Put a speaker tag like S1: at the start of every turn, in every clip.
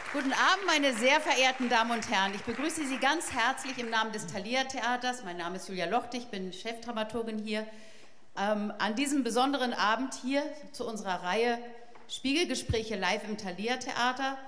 S1: Guten Abend, meine sehr verehrten Damen und Herren. Ich begrüße Sie ganz herzlich im Namen des Thalia Theaters. Mein Name ist Julia Lochte, ich bin Chefdramaturgin hier. An diesem besonderen Abend hier zu unserer Reihe Spiegelgespräche live im Thalia Theater.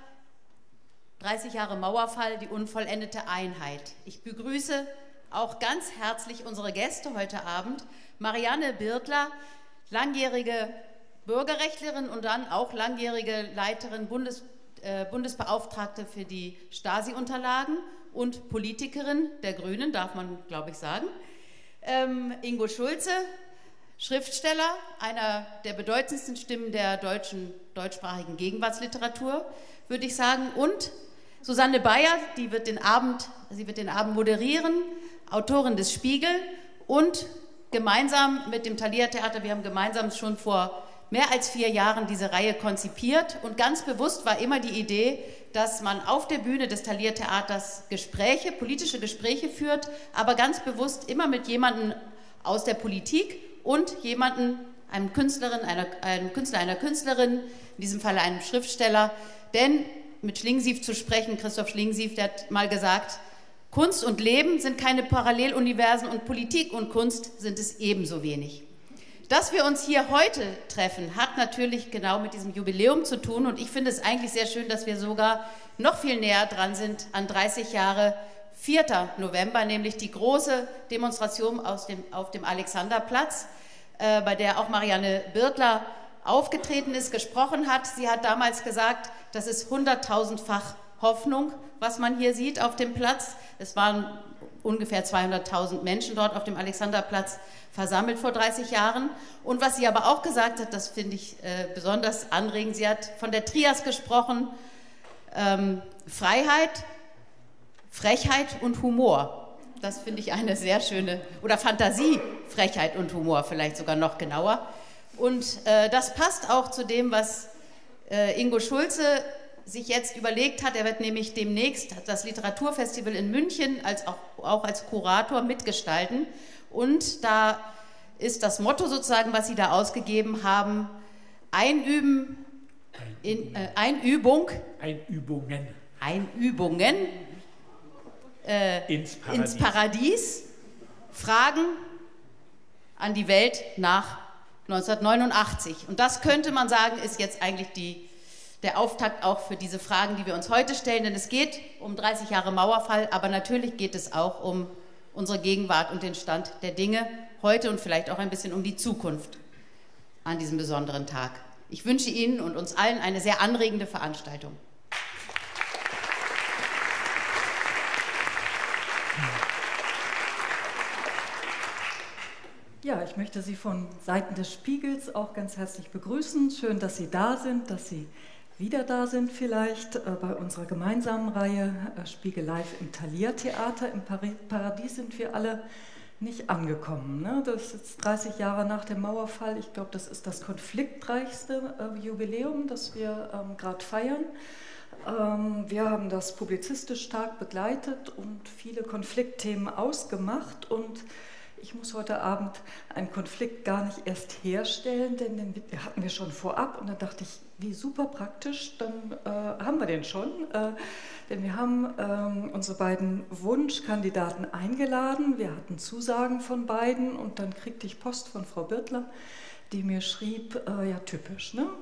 S1: 30 Jahre Mauerfall, die unvollendete Einheit. Ich begrüße auch ganz herzlich unsere Gäste heute Abend. Marianne Birtler, langjährige Bürgerrechtlerin und dann auch langjährige Leiterin Bundesbeauftragte für die Stasi-Unterlagen und Politikerin der Grünen, darf man, glaube ich, sagen. Ingo Schulze, Schriftsteller, einer der bedeutendsten Stimmen der deutschsprachigen Gegenwartsliteratur, würde ich sagen. Und Susanne Bayer, sie wird den Abend moderieren, Autorin des Spiegel und gemeinsam mit dem Thalia Theater, wir haben gemeinsam schon vor mehr als 4 Jahren diese Reihe konzipiert und ganz bewusst war immer die Idee, dass man auf der Bühne des Thalia Theaters politische Gespräche führt, aber ganz bewusst immer mit jemandem aus der Politik und einem Künstler, einer Künstlerin, in diesem Fall einem Schriftsteller, denn mit Schlingensief zu sprechen, Christoph Schlingensief, der hat mal gesagt, Kunst und Leben sind keine Paralleluniversen und Politik und Kunst sind es ebenso wenig. Dass wir uns hier heute treffen, hat natürlich genau mit diesem Jubiläum zu tun und ich finde es eigentlich sehr schön, dass wir sogar noch viel näher dran sind an 30 Jahre 4. November, nämlich die große Demonstration auf dem Alexanderplatz, bei der auch Marianne Birtler aufgetreten ist, gesprochen hat. Sie hat damals gesagt, das ist 100.000-fach Hoffnung, was man hier sieht auf dem Platz. Es waren ungefähr 200.000 Menschen dort auf dem Alexanderplatz versammelt vor 30 Jahren. Und was sie aber auch gesagt hat, das finde ich besonders anregend, sie hat von der Trias gesprochen, Freiheit, Frechheit und Humor. Das finde ich eine sehr schöne, oder Fantasie, Frechheit und Humor vielleicht sogar noch genauer. Und das passt auch zu dem, was Ingo Schulze sich jetzt überlegt hat. Er wird nämlich demnächst das Literaturfestival in München auch als Kurator mitgestalten. Und da ist das Motto sozusagen, was Sie da ausgegeben haben, Einübungen ins Paradies, Fragen an die Welt nach 1989. Und das könnte man sagen, ist jetzt eigentlich der Auftakt auch für diese Fragen, die wir uns heute stellen, denn es geht um 30 Jahre Mauerfall, aber natürlich geht es auch um unsere Gegenwart und den Stand der Dinge heute und vielleicht auch ein bisschen um die Zukunft an diesem besonderen Tag. Ich wünsche Ihnen und uns allen eine sehr anregende Veranstaltung.
S2: Ja, ich möchte Sie von Seiten des Spiegels auch ganz herzlich begrüßen. Schön, dass Sie da sind, dass Sie wieder da sind vielleicht bei unserer gemeinsamen Reihe Spiegel Live im Thalia Theater. Im Paradies sind wir alle nicht angekommen. Ne? Das ist 30 Jahre nach dem Mauerfall. Ich glaube, das ist das konfliktreichste Jubiläum, das wir gerade feiern. Wir haben das publizistisch stark begleitet und viele Konfliktthemen ausgemacht und ich muss heute Abend einen Konflikt gar nicht erst herstellen, denn den hatten wir schon vorab und dann dachte ich, wie super praktisch, dann haben wir den schon, denn wir haben unsere beiden Wunschkandidaten eingeladen, wir hatten Zusagen von beiden und dann kriegte ich Post von Frau Birtler, die mir schrieb, ja typisch, ne?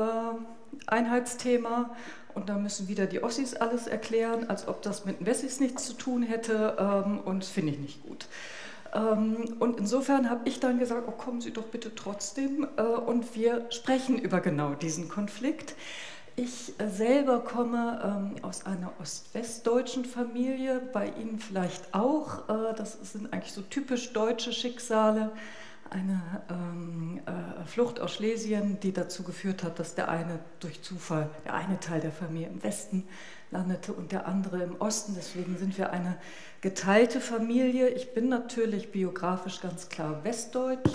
S2: Einheitsthema und dann müssen wieder die Ossis alles erklären, als ob das mit den Wessis nichts zu tun hätte und das finde ich nicht gut. Und insofern habe ich dann gesagt, oh, kommen Sie doch bitte trotzdem und wir sprechen über genau diesen Konflikt. Ich selber komme aus einer ostwestdeutschen Familie, bei Ihnen vielleicht auch. Das sind eigentlich so typisch deutsche Schicksale. Eine Flucht aus Schlesien, die dazu geführt hat, dass der eine durch Zufall, der eine Teil der Familie im Westen landete und der andere im Osten. Deswegen sind wir eine geteilte Familie. Ich bin natürlich biografisch ganz klar westdeutsch,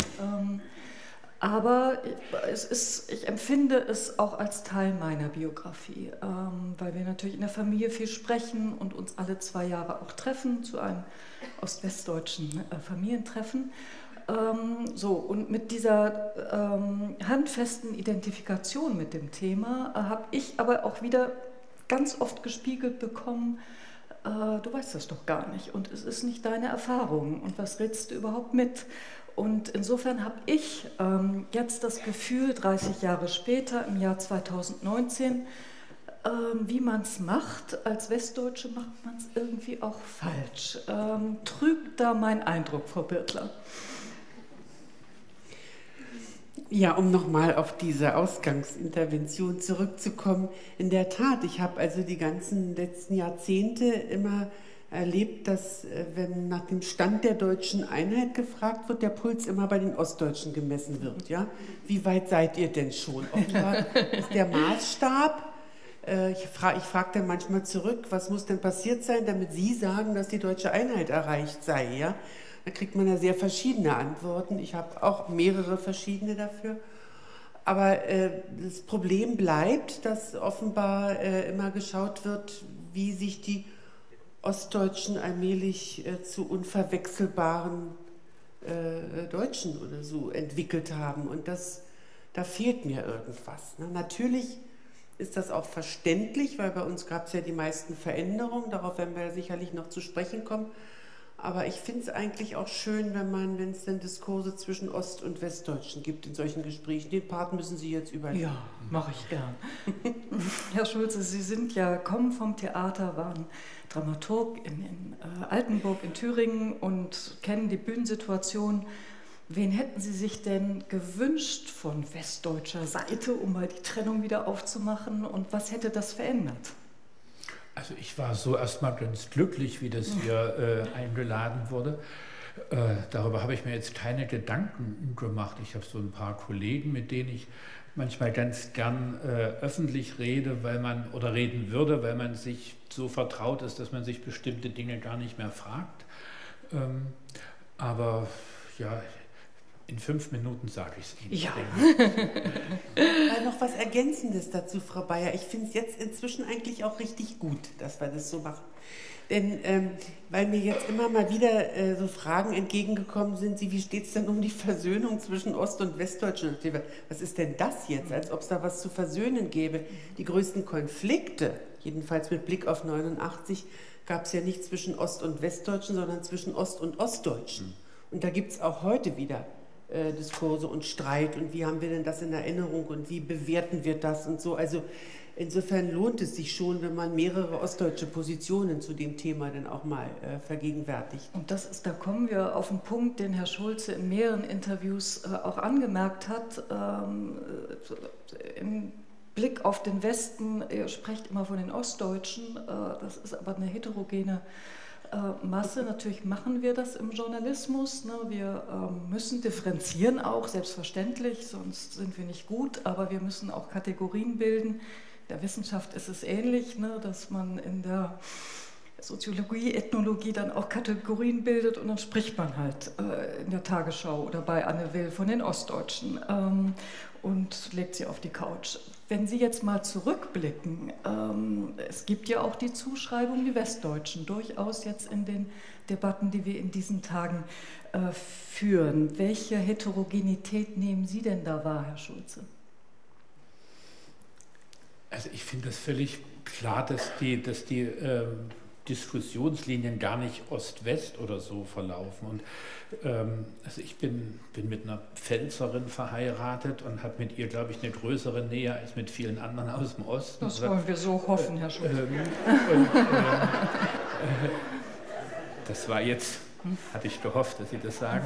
S2: aber ich empfinde es auch als Teil meiner Biografie, weil wir natürlich in der Familie viel sprechen und uns alle 2 Jahre auch treffen zu einem ostwestdeutschen Familientreffen. So, und mit dieser handfesten Identifikation mit dem Thema habe ich aber auch wieder ganz oft gespiegelt bekommen, du weißt das doch gar nicht und es ist nicht deine Erfahrung und was redest du überhaupt mit? Und insofern habe ich jetzt das Gefühl, 30 Jahre später, im Jahr 2019, wie man es macht, als Westdeutsche macht man es irgendwie auch falsch. Trübt da mein Eindruck, Frau Birtler?
S3: Ja, um nochmal auf diese Ausgangsintervention zurückzukommen. In der Tat, ich habe also die ganzen letzten Jahrzehnte immer erlebt, dass wenn nach dem Stand der deutschen Einheit gefragt wird, der Puls immer bei den Ostdeutschen gemessen wird. Ja? Wie weit seid ihr denn schon? Offenbar ist der Maßstab. Ich frage dann manchmal zurück, was muss denn passiert sein, damit Sie sagen, dass die deutsche Einheit erreicht sei. Ja? Da kriegt man ja sehr verschiedene Antworten. Ich habe auch mehrere verschiedene dafür. Aber das Problem bleibt, dass offenbar immer geschaut wird, wie sich die Ostdeutschen allmählich zu unverwechselbaren Deutschen oder so entwickelt haben. Und da fehlt mir irgendwas. Ne? Natürlich ist das auch verständlich, weil bei uns gab es ja die meisten Veränderungen. Darauf werden wir ja sicherlich noch zu sprechen kommen. Aber ich finde es eigentlich auch schön, wenn es dann Diskurse zwischen Ost- und Westdeutschen gibt in solchen Gesprächen. Den Part müssen Sie jetzt übernehmen.
S2: Ja, mache ich gern. Herr Schulze, Sie kommen vom Theater, waren Dramaturg in Altenburg in Thüringen und kennen die Bühnensituation. Wen hätten Sie sich denn gewünscht von westdeutscher Seite, um mal die Trennung wieder aufzumachen? Und was hätte das verändert?
S4: Also ich war so erstmal ganz glücklich, wie das hier eingeladen wurde. Darüber habe ich mir jetzt keine Gedanken gemacht. Ich habe so ein paar Kollegen, mit denen ich manchmal ganz gern öffentlich rede, reden würde, weil man sich so vertraut ist, dass man sich bestimmte Dinge gar nicht mehr fragt. Aber ja, in 5 Minuten sage ich es Ihnen.
S3: Ja. Noch was Ergänzendes dazu, Frau Bayer. Ich finde es jetzt inzwischen eigentlich auch richtig gut, dass wir das so machen. Denn weil mir jetzt immer mal wieder so Fragen entgegengekommen sind, wie steht es denn um die Versöhnung zwischen Ost- und Westdeutschen? Was ist denn das jetzt? Als ob es da was zu versöhnen gäbe. Die größten Konflikte, jedenfalls mit Blick auf 89, gab es ja nicht zwischen Ost- und Westdeutschen, sondern zwischen Ost- und Ostdeutschen. Und da gibt es auch heute wieder Diskurse und Streit und wie haben wir denn das in Erinnerung und wie bewerten wir das und so. Also insofern lohnt es sich schon, wenn man mehrere ostdeutsche Positionen zu dem Thema dann auch mal vergegenwärtigt.
S2: Und da kommen wir auf einen Punkt, den Herr Schulze in mehreren Interviews auch angemerkt hat. Im Blick auf den Westen, ihr sprecht immer von den Ostdeutschen, das ist aber eine heterogene Masse. Natürlich machen wir das im Journalismus. Ne? Wir müssen differenzieren auch, selbstverständlich, sonst sind wir nicht gut, aber wir müssen auch Kategorien bilden. In der Wissenschaft ist es ähnlich, ne? Dass man in der Soziologie, Ethnologie dann auch Kategorien bildet und dann spricht man halt in der Tagesschau oder bei Anne Will von den Ostdeutschen und legt sie auf die Couch. Wenn Sie jetzt mal zurückblicken, es gibt ja auch die Zuschreibung, die Westdeutschen, durchaus jetzt in den Debatten, die wir in diesen Tagen führen. Welche Heterogenität nehmen Sie denn da wahr, Herr Schulze?
S4: Also ich finde das völlig klar, dass die Diskussionslinien gar nicht Ost-West oder so verlaufen. Und also ich bin mit einer Pfälzerin verheiratet und habe mit ihr, glaube ich, eine größere Nähe als mit vielen anderen aus dem Osten.
S2: Das wollen wir so hoffen, Herr Schulze.
S4: Das war jetzt, hatte ich gehofft, dass Sie das sagen.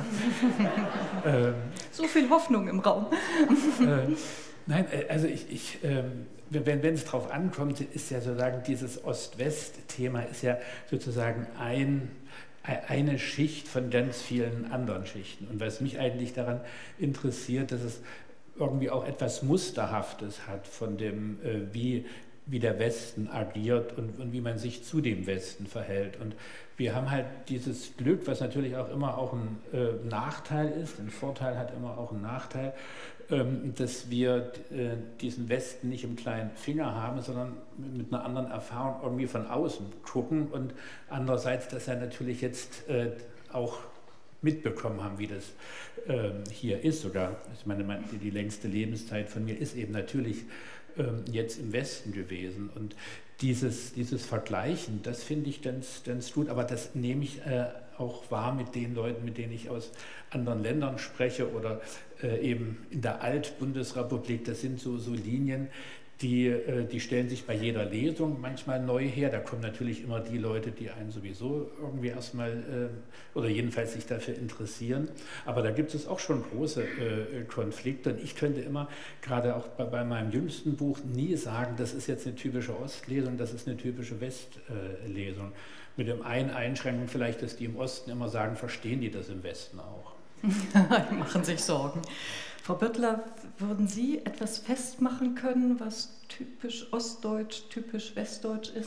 S2: So viel Hoffnung im Raum.
S4: Nein, also wenn es drauf ankommt, ist ja sozusagen dieses Ost-West-Thema ist ja sozusagen eine Schicht von ganz vielen anderen Schichten. Und was mich eigentlich daran interessiert, dass es irgendwie auch etwas Musterhaftes hat von dem, wie der Westen agiert und wie man sich zu dem Westen verhält. Und wir haben halt dieses Glück, was natürlich auch immer auch ein Nachteil ist, ein Vorteil hat immer auch einen Nachteil, dass wir diesen Westen nicht im kleinen Finger haben, sondern mit einer anderen Erfahrung irgendwie von außen gucken und andererseits, dass er natürlich jetzt auch mitbekommen haben, wie das hier ist. Sogar, ich meine, die längste Lebenszeit von mir ist eben natürlich jetzt im Westen gewesen. Und dieses Vergleichen, das finde ich ganz gut, aber das nehme ich auch wahr mit den Leuten, mit denen ich aus anderen Ländern spreche oder eben in der Alt-Bundesrepublik. Das sind so Linien, die stellen sich bei jeder Lesung manchmal neu her. Da kommen natürlich immer die Leute, die einen sowieso irgendwie erstmal oder jedenfalls sich dafür interessieren. Aber da gibt es auch schon große Konflikte. Und ich könnte immer, gerade auch bei meinem jüngsten Buch, nie sagen, das ist jetzt eine typische Ostlesung, das ist eine typische Westlesung. Mit dem einen Einschränkung vielleicht, dass die im Osten immer sagen, verstehen die das im Westen auch.
S2: Die machen sich Sorgen. Frau Böttler, würden Sie etwas festmachen können, was typisch ostdeutsch, typisch westdeutsch ist?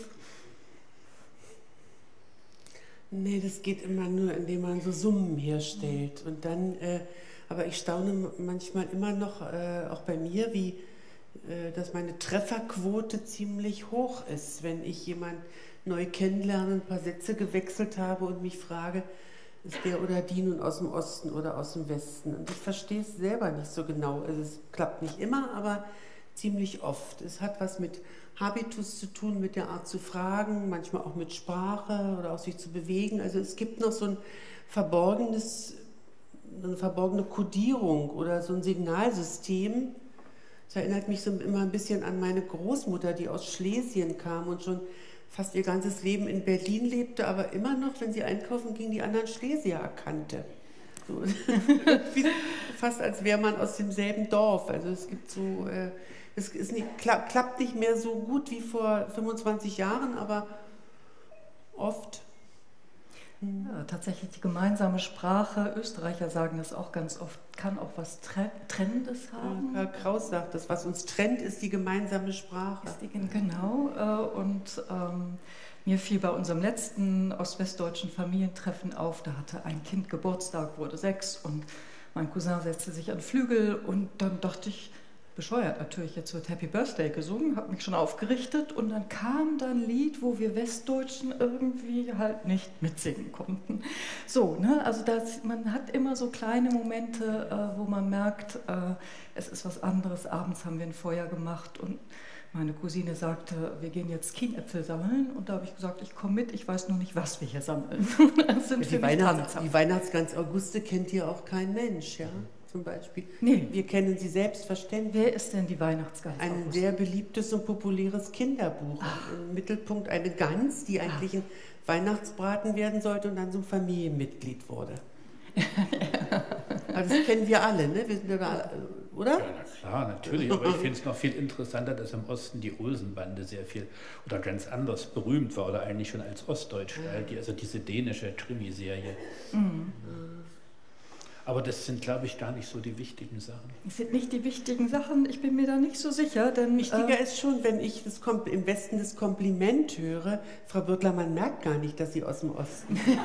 S3: Nee, das geht immer nur, indem man so Summen herstellt. Und dann, aber ich staune manchmal immer noch, auch bei mir, wie, dass meine Trefferquote ziemlich hoch ist, wenn ich jemanden neu kennenlerne, ein paar Sätze gewechselt habe und mich frage, ist der oder die nun aus dem Osten oder aus dem Westen? Und ich verstehe es selber nicht so genau. Also es klappt nicht immer, aber ziemlich oft. Es hat was mit Habitus zu tun, mit der Art zu fragen, manchmal auch mit Sprache oder auch sich zu bewegen. Also es gibt noch so eine verborgene Kodierung oder so ein Signalsystem. Das erinnert mich so immer ein bisschen an meine Großmutter, die aus Schlesien kam und schon fast ihr ganzes Leben in Berlin lebte, aber immer noch, wenn sie einkaufen ging, die anderen Schlesier erkannte. So, fast als wäre man aus demselben Dorf. Also es gibt so, es ist klappt nicht mehr so gut wie vor 25 Jahren, aber oft.
S2: Ja, tatsächlich die gemeinsame Sprache, Österreicher sagen das auch ganz oft, kann auch was Trennendes haben.
S3: Ja, Karl Kraus sagt das, was uns trennt, ist die gemeinsame Sprache.
S2: Genau, und mir fiel bei unserem letzten ostwestdeutschen Familientreffen auf, da hatte ein Kind Geburtstag, wurde 6 und mein Cousin setzte sich an den Flügel und dann dachte ich, bescheuert natürlich, jetzt wird Happy Birthday gesungen, habe mich schon aufgerichtet und dann kam da ein Lied, wo wir Westdeutschen irgendwie halt nicht mitsingen konnten. So, ne? Also man hat immer so kleine Momente, wo man merkt, es ist was anderes. Abends haben wir ein Feuer gemacht und meine Cousine sagte, wir gehen jetzt Kienäpfel sammeln und da habe ich gesagt, ich komme mit, ich weiß nur nicht, was wir hier sammeln. Das sind
S3: die Weihnachtsgans Auguste kennt hier auch kein Mensch, ja? Zum Beispiel.
S2: Nee.
S3: Wir kennen sie selbstverständlich.
S2: Wer ist denn die Weihnachtsgans?
S3: Ein sehr beliebtes und populäres Kinderbuch. Im Mittelpunkt eine Gans, die eigentlich ein Weihnachtsbraten werden sollte und dann so ein Familienmitglied wurde. Aber das kennen wir alle, ne? Wir sind ja alle, oder?
S4: Ja, na klar, natürlich. Aber ich finde es noch viel interessanter, dass im Osten die Olsenbande sehr viel oder ganz anders berühmt war oder eigentlich schon als Ostdeutsch galt, also diese dänische Krimiserie. Mhm. Aber das sind, glaube ich, gar nicht so die wichtigen Sachen.
S2: Das sind nicht die wichtigen Sachen, ich bin mir da nicht so sicher. Denn,
S3: wichtiger ist schon, wenn ich im Westen das Kompliment höre, Frau Böttler, man merkt gar nicht, dass Sie aus dem Osten sind.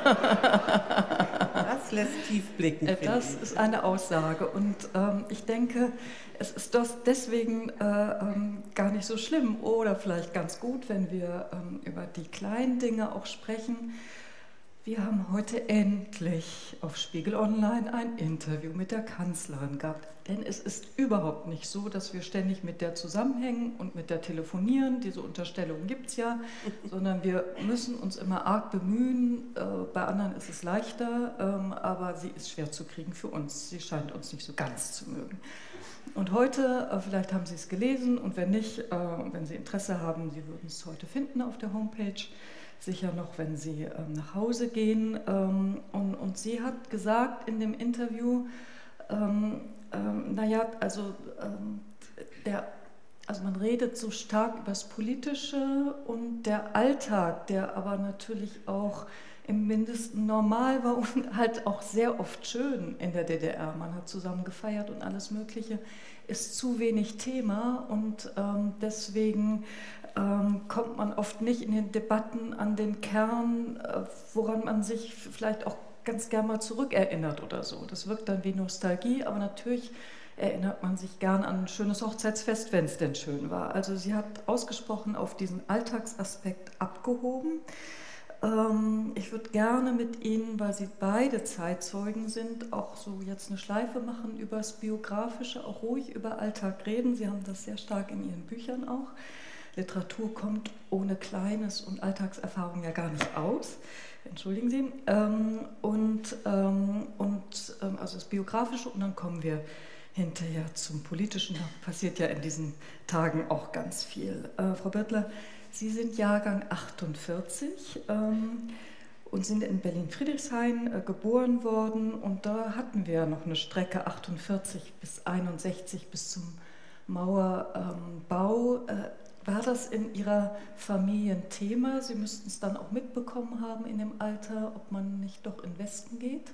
S3: Das lässt tief blicken.
S2: Das ist eine Aussage und ich denke, es ist deswegen gar nicht so schlimm oder vielleicht ganz gut, wenn wir über die kleinen Dinge auch sprechen. Wir haben heute endlich auf Spiegel Online ein Interview mit der Kanzlerin gehabt. Denn es ist überhaupt nicht so, dass wir ständig mit der zusammenhängen und mit der telefonieren. Diese Unterstellung gibt es ja. Sondern wir müssen uns immer arg bemühen. Bei anderen ist es leichter, aber sie ist schwer zu kriegen für uns. Sie scheint uns nicht so ganz zu mögen. Und heute, vielleicht haben Sie es gelesen und wenn nicht, wenn Sie Interesse haben, Sie würden es heute finden auf der Homepage. Sicher noch, wenn Sie nach Hause gehen. Und sie hat gesagt in dem Interview, also man redet so stark über das Politische und der Alltag, der aber natürlich auch im Mindesten normal war und halt auch sehr oft schön in der DDR. Man hat zusammen gefeiert und alles Mögliche, ist zu wenig Thema und deswegen kommt man oft nicht in den Debatten an den Kern, woran man sich vielleicht auch ganz gern mal zurückerinnert oder so. Das wirkt dann wie Nostalgie, aber natürlich erinnert man sich gern an ein schönes Hochzeitsfest, wenn es denn schön war. Also sie hat ausgesprochen auf diesen Alltagsaspekt abgehoben. Ich würde gerne mit Ihnen, weil Sie beide Zeitzeugen sind, auch so jetzt eine Schleife machen über das Biografische, auch ruhig über Alltag reden. Sie haben das sehr stark in Ihren Büchern auch. Literatur kommt ohne Kleines und Alltagserfahrung ja gar nicht aus. Entschuldigen Sie. Also das Biografische, und dann kommen wir hinterher zum Politischen. Da passiert ja in diesen Tagen auch ganz viel. Frau Böttler, Sie sind Jahrgang 48 und sind in Berlin-Friedrichshain geboren worden, und da hatten wir noch eine Strecke 48 bis 61 bis zum Mauerbau. War das in Ihrer Familie ein Thema? Sie müssten es dann auch mitbekommen haben in dem Alter, ob man nicht doch in den Westen geht?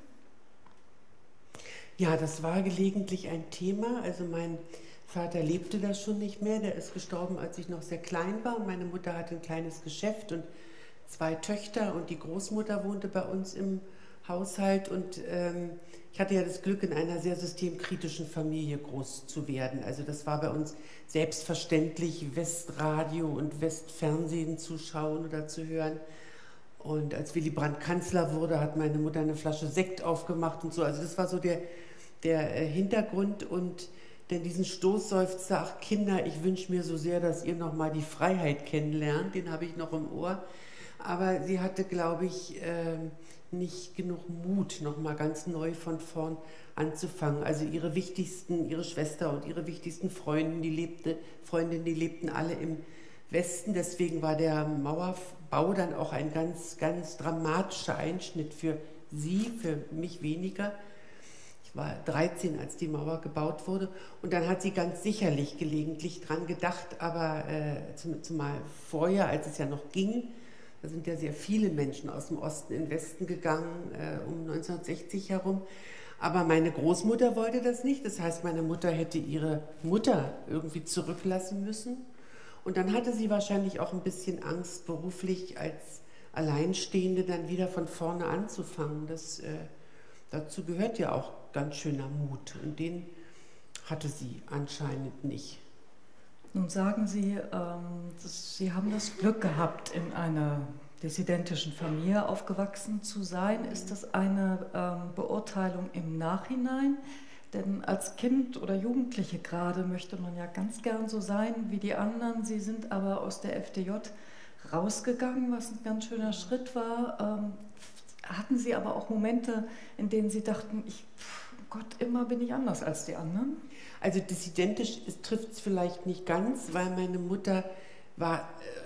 S3: Ja, das war gelegentlich ein Thema. Also mein Vater lebte da schon nicht mehr. Der ist gestorben, als ich noch sehr klein war. Meine Mutter hatte ein kleines Geschäft und 2 Töchter, und die Großmutter wohnte bei uns im Haushalt. Und ich hatte ja das Glück, in einer sehr systemkritischen Familie groß zu werden. Also das war bei uns selbstverständlich, Westradio und Westfernsehen zu schauen oder zu hören. Und als Willy Brandt Kanzler wurde, hat meine Mutter eine Flasche Sekt aufgemacht und so. Also das war so der Hintergrund. Und denn diesen Stoßseufzer, ach Kinder, ich wünsche mir so sehr, dass ihr nochmal die Freiheit kennenlernt, den habe ich noch im Ohr. Aber sie hatte, glaube ich, nicht genug Mut, nochmal ganz neu von vorn anzufangen. Also ihre Schwester und ihre wichtigsten Freundinnen, die lebten alle im Westen. Deswegen war der Mauerbau dann auch ein ganz, ganz dramatischer Einschnitt für sie, für mich weniger. Ich war 13, als die Mauer gebaut wurde, und dann hat sie ganz sicherlich gelegentlich dran gedacht, aber zumal vorher, als es ja noch ging, da sind ja sehr viele Menschen aus dem Osten in den Westen gegangen, um 1960 herum. Aber meine Großmutter wollte das nicht. Das heißt, meine Mutter hätte ihre Mutter irgendwie zurücklassen müssen. Und dann hatte sie wahrscheinlich auch ein bisschen Angst, beruflich als Alleinstehende dann wieder von vorne anzufangen. Dazu gehört ja auch ganz schöner Mut. Und den hatte sie anscheinend nicht.
S2: Nun sagen Sie, Sie haben das Glück gehabt, in einer dissidentischen Familie aufgewachsen zu sein. Ist das eine Beurteilung im Nachhinein? Denn als Kind oder Jugendliche gerade möchte man ja ganz gern so sein wie die anderen. Sie sind aber aus der FDJ rausgegangen, was ein ganz schöner Schritt war. Hatten Sie aber auch Momente, in denen Sie dachten, Gott, immer bin ich anders als die anderen?
S3: Also dissidentisch trifft es vielleicht nicht ganz, weil meine Mutter war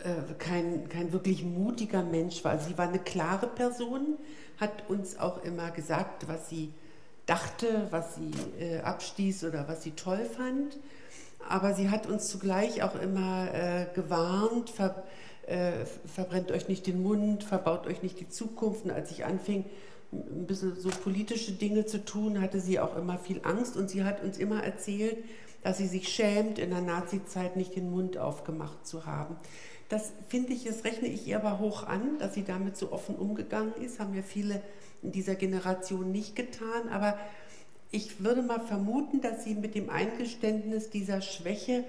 S3: kein wirklich mutiger Mensch war. Also sie war eine klare Person, hat uns auch immer gesagt, was sie dachte, was sie abstieß oder was sie toll fand. Aber sie hat uns zugleich auch immer gewarnt, verbrennt euch nicht den Mund, verbaut euch nicht die Zukunft. Und als ich anfing, ein bisschen so politische Dinge zu tun, hatte sie auch immer viel Angst, und sie hat uns immer erzählt, dass sie sich schämt, in der Nazi-Zeit nicht den Mund aufgemacht zu haben. Das finde ich, das rechne ich ihr aber hoch an, dass sie damit so offen umgegangen ist, haben ja viele in dieser Generation nicht getan, aber ich würde mal vermuten, dass sie mit dem Eingeständnis dieser Schwäche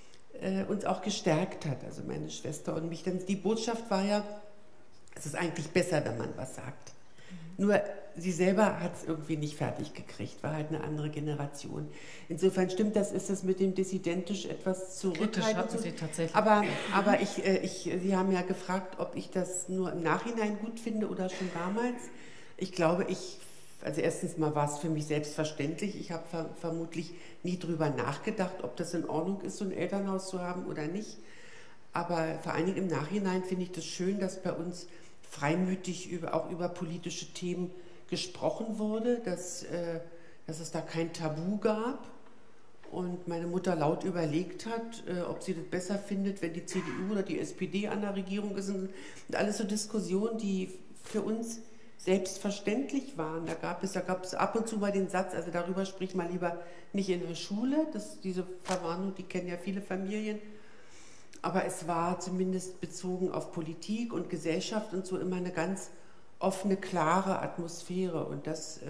S3: uns auch gestärkt hat, also meine Schwester und mich, denn die Botschaft war ja, es ist eigentlich besser, wenn man was sagt. Nur sie selber hat es irgendwie nicht fertig gekriegt, war halt eine andere Generation. Insofern stimmt das, ist es mit dem Dissidentisch etwas zurückhaltend.
S2: Hatten Sie tatsächlich.
S3: Aber Sie haben ja gefragt, ob ich das nur im Nachhinein gut finde oder schon damals. Ich glaube, also erstens mal war es für mich selbstverständlich. Ich habe vermutlich nie drüber nachgedacht, ob das in Ordnung ist, so ein Elternhaus zu haben oder nicht. Aber vor allen Dingen im Nachhinein finde ich das schön, dass bei uns freimütig auch über politische Themen gesprochen wurde, dass es da kein Tabu gab und meine Mutter laut überlegt hat, ob sie das besser findet, wenn die CDU oder die SPD an der Regierung ist, und alles so Diskussionen, die für uns selbstverständlich waren. Da gab es ab und zu mal den Satz, also darüber spricht man lieber nicht in der Schule, diese Verwarnung, die kennen ja viele Familien. Aber es war zumindest bezogen auf Politik und Gesellschaft und so immer eine ganz offene, klare Atmosphäre. Und das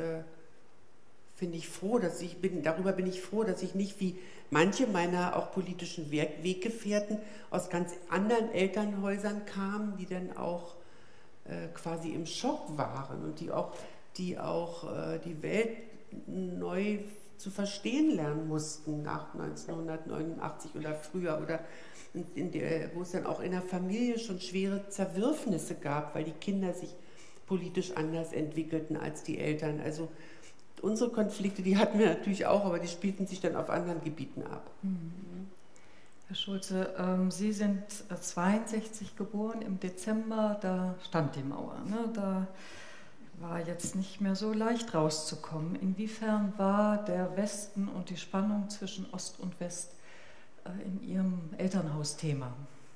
S3: finde ich froh, darüber bin ich froh, dass ich nicht wie manche meiner auch politischen Weggefährten aus ganz anderen Elternhäusern kamen, die dann auch quasi im Schock waren und die auch die Welt neu zu verstehen lernen mussten nach 1989 oder früher oder wo es dann auch in der Familie schon schwere Zerwürfnisse gab, weil die Kinder sich politisch anders entwickelten als die Eltern. Also unsere Konflikte, die hatten wir natürlich auch, aber die spielten sich dann auf anderen Gebieten ab.
S2: Herr Schulze, Sie sind 62 geboren, im Dezember, da stand die Mauer. Ne? Da war jetzt nicht mehr so leicht rauszukommen. Inwiefern war der Westen und die Spannung zwischen Ost und West in Ihrem Elternhaus Thema?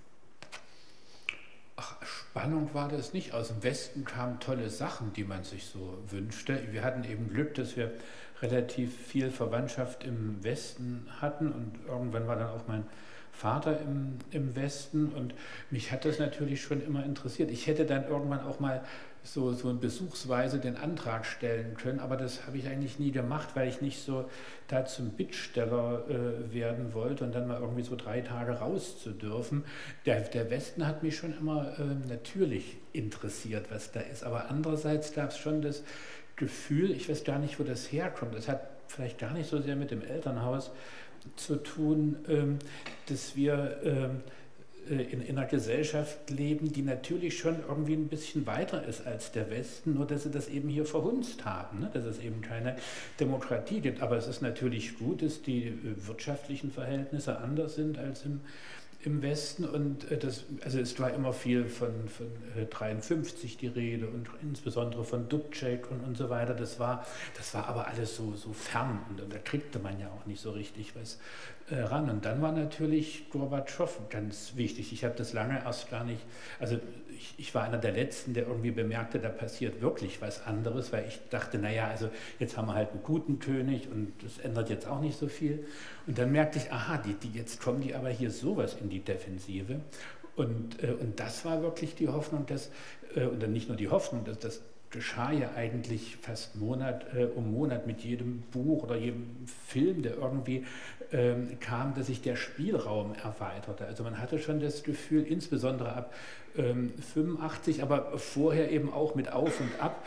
S4: Ach, Spannung war das nicht. Aus dem Westen kamen tolle Sachen, die man sich so wünschte. Wir hatten eben Glück, dass wir relativ viel Verwandtschaft im Westen hatten und irgendwann war dann auch mein Vater im Westen und mich hat das natürlich schon immer interessiert. Ich hätte dann irgendwann auch mal so besuchsweise den Antrag stellen können, aber das habe ich eigentlich nie gemacht, weil ich nicht so da zum Bittsteller werden wollte und dann mal irgendwie so 3 Tage raus zu dürfen. Der Westen hat mich schon immer natürlich interessiert, was da ist, aber andererseits gab es schon das Gefühl, ich weiß gar nicht, wo das herkommt, das hat vielleicht gar nicht so sehr mit dem Elternhaus zu tun, dass wir in einer Gesellschaft leben, die natürlich schon irgendwie ein bisschen weiter ist als der Westen, nur dass sie das eben hier verhunzt haben, ne? Dass es eben keine Demokratie gibt. Aber es ist natürlich gut, dass die wirtschaftlichen Verhältnisse anders sind als im Westen und also es war immer viel von 53 die Rede und insbesondere von Dubček und so weiter. Das war aber alles so fern und da kriegte man ja auch nicht so richtig was ran. Und dann war natürlich Gorbatschow ganz wichtig. Ich habe das lange erst gar nicht, also ich war einer der Letzten, der irgendwie bemerkte, da passiert wirklich was anderes, weil ich dachte, naja, also jetzt haben wir halt einen guten König und das ändert jetzt auch nicht so viel. Und dann merkte ich, aha, jetzt kommen die aber hier sowas in die Defensive. Und das war wirklich die Hoffnung, und dann nicht nur die Hoffnung, das geschah ja eigentlich fast Monat um Monat mit jedem Buch oder jedem Film, der irgendwie kam, dass sich der Spielraum erweiterte. Also man hatte schon das Gefühl, insbesondere ab 85, aber vorher eben auch mit Auf und Ab,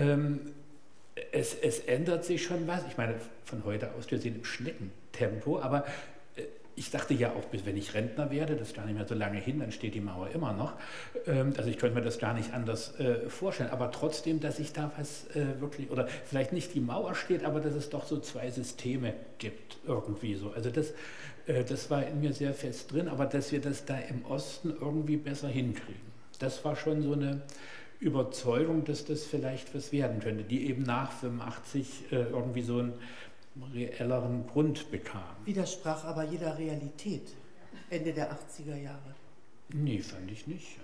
S4: es ändert sich schon was. Ich meine, von heute aus, wir sind im Schneckentempo, aber ich dachte ja auch, wenn ich Rentner werde, das ist gar nicht mehr so lange hin, dann steht die Mauer immer noch. Also ich könnte mir das gar nicht anders vorstellen. Aber trotzdem, dass sich da was wirklich, oder vielleicht nicht die Mauer steht, aber dass es doch so 2 Systeme gibt, irgendwie so. Also das war in mir sehr fest drin, aber dass wir das da im Osten irgendwie besser hinkriegen. Das war schon so eine Überzeugung, dass das vielleicht was werden könnte, die eben nach 85 irgendwie so ein reelleren Grund bekam.
S3: Widersprach aber jeder Realität Ende der 80er Jahre.
S4: Nee, fand ich nicht.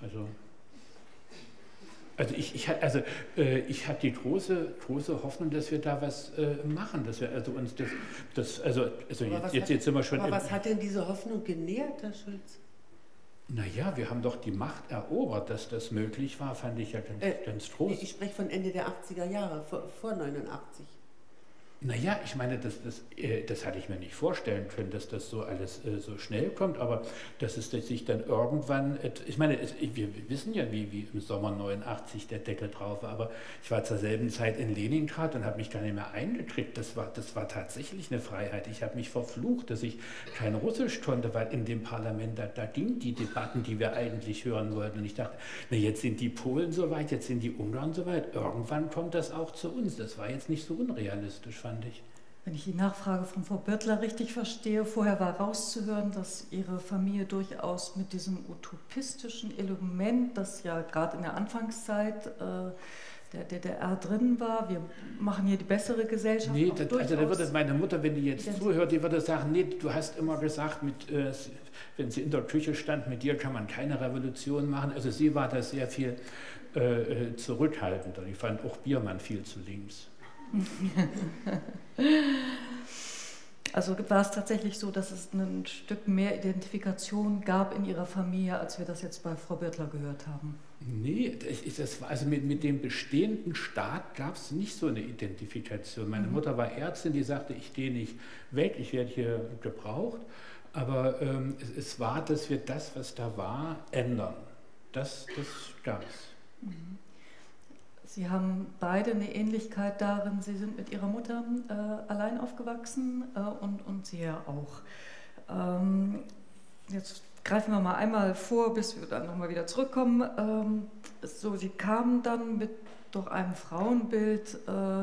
S4: Also ich hatte die große Hoffnung, dass wir da was machen, dass wir also uns jetzt sind wir schon.
S3: Aber was hat denn diese Hoffnung genährt, Herr Schulz?
S4: Naja, wir haben doch die Macht erobert, dass das möglich war, fand ich ja ganz groß.
S3: Ich spreche von Ende der 80er Jahre, vor 89.
S4: Naja, ich meine, das hatte ich mir nicht vorstellen können, dass das so alles so schnell kommt, aber dass es sich dann irgendwann, ich meine, wir wissen ja, wie im Sommer 89 der Deckel drauf war, aber ich war zur selben Zeit in Leningrad und habe mich gar nicht mehr eingekriegt. Das war tatsächlich eine Freiheit. Ich habe mich verflucht, dass ich kein Russisch konnte, weil in dem Parlament, da ging die Debatten, die wir eigentlich hören wollten. Und ich dachte, na, jetzt sind die Polen so weit, jetzt sind die Ungarn so weit, irgendwann kommt das auch zu uns. Das war jetzt nicht so unrealistisch, fand ich.
S2: Wenn ich die Nachfrage von Frau Birtler richtig verstehe, vorher war rauszuhören, dass Ihre Familie durchaus mit diesem utopistischen Element, das ja gerade in der Anfangszeit der DDR drin war, wir machen hier die bessere Gesellschaft.
S4: Nee, da würde meine Mutter, wenn die jetzt zuhört, die würde sagen, nee, du hast immer gesagt, wenn sie in der Küche stand, mit dir kann man keine Revolution machen. Also sie war da sehr viel zurückhaltender. Ich fand auch Biermann viel zu links.
S2: Also war es tatsächlich so, dass es ein Stück mehr Identifikation gab in Ihrer Familie, als wir das jetzt bei Frau Birtler gehört haben?
S4: Nee, also mit dem bestehenden Staat gab es nicht so eine Identifikation. Meine Mutter war Ärztin, die sagte, ich gehe nicht weg, ich werde hier gebraucht. Aber es war, dass wir das, was da war, ändern. Das gab es.
S2: Sie haben beide eine Ähnlichkeit darin, Sie sind mit Ihrer Mutter allein aufgewachsen und Sie ja auch. Jetzt greifen wir mal einmal vor, bis wir dann nochmal wieder zurückkommen. Sie kamen dann mit doch einem Frauenbild,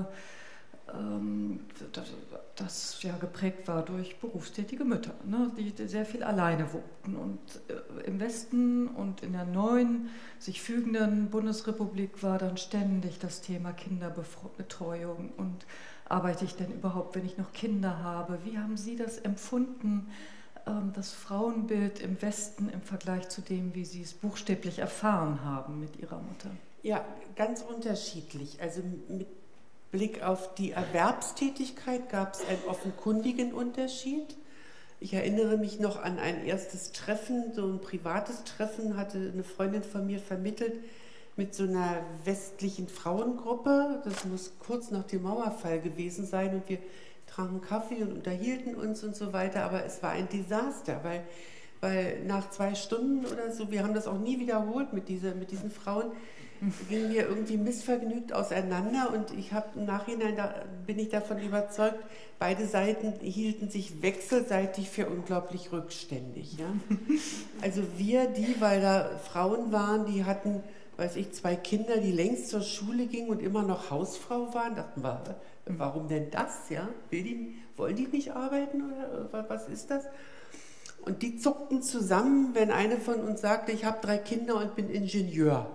S2: das ja geprägt war durch berufstätige Mütter, ne, die sehr viel alleine wohnten. Und im Westen und in der neuen, sich fügenden Bundesrepublik war dann ständig das Thema Kinderbetreuung und arbeite ich denn überhaupt, wenn ich noch Kinder habe? Wie haben Sie das empfunden, das Frauenbild im Westen im Vergleich zu dem, wie Sie es buchstäblich erfahren haben mit Ihrer Mutter?
S3: Ja, ganz unterschiedlich. Also mit Blick auf die Erwerbstätigkeit gab es einen offenkundigen Unterschied. Ich erinnere mich noch an ein erstes Treffen, so ein privates Treffen, hatte eine Freundin von mir vermittelt mit so einer westlichen Frauengruppe. Das muss kurz nach dem Mauerfall gewesen sein und wir tranken Kaffee und unterhielten uns und so weiter, aber es war ein Desaster, weil nach 2 Stunden oder so, wir haben das auch nie wiederholt mit diesen Frauen, gingen wir irgendwie missvergnügt auseinander und ich habe im Nachhinein, bin ich davon überzeugt, beide Seiten hielten sich wechselseitig für unglaublich rückständig. Ja? Also weil da Frauen waren, die hatten, weiß ich, 2 Kinder, die längst zur Schule gingen und immer noch Hausfrau waren, dachten wir, warum denn das? Ja? Wollen die nicht arbeiten oder was ist das? Und die zuckten zusammen, wenn eine von uns sagte, ich habe 3 Kinder und bin Ingenieur.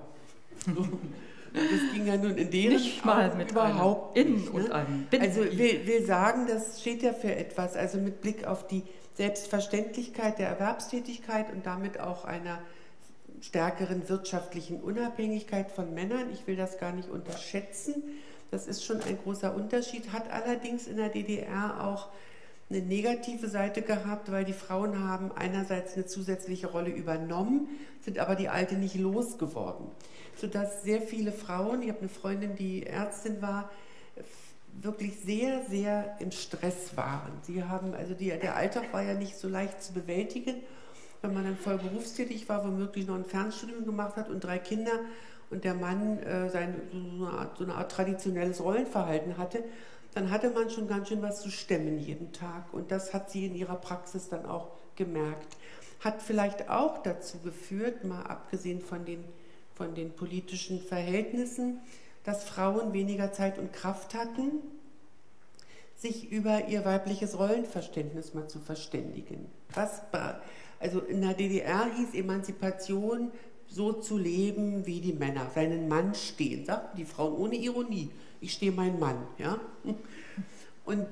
S3: Das ging ja nun in deren
S2: nicht mal mit
S3: überhaupt
S2: einem
S3: nicht.
S2: Und einem
S3: also will sagen, das steht ja für etwas, also mit Blick auf die Selbstverständlichkeit der Erwerbstätigkeit und damit auch einer stärkeren wirtschaftlichen Unabhängigkeit von Männern. Ich will das gar nicht unterschätzen. Das ist schon ein großer Unterschied, hat allerdings in der DDR auch eine negative Seite gehabt, weil die Frauen haben einerseits eine zusätzliche Rolle übernommen, sind aber die alte nicht losgeworden. Sodass sehr viele Frauen, ich habe eine Freundin, die Ärztin war, wirklich sehr, sehr im Stress waren. Sie haben, also der Alltag war ja nicht so leicht zu bewältigen, wenn man dann voll berufstätig war, womöglich noch ein Fernstudium gemacht hat und 3 Kinder und der Mann so eine Art traditionelles Rollenverhalten hatte, dann hatte man schon ganz schön was zu stemmen jeden Tag. Und das hat sie in ihrer Praxis dann auch gemerkt. Hat vielleicht auch dazu geführt, mal abgesehen von den politischen Verhältnissen, dass Frauen weniger Zeit und Kraft hatten, sich über ihr weibliches Rollenverständnis mal zu verständigen. Also in der DDR hieß Emanzipation, so zu leben wie die Männer, seinen Mann stehen, sagten die Frauen ohne Ironie. Ich stehe meinen Mann, ja. Und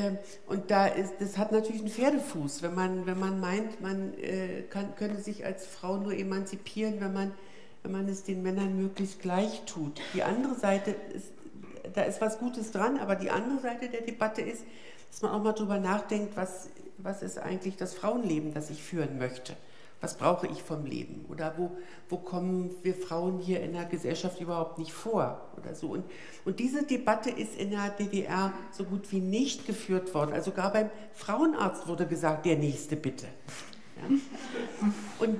S3: das hat natürlich einen Pferdefuß, wenn man meint, man könne sich als Frau nur emanzipieren, wenn man es den Männern möglichst gleich tut. Die andere Seite da ist was Gutes dran, aber die andere Seite der Debatte ist, dass man auch mal drüber nachdenkt, was ist eigentlich das Frauenleben, das ich führen möchte? Was brauche ich vom Leben? Oder wo kommen wir Frauen hier in der Gesellschaft überhaupt nicht vor? Oder so. Und diese Debatte ist in der DDR so gut wie nicht geführt worden. Also sogar beim Frauenarzt wurde gesagt, der Nächste bitte. Ja. Und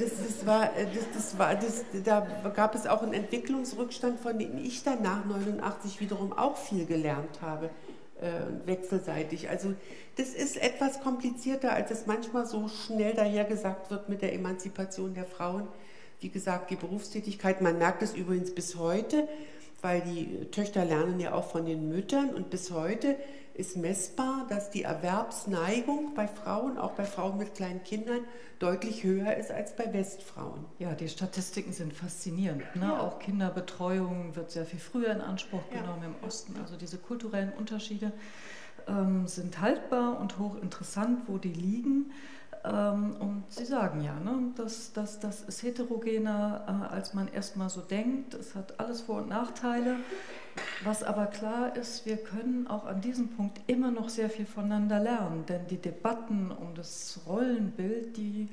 S3: da gab es auch einen Entwicklungsrückstand, von dem ich dann nach 89 wiederum auch viel gelernt habe. Wechselseitig. Also das ist etwas komplizierter, als es manchmal so schnell dahergesagt wird mit der Emanzipation der Frauen. Wie gesagt, die Berufstätigkeit, man merkt es übrigens bis heute, weil die Töchter lernen ja auch von den Müttern und bis heute ist messbar, dass die Erwerbsneigung bei Frauen, auch bei Frauen mit kleinen Kindern, deutlich höher ist als bei Westfrauen.
S2: Ja, die Statistiken sind faszinierend. Ne? Ja. Auch Kinderbetreuung wird sehr viel früher in Anspruch genommen im Osten. Also diese kulturellen Unterschiede sind haltbar und hochinteressant, wo die liegen. Und Sie sagen ja, ne, das ist heterogener, als man erstmal so denkt. Es hat alles Vor- und Nachteile. Was aber klar ist, wir können auch an diesem Punkt immer noch sehr viel voneinander lernen. Denn die Debatten um das Rollenbild, die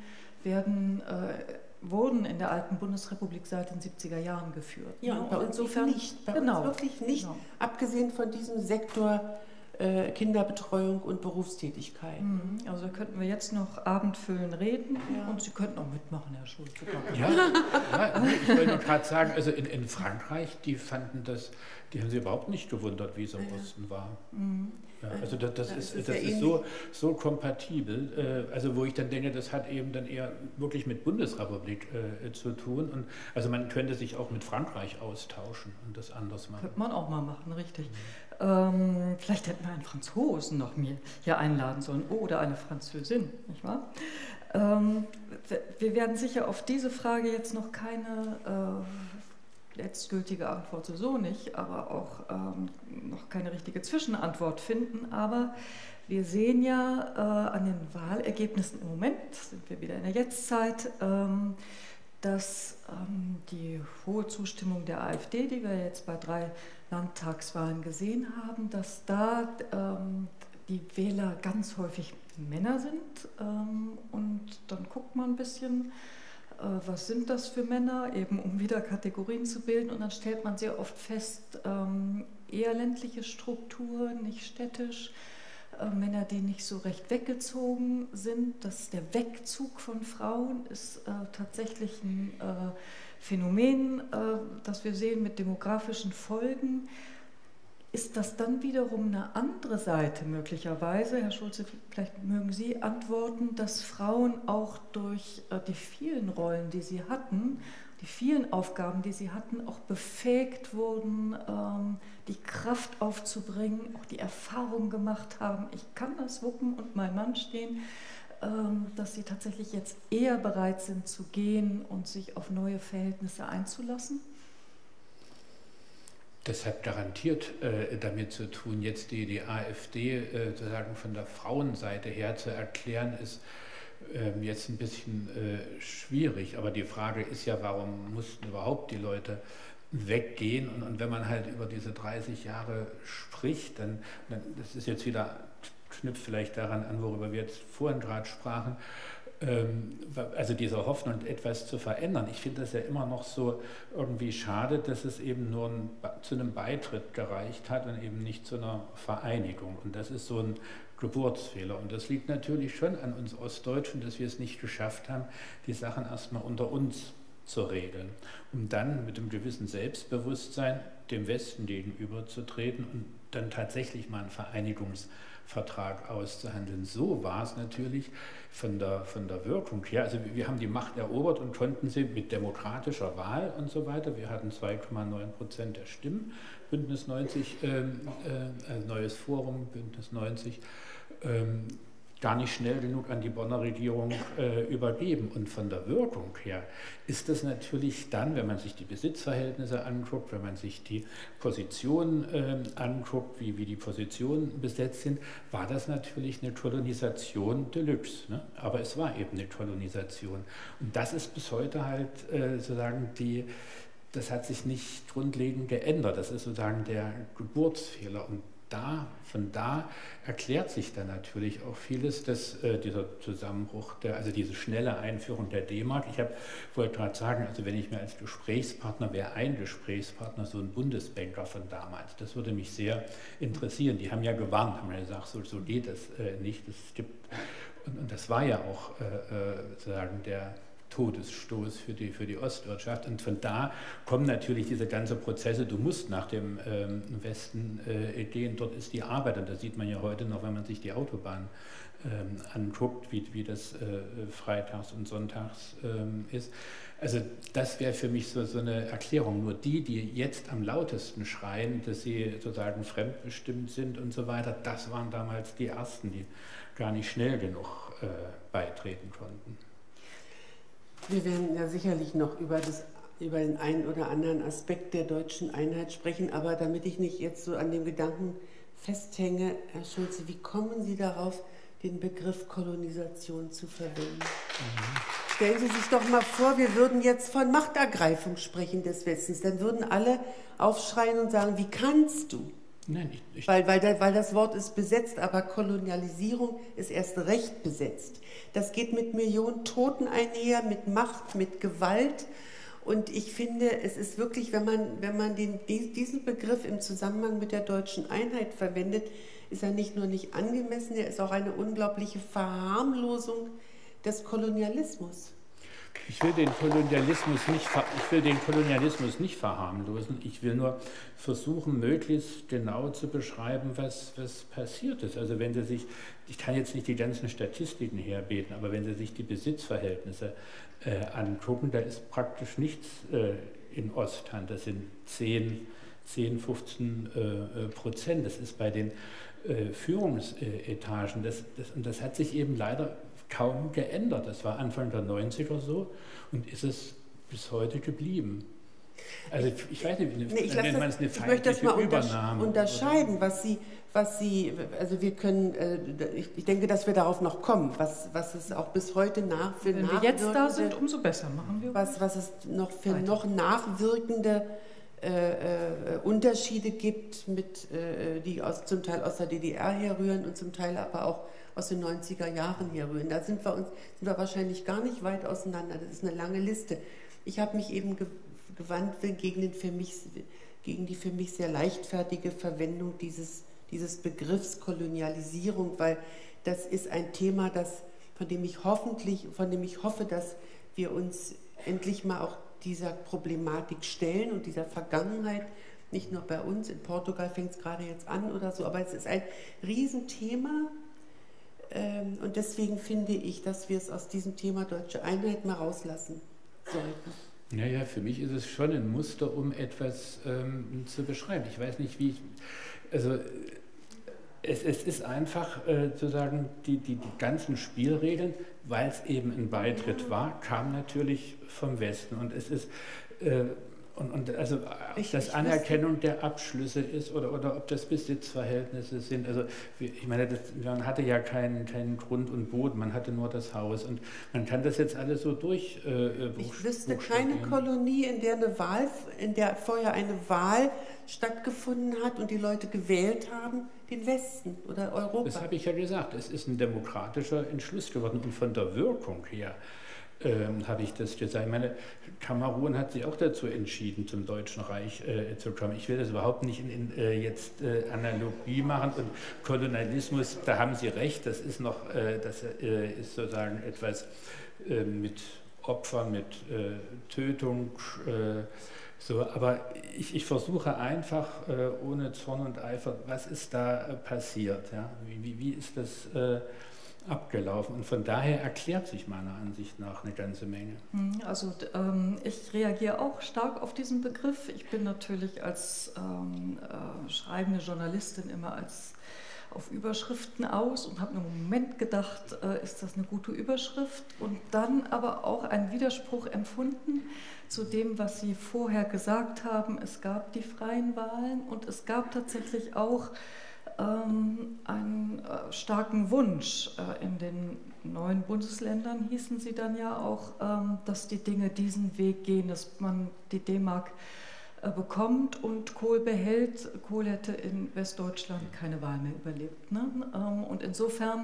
S2: wurden in der alten Bundesrepublik seit den 70er Jahren geführt.
S3: Ja, und bei uns insofern nicht. Bei uns wirklich nicht. Genau. Abgesehen von diesem Sektor Kinderbetreuung und Berufstätigkeit.
S2: Also da könnten wir jetzt noch abendfüllend reden und Sie könnten auch mitmachen, Herr Schulze.
S4: Ja, ich wollte nur gerade sagen, also in Frankreich, die fanden das, die haben sich überhaupt nicht gewundert, wie es im Osten war. Ja, also das ist so kompatibel, also wo ich dann denke, das hat eben dann eher wirklich mit Bundesrepublik zu tun. Und also man könnte sich auch mit Frankreich austauschen und das anders machen.
S2: Könnte man auch mal machen, richtig. Vielleicht hätten wir einen Franzosen noch mir hier einladen sollen oder eine Französin, nicht wahr? Wir werden sicher auf diese Frage jetzt noch keine letztgültige Antwort sowieso nicht, aber auch noch keine richtige Zwischenantwort finden. Aber wir sehen ja an den Wahlergebnissen im Moment, sind wir wieder in der Jetztzeit, dass die hohe Zustimmung der AfD, die wir jetzt bei 3 Landtagswahlen gesehen haben, dass da die Wähler ganz häufig Männer sind. Und dann guckt man ein bisschen, was sind das für Männer, eben um wieder Kategorien zu bilden. Und dann stellt man sehr oft fest, eher ländliche Strukturen, nicht städtisch, Männer, die nicht so recht weggezogen sind. Der Wegzug von Frauen ist tatsächlich ein Phänomen, das wir sehen mit demografischen Folgen. Ist das dann wiederum eine andere Seite möglicherweise, Herr Schulze, vielleicht mögen Sie antworten, dass Frauen auch durch die vielen Rollen, die sie hatten, die vielen Aufgaben, die sie hatten, auch befähigt wurden, die Kraft aufzubringen, auch die Erfahrung gemacht haben, ich kann das wuppen und mein Mann stehen, dass sie tatsächlich jetzt eher bereit sind zu gehen und sich auf neue Verhältnisse einzulassen?
S4: Das hat garantiert damit zu tun, jetzt die AfD sozusagen von der Frauenseite her zu erklären, ist jetzt ein bisschen schwierig. Aber die Frage ist ja, warum mussten überhaupt die Leute weggehen? Und wenn man halt über diese 30 Jahre spricht, dann das ist jetzt wieder, knüpft vielleicht daran an, worüber wir jetzt vorhin gerade sprachen, also diese Hoffnung, etwas zu verändern. Ich finde das ja immer noch so irgendwie schade, dass es eben nur zu einem Beitritt gereicht hat und eben nicht zu einer Vereinigung. Und das ist so ein Geburtsfehler. Und das liegt natürlich schon an uns Ostdeutschen, dass wir es nicht geschafft haben, die Sachen erstmal unter uns zu regeln, um dann mit einem gewissen Selbstbewusstsein dem Westen gegenüberzutreten und dann tatsächlich mal einen Vereinigungsvertrag auszuhandeln. So war es natürlich von der Wirkung her. Also wir haben die Macht erobert und konnten sie mit demokratischer Wahl und so weiter. Wir hatten 2,9% der Stimmen. Bündnis 90, neues Forum, Bündnis 90, gar nicht schnell genug an die Bonner Regierung übergeben. Und von der Wirkung her ist das natürlich dann, wenn man sich die Besitzverhältnisse anguckt, wenn man sich die Positionen anguckt, wie die Positionen besetzt sind, war das natürlich eine Kolonisation Deluxe. Ne? Aber es war eben eine Kolonisation. Und das ist bis heute halt sozusagen das hat sich nicht grundlegend geändert. Das ist sozusagen der Geburtsfehler. Und von da erklärt sich dann natürlich auch vieles, dass dieser Zusammenbruch, also diese schnelle Einführung der D-Mark. Ich wollte gerade sagen, also wenn ich mir als Gesprächspartner wäre, ein Gesprächspartner, so ein Bundesbanker von damals, das würde mich sehr interessieren. Die haben ja gewarnt, haben ja gesagt, so geht es nicht. Und das war ja auch sozusagen der Todesstoß für die Ostwirtschaft. Und von da kommen natürlich diese ganzen Prozesse, du musst nach dem Westen gehen, dort ist die Arbeit. Und das sieht man ja heute noch, wenn man sich die Autobahn anguckt, wie das freitags und sonntags ist. Also das wäre für mich so eine Erklärung. Nur die jetzt am lautesten schreien, dass sie sozusagen fremdbestimmt sind und so weiter, das waren damals die Ersten, die gar nicht schnell genug beitreten konnten.
S3: Wir werden ja sicherlich noch über den einen oder anderen Aspekt der deutschen Einheit sprechen, aber damit ich nicht jetzt so an dem Gedanken festhänge, Herr Schulze, wie kommen Sie darauf, den Begriff Kolonisation zu verwenden? Stellen Sie sich doch mal vor, wir würden jetzt von Machtergreifung sprechen des Westens, dann würden alle aufschreien und sagen, wie kannst du?
S4: Nein,
S3: weil das Wort ist besetzt, aber Kolonialisierung ist erst recht besetzt. Das geht mit Millionen Toten einher, mit Macht, mit Gewalt. Und ich finde, es ist wirklich, wenn man diesen Begriff im Zusammenhang mit der deutschen Einheit verwendet, ist er nicht nur nicht angemessen, er ist auch eine unglaubliche Verharmlosung des Kolonialismus.
S4: Ich will den Kolonialismus nicht verharmlosen. Ich will nur versuchen, möglichst genau zu beschreiben, was passiert ist. Also wenn Sie sich, ich kann jetzt nicht die ganzen Statistiken herbeten, aber wenn Sie sich die Besitzverhältnisse angucken, da ist praktisch nichts in Osthand. Das sind 10–15%. Das ist bei den Führungsetagen. Und das hat sich eben leider kaum geändert. Das war Anfang der 90er so und ist es bis heute geblieben. Also ich weiß nicht, nennt man es eine feindliche Übernahme?
S3: Unterscheiden, was Sie, also wir können, ich denke, dass wir darauf noch kommen, was es auch bis heute
S2: Wenn wir jetzt da sind, umso besser machen wir.
S3: Was es noch für noch nachwirkende Unterschiede gibt, die zum Teil aus der DDR herrühren und zum Teil aber auch aus den 90er Jahren herrühren. Da sind wir wahrscheinlich gar nicht weit auseinander. Das ist eine lange Liste. Ich habe mich eben gewandt gegen die für mich sehr leichtfertige Verwendung dieses Begriffs Kolonialisierung, weil das ist ein Thema, von dem ich hoffe, dass wir uns endlich mal auch dieser Problematik stellen und dieser Vergangenheit, nicht nur bei uns, in Portugal fängt es gerade jetzt an oder so, aber es ist ein Riesenthema und deswegen finde ich, dass wir es aus diesem Thema deutsche Einheit mal rauslassen sollten.
S4: Naja, für mich ist es schon ein Muster, um etwas zu beschreiben. Ich weiß nicht, also es ist einfach sozusagen die ganzen Spielregeln, weil es eben ein Beitritt war, kam natürlich vom Westen und es ist also ob das Anerkennung der Abschlüsse ist oder ob das Besitzverhältnisse sind. Also ich meine, man hatte ja keinen Grund und Boden, man hatte nur das Haus und man kann das jetzt alles so durch.
S3: Ich wüsste keine Kolonie, in der vorher eine Wahl stattgefunden hat und die Leute gewählt haben, den Westen oder Europa.
S4: Das habe ich ja gesagt. Es ist ein demokratischer Entschluss geworden und von der Wirkung her habe ich das gesagt. Ich meine, Kamerun hat sich auch dazu entschieden, zum Deutschen Reich zu kommen. Ich will das überhaupt nicht jetzt Analogie machen. Und Kolonialismus, da haben Sie recht, das ist sozusagen etwas mit Opfern, mit Tötung. So, aber ich versuche einfach, ohne Zorn und Eifer, was ist da passiert? Ja? Wie ist das abgelaufen? Und von daher erklärt sich meiner Ansicht nach eine ganze Menge.
S2: Also ich reagiere auch stark auf diesen Begriff. Ich bin natürlich als schreibende Journalistin immer auf Überschriften aus und habe einen Moment gedacht, ist das eine gute Überschrift? Und dann aber auch einen Widerspruch empfunden zu dem, was Sie vorher gesagt haben. Es gab die freien Wahlen und es gab tatsächlich auch einen starken Wunsch. In den neuen Bundesländern hießen sie dann ja auch, dass die Dinge diesen Weg gehen, dass man die D-Mark bekommt und Kohl behält. Kohl hätte in Westdeutschland keine Wahl mehr überlebt. Ne? Und insofern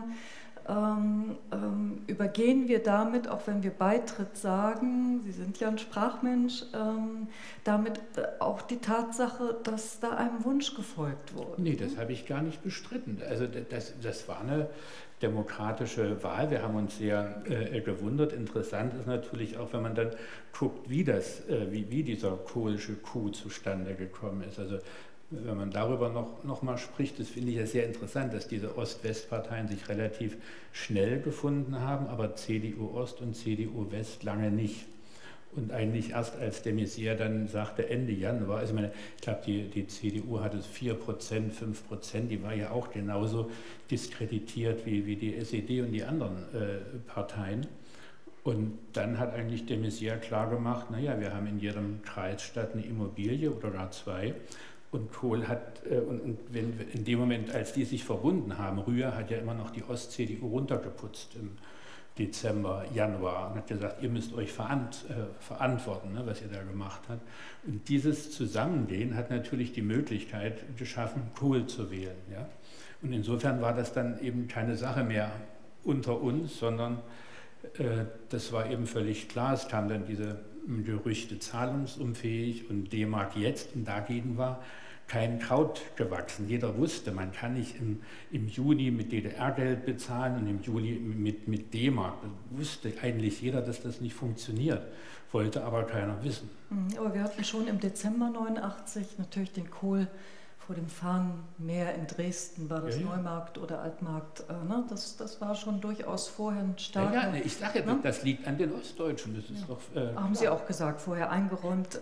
S2: übergehen wir damit, auch wenn wir Beitritt sagen, Sie sind ja ein Sprachmensch, damit auch die Tatsache, dass da einem Wunsch gefolgt wurde.
S4: Nee, das habe ich gar nicht bestritten. Also das war eine demokratische Wahl. Wir haben uns sehr gewundert. Interessant ist natürlich auch, wenn man dann guckt, wie dieser Kohlsche Coup zustande gekommen ist. Also wenn man darüber noch mal spricht, das finde ich ja sehr interessant, dass diese Ost-West-Parteien sich relativ schnell gefunden haben, aber CDU-Ost und CDU-West lange nicht. Und eigentlich erst als de Maizière dann sagte, Ende Januar, also ich glaube, die CDU hatte 4%, 5%, die war ja auch genauso diskreditiert wie die SED und die anderen Parteien. Und dann hat eigentlich de Maizière klargemacht, naja, wir haben in jedem Kreisstadt eine Immobilie oder gar zwei. Und Kohl hat, in dem Moment, als die sich verbunden haben, Rühr hat ja immer noch die Ost-CDU runtergeputzt im Dezember, Januar und hat gesagt, ihr müsst euch verantworten, ne, was ihr da gemacht habt. Und dieses Zusammengehen hat natürlich die Möglichkeit geschaffen, Kohl zu wählen. Ja? Und insofern war das dann eben keine Sache mehr unter uns, sondern das war eben völlig klar. Es kam dann diese Gerüchte zahlungsunfähig und D-Mark jetzt, und dagegen war kein Kraut gewachsen. Jeder wusste, man kann nicht im Juni mit DDR-Geld bezahlen und im Juli mit D-Mark. Das wusste eigentlich jeder, dass das nicht funktioniert, wollte aber keiner wissen.
S2: Aber wir hatten schon im Dezember 89 natürlich den Kohl vor dem Fahnenmeer in Dresden, war das Neumarkt oder Altmarkt. Ne? Das war schon durchaus vorher ein starker...
S4: Ja, ich sage ja, das liegt an den Ostdeutschen. Das ist doch,
S2: haben Sie auch gesagt, vorher eingeräumt.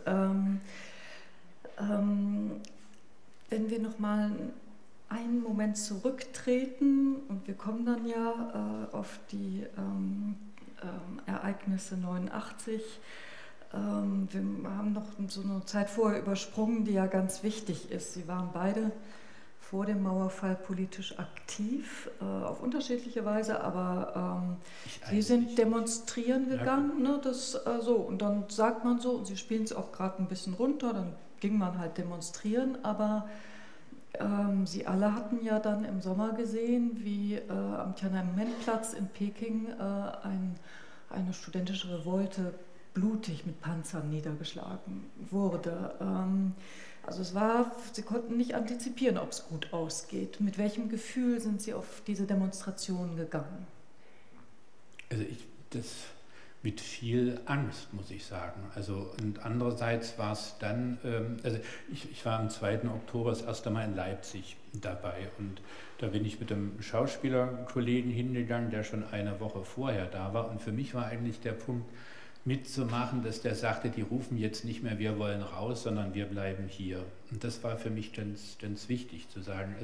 S2: Wenn wir noch mal einen Moment zurücktreten und wir kommen dann ja auf die Ereignisse 89. Wir haben noch so eine Zeit vorher übersprungen, die ja ganz wichtig ist. Sie waren beide vor dem Mauerfall politisch aktiv, auf unterschiedliche Weise, aber Sie sind demonstrieren gegangen, ne, das, so, und dann sagt man so, und Sie spielen es auch gerade ein bisschen runter, dann ging man halt demonstrieren, aber Sie alle hatten ja dann im Sommer gesehen, wie am Tiananmen-Platz in Peking eine studentische Revolte blutig mit Panzern niedergeschlagen wurde. Also Sie konnten nicht antizipieren, ob es gut ausgeht. Mit welchem Gefühl sind Sie auf diese Demonstration gegangen?
S4: Also mit viel Angst, muss ich sagen. Also, und andererseits war es dann, also ich war am 2. Oktober das erste Mal in Leipzig dabei und da bin ich mit einem Schauspielerkollegen hingegangen, der schon eine Woche vorher da war, und für mich war eigentlich der Punkt mitzumachen, dass der sagte, die rufen jetzt nicht mehr, wir wollen raus, sondern wir bleiben hier. Und das war für mich ganz, ganz wichtig zu sagen.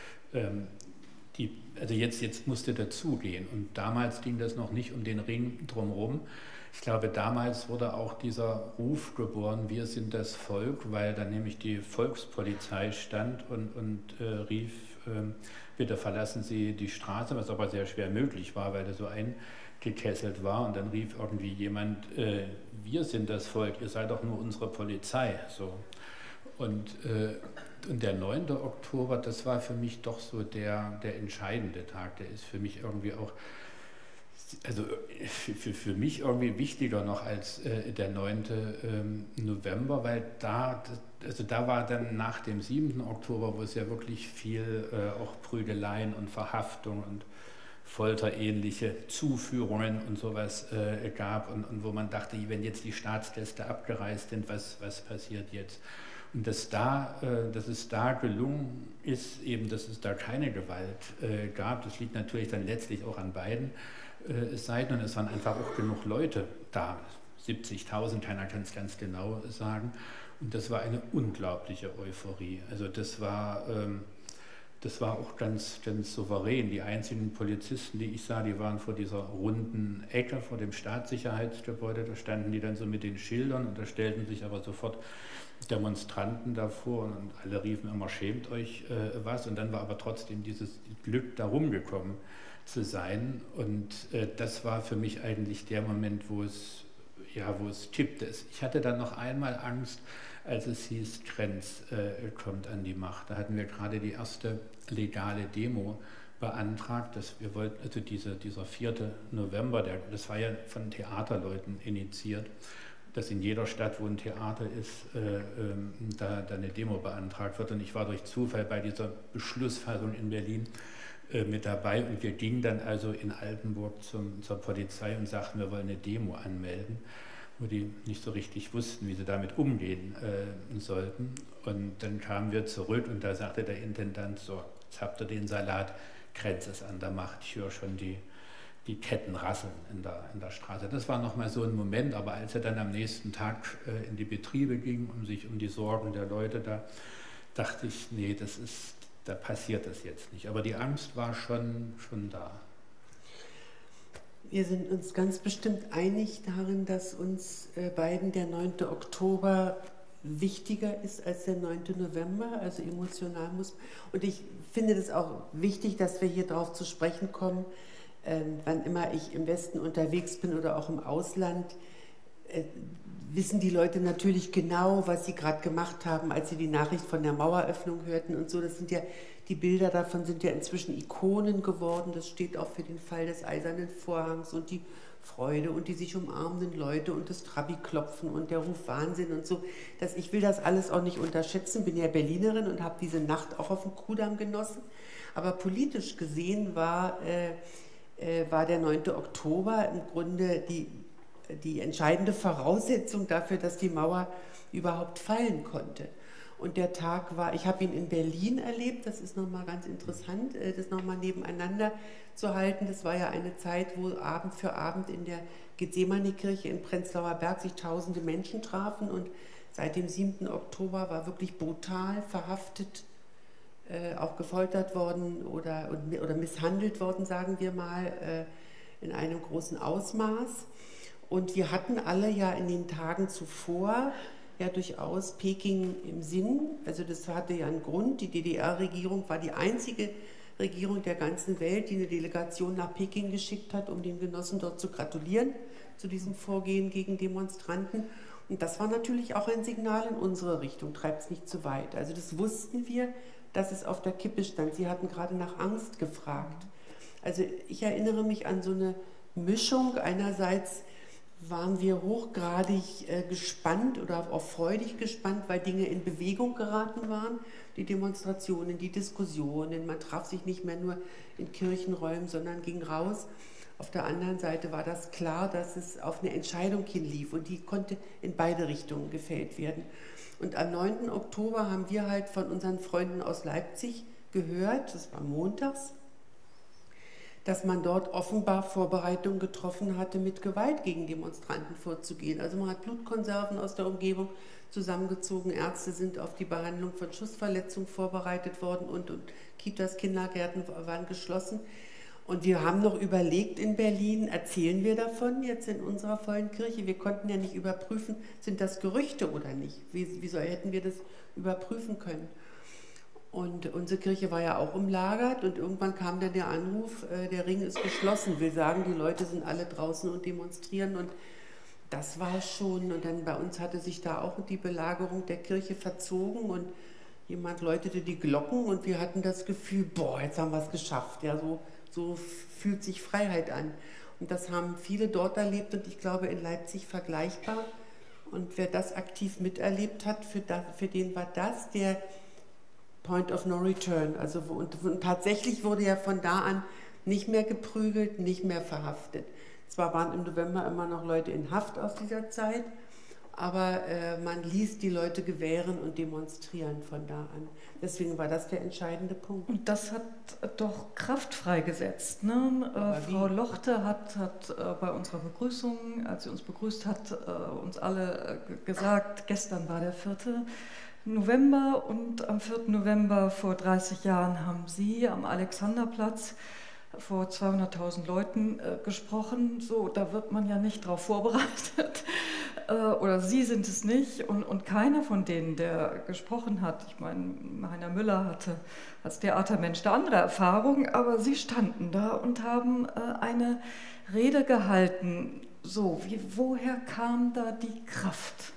S4: Also jetzt musste dazugehen, und damals ging das noch nicht um den Ring drumherum. Ich glaube, damals wurde auch dieser Ruf geboren, wir sind das Volk, weil dann nämlich die Volkspolizei stand und rief, bitte verlassen Sie die Straße, was aber sehr schwer möglich war, weil das so eingekesselt war, und dann rief irgendwie jemand, wir sind das Volk, ihr seid doch nur unsere Polizei. So. Und der 9. Oktober, das war für mich doch so der entscheidende Tag. Der ist für mich irgendwie auch, also für mich irgendwie wichtiger noch als der 9. November, weil da war dann nach dem 7. Oktober, wo es ja wirklich viel auch Prügeleien und Verhaftung und folterähnliche Zuführungen und sowas gab, und wo man dachte, wenn jetzt die Staatsgäste abgereist sind, was passiert jetzt? Und dass es da gelungen ist, eben, dass es da keine Gewalt gab, das liegt natürlich dann letztlich auch an beiden Seiten, und es waren einfach auch genug Leute da, 70.000, keiner kann es ganz genau sagen, und das war eine unglaubliche Euphorie. Also das war auch ganz, ganz souverän. Die einzigen Polizisten, die ich sah, die waren vor dieser runden Ecke, vor dem Staatssicherheitsgebäude, da standen die dann so mit den Schildern, und da stellten sich aber sofort Demonstranten davor, und alle riefen immer, schämt euch was, und dann war aber trotzdem dieses Glück, da rumgekommen zu sein, und das war für mich eigentlich der Moment, wo es kippte. Ich hatte dann noch einmal Angst, als es hieß, Krenz kommt an die Macht. Da hatten wir gerade die erste legale Demo beantragt, dass wir wollten, also dieser 4. November, das war ja von Theaterleuten initiiert, dass in jeder Stadt, wo ein Theater ist, da eine Demo beantragt wird. Und ich war durch Zufall bei dieser Beschlussfassung in Berlin mit dabei, und wir gingen dann also in Altenburg zur Polizei und sagten, wir wollen eine Demo anmelden, wo die nicht so richtig wussten, wie sie damit umgehen sollten. Und dann kamen wir zurück, und da sagte der Intendant, so, jetzt habt ihr den Salat, Krenz ist an der Macht, ich höre schon die Ketten rasseln in der Straße. Das war nochmal so ein Moment, aber als er dann am nächsten Tag in die Betriebe ging, sich um die Sorgen der Leute, da dachte ich, nee, da passiert das jetzt nicht. Aber die Angst war schon da.
S3: Wir sind uns ganz bestimmt einig darin, dass uns beiden der 9. Oktober wichtiger ist als der 9. November, also emotional muss. Und ich finde das auch wichtig, dass wir hier drauf zu sprechen kommen, wann immer ich im Westen unterwegs bin oder auch im Ausland, wissen die Leute natürlich genau, was sie gerade gemacht haben, als sie die Nachricht von der Maueröffnung hörten und so. Das sind ja, die Bilder davon sind ja inzwischen Ikonen geworden. Das steht auch für den Fall des Eisernen Vorhangs und die Freude und die sich umarmenden Leute und das Trabi-Klopfen und der Ruf Wahnsinn und so. Ich will das alles auch nicht unterschätzen, bin ja Berlinerin und habe diese Nacht auch auf dem Kudamm genossen. Aber politisch gesehen war der 9. Oktober im Grunde die entscheidende Voraussetzung dafür, dass die Mauer überhaupt fallen konnte. Und der Tag war, ich habe ihn in Berlin erlebt, das ist nochmal ganz interessant, das nochmal nebeneinander zu halten. Das war ja eine Zeit, wo Abend für Abend in der Gethsemane-Kirche in Prenzlauer Berg sich tausende Menschen trafen und seit dem 7. Oktober war wirklich brutal verhaftet, auch gefoltert worden oder misshandelt worden, sagen wir mal, in einem großen Ausmaß. Und wir hatten alle ja in den Tagen zuvor ja durchaus Peking im Sinn, also das hatte ja einen Grund, die DDR-Regierung war die einzige Regierung der ganzen Welt, die eine Delegation nach Peking geschickt hat, um den Genossen dort zu gratulieren, zu diesem Vorgehen gegen Demonstranten. Und das war natürlich auch ein Signal in unsere Richtung, treibt es nicht zu weit. Also das wussten wir, dass es auf der Kippe stand. Sie hatten gerade nach Angst gefragt. Also ich erinnere mich an so eine Mischung, einerseits waren wir hochgradig gespannt oder auch freudig gespannt, weil Dinge in Bewegung geraten waren. Die Demonstrationen, die Diskussionen, man traf sich nicht mehr nur in Kirchenräumen, sondern ging raus. Auf der anderen Seite war das klar, dass es auf eine Entscheidung hinlief und die konnte in beide Richtungen gefällt werden. Und am 9. Oktober haben wir halt von unseren Freunden aus Leipzig gehört, das war montags, dass man dort offenbar Vorbereitungen getroffen hatte, mit Gewalt gegen Demonstranten vorzugehen. Also man hat Blutkonserven aus der Umgebung zusammengezogen, Ärzte sind auf die Behandlung von Schussverletzungen vorbereitet worden und Kitas, Kindergärten waren geschlossen. Und wir haben noch überlegt in Berlin, erzählen wir davon jetzt in unserer vollen Kirche? Wir konnten ja nicht überprüfen, sind das Gerüchte oder nicht? Wieso hätten wir das überprüfen können? Und unsere Kirche war ja auch umlagert und irgendwann kam dann der Anruf, der Ring ist geschlossen. Wir sagen, die Leute sind alle draußen und demonstrieren und das war schon. Und dann bei uns hatte sich da auch die Belagerung der Kirche verzogen und jemand läutete die Glocken und wir hatten das Gefühl, boah, jetzt haben wir es geschafft. Ja, so fühlt sich Freiheit an. Und das haben viele dort erlebt und ich glaube in Leipzig vergleichbar. Und wer das aktiv miterlebt hat, für den war das der Point of No Return. Also, und tatsächlich wurde ja von da an nicht mehr geprügelt, nicht mehr verhaftet. Zwar waren im November immer noch Leute in Haft aus dieser Zeit, aber man ließ die Leute gewähren und demonstrieren von da an. Deswegen war das der entscheidende Punkt.
S2: Und das hat doch Kraft freigesetzt. Ne? Frau Lochte hat bei unserer Begrüßung, als sie uns begrüßt hat, uns alle gesagt, gestern war der 4. November und am 4. November vor 30 Jahren haben Sie am Alexanderplatz vor 200.000 Leuten gesprochen. So, da wird man ja nicht drauf vorbereitet. Oder Sie sind es nicht. Und keiner von denen, der gesprochen hat, ich meine, Heiner Müller hatte als Theatermensch da andere Erfahrungen, aber Sie standen da und haben eine Rede gehalten. So, woher kam da die Kraft?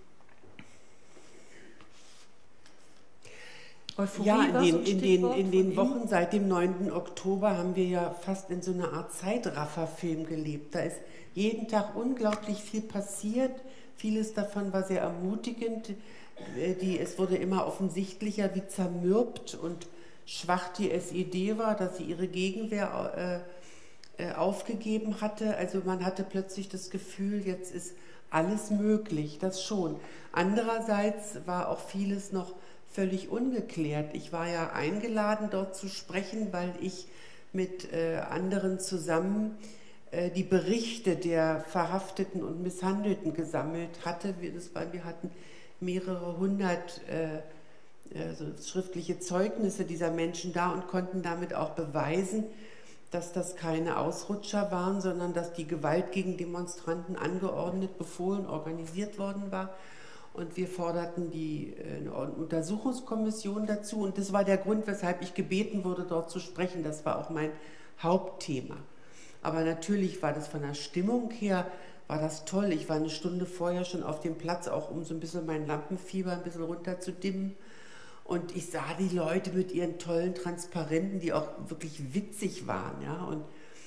S2: Euphorie
S3: ja, in den Wochen seit dem 9. Oktober haben wir ja fast in so einer Art Zeitrafferfilm gelebt. Da ist jeden Tag unglaublich viel passiert. Vieles davon war sehr ermutigend. Es wurde immer offensichtlicher, wie zermürbt und schwach die SED war, dass sie ihre Gegenwehr aufgegeben hatte. Also man hatte plötzlich das Gefühl, jetzt ist alles möglich, das schon. Andererseits war auch vieles noch völlig ungeklärt. Ich war ja eingeladen, dort zu sprechen, weil ich mit anderen zusammen die Berichte der Verhafteten und Misshandelten gesammelt hatte. Wir hatten mehrere hundert schriftliche Zeugnisse dieser Menschen da und konnten damit auch beweisen, dass das keine Ausrutscher waren, sondern dass die Gewalt gegen Demonstranten angeordnet, befohlen, organisiert worden war. Und wir forderten eine Untersuchungskommission dazu. Und das war der Grund, weshalb ich gebeten wurde, dort zu sprechen. Das war auch mein Hauptthema. Aber natürlich war das von der Stimmung her, war das toll. Ich war eine Stunde vorher schon auf dem Platz, auch um so ein bisschen mein Lampenfieber ein bisschen runterzudimmen. Und ich sah die Leute mit ihren tollen Transparenten, die auch wirklich witzig waren. Ja?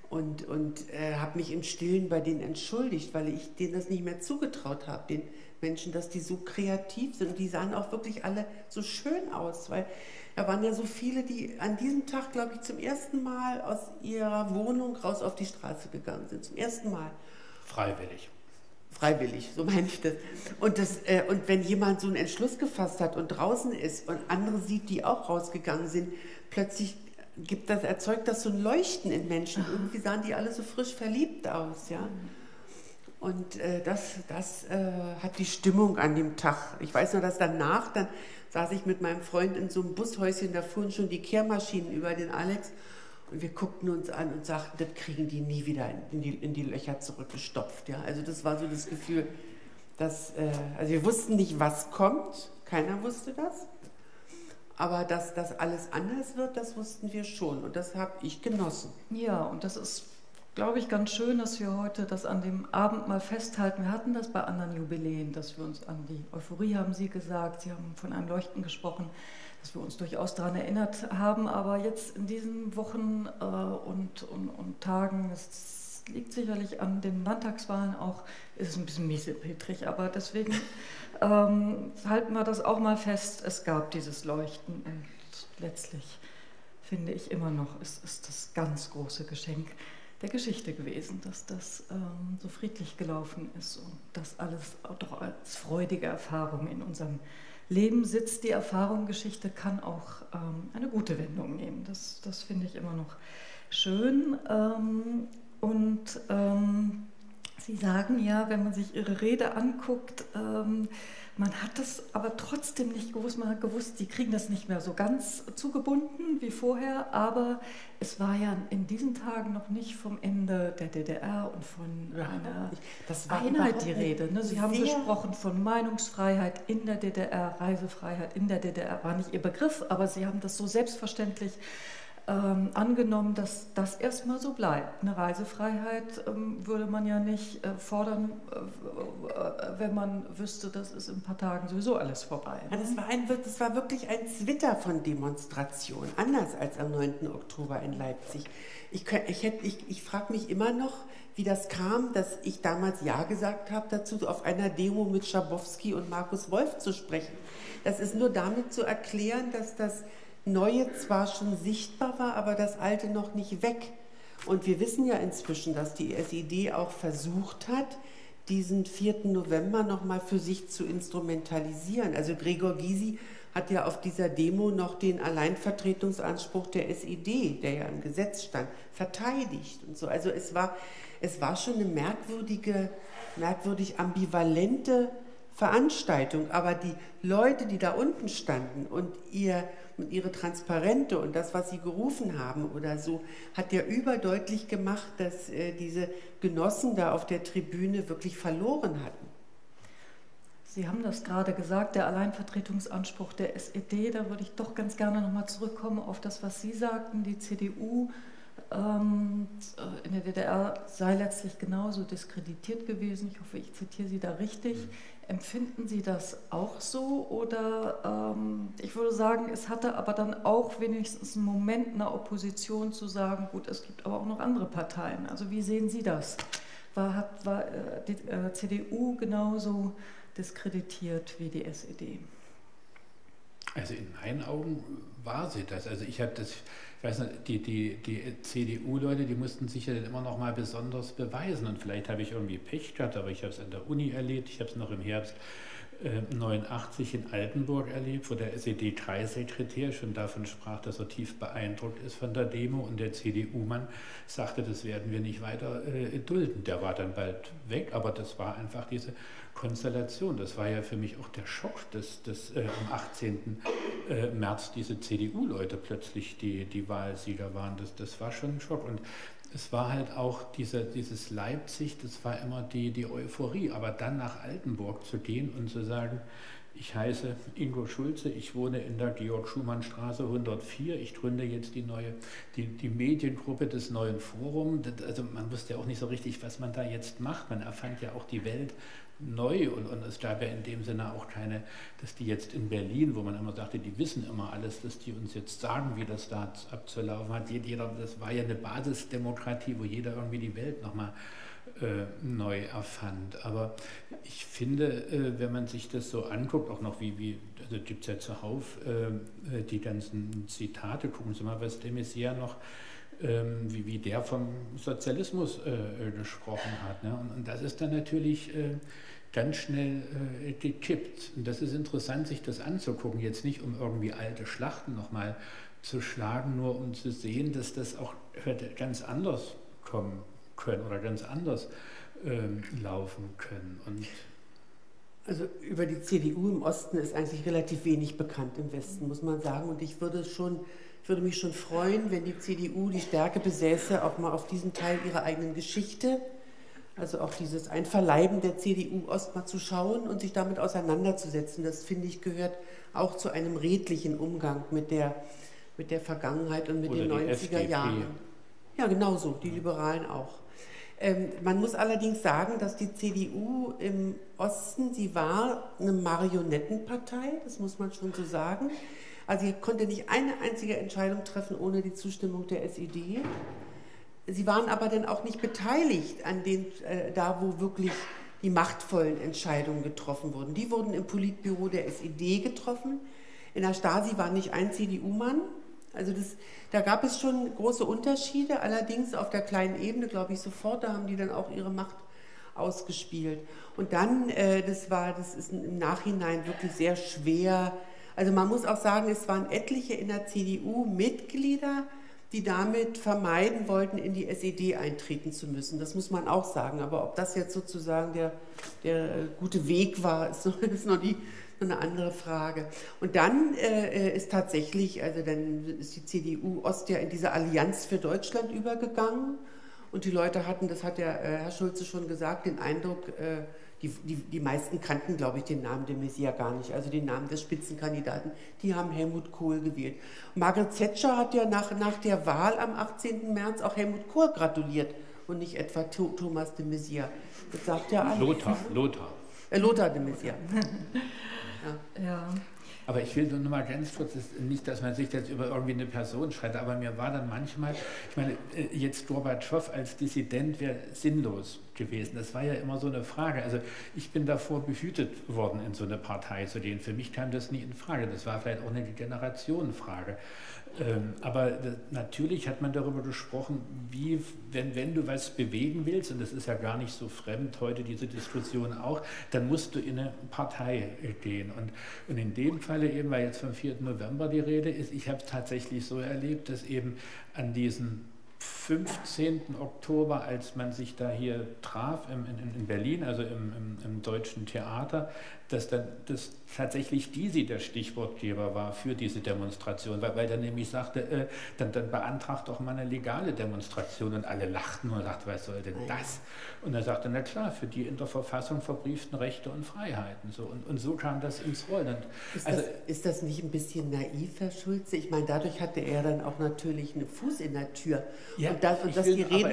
S3: und habe mich im Stillen bei denen entschuldigt, weil ich denen das nicht mehr zugetraut habe, den Menschen, dass die so kreativ sind. Und die sahen auch wirklich alle so schön aus, weil da waren ja so viele, die an diesem Tag, glaube ich, zum ersten Mal aus ihrer Wohnung raus auf die Straße gegangen sind. Zum ersten Mal.
S4: Freiwillig.
S3: Freiwillig, so meine ich das. Und wenn jemand so einen Entschluss gefasst hat und draußen ist und andere sieht, die auch rausgegangen sind, plötzlich erzeugt das so ein Leuchten in Menschen. Irgendwie sahen die alle so frisch verliebt aus, ja. Und das hat die Stimmung an dem Tag. Ich weiß nur, dass danach, dann saß ich mit meinem Freund in so einem Bushäuschen, da fuhren schon die Kehrmaschinen über den Alex und wir guckten uns an und sagten, das kriegen die nie wieder in die Löcher zurückgestopft. Ja? Also das war so das Gefühl, dass, also wir wussten nicht, was kommt, keiner wusste das, aber dass das alles anders wird, das wussten wir schon und das habe ich genossen.
S2: Ja, und das ist, glaube ich, ganz schön, dass wir heute das an dem Abend mal festhalten. Wir hatten das bei anderen Jubiläen, dass wir uns an die Euphorie, haben Sie gesagt, Sie haben von einem Leuchten gesprochen, dass wir uns durchaus daran erinnert haben. Aber jetzt in diesen Wochen und Tagen, es liegt sicherlich an den Landtagswahlen auch, ist es ein bisschen miesepetrig. Aber deswegen halten wir das auch mal fest, es gab dieses Leuchten und letztlich finde ich immer noch, es ist das ganz große Geschenk der Geschichte gewesen, dass das so friedlich gelaufen ist und das alles auch doch als freudige Erfahrung in unserem Leben sitzt. Die Erfahrung, Geschichte kann auch eine gute Wendung nehmen. Das finde ich immer noch schön. Sie sagen ja, wenn man sich Ihre Rede anguckt, man hat es aber trotzdem nicht gewusst. Man hat gewusst, die kriegen das nicht mehr so ganz zugebunden wie vorher, aber es war ja in diesen Tagen noch nicht vom Ende der DDR und von einer Einheit die Rede. Ne? Sie haben gesprochen von Meinungsfreiheit in der DDR, Reisefreiheit in der DDR, war nicht Ihr Begriff, aber Sie haben das so selbstverständlich angenommen, dass das erstmal so bleibt. Eine Reisefreiheit würde man ja nicht fordern, wenn man wüsste, das ist in ein paar Tagen sowieso alles vorbei.
S3: Ja, das war wirklich ein Zwitter von Demonstrationen, anders als am 9. Oktober in Leipzig. Ich frage mich immer noch, wie das kam, dass ich damals Ja gesagt habe dazu, auf einer Demo mit Schabowski und Markus Wolf zu sprechen. Das ist nur damit zu erklären, dass das Neue zwar schon sichtbar war, aber das Alte noch nicht weg. Und wir wissen ja inzwischen, dass die SED auch versucht hat, diesen 4. November nochmal für sich zu instrumentalisieren. Also Gregor Gysi hat ja auf dieser Demo noch den Alleinvertretungsanspruch der SED, der ja im Gesetz stand, verteidigt und so. Also es war schon eine merkwürdig ambivalente Veranstaltung, aber die Leute, die da unten standen und ihre Transparente und das, was sie gerufen haben oder so, hat ja überdeutlich gemacht, dass diese Genossen da auf der Tribüne wirklich verloren hatten.
S2: Sie haben das gerade gesagt, der Alleinvertretungsanspruch der SED, da würde ich doch ganz gerne nochmal zurückkommen auf das, was Sie sagten, die CDU in der DDR sei letztlich genauso diskreditiert gewesen. Ich hoffe, ich zitiere Sie da richtig. Empfinden Sie das auch so? Oder ich würde sagen, es hatte aber dann auch wenigstens einen Moment einer Opposition zu sagen, gut, es gibt aber auch noch andere Parteien. Also wie sehen Sie das? War die CDU genauso diskreditiert wie die SED?
S4: Also in meinen Augen war sie das. Also ich weiß nicht, die CDU-Leute, die mussten sich ja dann immer noch mal besonders beweisen. Und vielleicht habe ich irgendwie Pech gehabt, aber ich habe es an der Uni erlebt. Ich habe es noch im Herbst 89 in Altenburg erlebt, wo der SED-Kreissekretär schon davon sprach, dass er tief beeindruckt ist von der Demo. Und der CDU-Mann sagte, das werden wir nicht weiter dulden. Der war dann bald weg, aber das war einfach diese Konstellation. Das war ja für mich auch der Schock, dass am 18. März diese CDU-Leute plötzlich die Wahlsieger waren. Das war schon ein Schock. Und es war halt auch dieses Leipzig, das war immer die Euphorie. Aber dann nach Altenburg zu gehen und zu sagen, ich heiße Ingo Schulze, ich wohne in der Georg-Schumann-Straße 104, ich gründe jetzt die Mediengruppe des neuen Forums. Also man wusste ja auch nicht so richtig, was man da jetzt macht. Man erfand ja auch die Welt neu und es gab ja in dem Sinne auch keine, dass die jetzt in Berlin, wo man immer sagte, die wissen immer alles, dass die uns jetzt sagen, wie das da abzulaufen hat. Das war ja eine Basisdemokratie, wo jeder irgendwie die Welt nochmal neu erfand. Aber ich finde, wenn man sich das so anguckt, auch noch also gibt es ja zuhauf die ganzen Zitate, gucken Sie mal, was de Maizière noch, wie der vom Sozialismus gesprochen hat. Ne? Und das ist dann natürlich ganz schnell gekippt. Und das ist interessant, sich das anzugucken, jetzt nicht um irgendwie alte Schlachten nochmal zu schlagen, nur um zu sehen, dass das auch ganz anders kommen können oder ganz anders laufen können. Und
S3: also über die CDU im Osten ist eigentlich relativ wenig bekannt im Westen, muss man sagen. Und ich würde mich schon freuen, wenn die CDU die Stärke besäße, auch mal auf diesen Teil ihrer eigenen Geschichte, also auch dieses Einverleiben der CDU Ost mal zu schauen und sich damit auseinanderzusetzen. Das, finde ich, gehört auch zu einem redlichen Umgang mit der Vergangenheit und mit den 90er Jahren. Ja, genauso, die Liberalen auch. Man muss allerdings sagen, dass die CDU im Osten, sie war eine Marionettenpartei, das muss man schon so sagen. Also sie konnte nicht eine einzige Entscheidung treffen ohne die Zustimmung der SED. Sie waren aber dann auch nicht beteiligt an da wo wirklich die machtvollen Entscheidungen getroffen wurden. Die wurden im Politbüro der SED getroffen. In der Stasi war nicht ein CDU-Mann. Also da gab es schon große Unterschiede, allerdings auf der kleinen Ebene, glaube ich, sofort, da haben die dann auch ihre Macht ausgespielt. Und dann, das ist im Nachhinein wirklich sehr schwer. Also man muss auch sagen, es waren etliche in der CDU Mitglieder, die damit vermeiden wollten, in die SED eintreten zu müssen. Das muss man auch sagen. Aber ob das jetzt sozusagen der gute Weg war, ist noch eine andere Frage. Und dann ist tatsächlich, also dann ist die CDU Ost ja in diese Allianz für Deutschland übergegangen. Und die Leute hatten, das hat ja Herr Schulze schon gesagt, den Eindruck, die meisten kannten, glaube ich, den Namen de Maizière gar nicht, also den Namen des Spitzenkandidaten. Die haben Helmut Kohl gewählt. Margaret Thatcher hat ja nach der Wahl am 18. März auch Helmut Kohl gratuliert und nicht etwa Thomas de Maizière. Das sagt ja alles. Lothar de Maizière.
S2: Ja.
S4: Aber ich will nur noch mal ganz kurz, nicht, dass man sich jetzt über irgendwie eine Person schreibt, aber mir war dann manchmal, ich meine, jetzt Gorbatschow als Dissident wäre sinnlos gewesen. Das war ja immer so eine Frage. Also ich bin davor behütet worden, in so eine Partei zu gehen. Für mich kam das nie in Frage. Das war vielleicht auch eine Generationenfrage. Aber natürlich hat man darüber gesprochen, wie, wenn du was bewegen willst, und das ist ja gar nicht so fremd heute, diese Diskussion auch, dann musst du in eine Partei gehen. Und in dem Falle eben, weil jetzt vom 4. November die Rede ist, ich habe es tatsächlich so erlebt, dass eben an diesem 15. Oktober, als man sich da hier traf in Berlin, also im Deutschen Theater, dass dann das tatsächlich Gysi der Stichwortgeber war für diese Demonstration, weil der nämlich sagte, dann beantragt doch mal eine legale Demonstration, und alle lachten und sagten, was soll denn das? Und er sagte, na klar, für die in der Verfassung verbrieften Rechte und Freiheiten. So, und so kam das ins Rollen.
S3: Ist das nicht ein bisschen naiv, Herr Schulze? Ich meine, dadurch hatte er dann auch natürlich einen Fuß in der Tür.
S4: Ja,
S3: und dass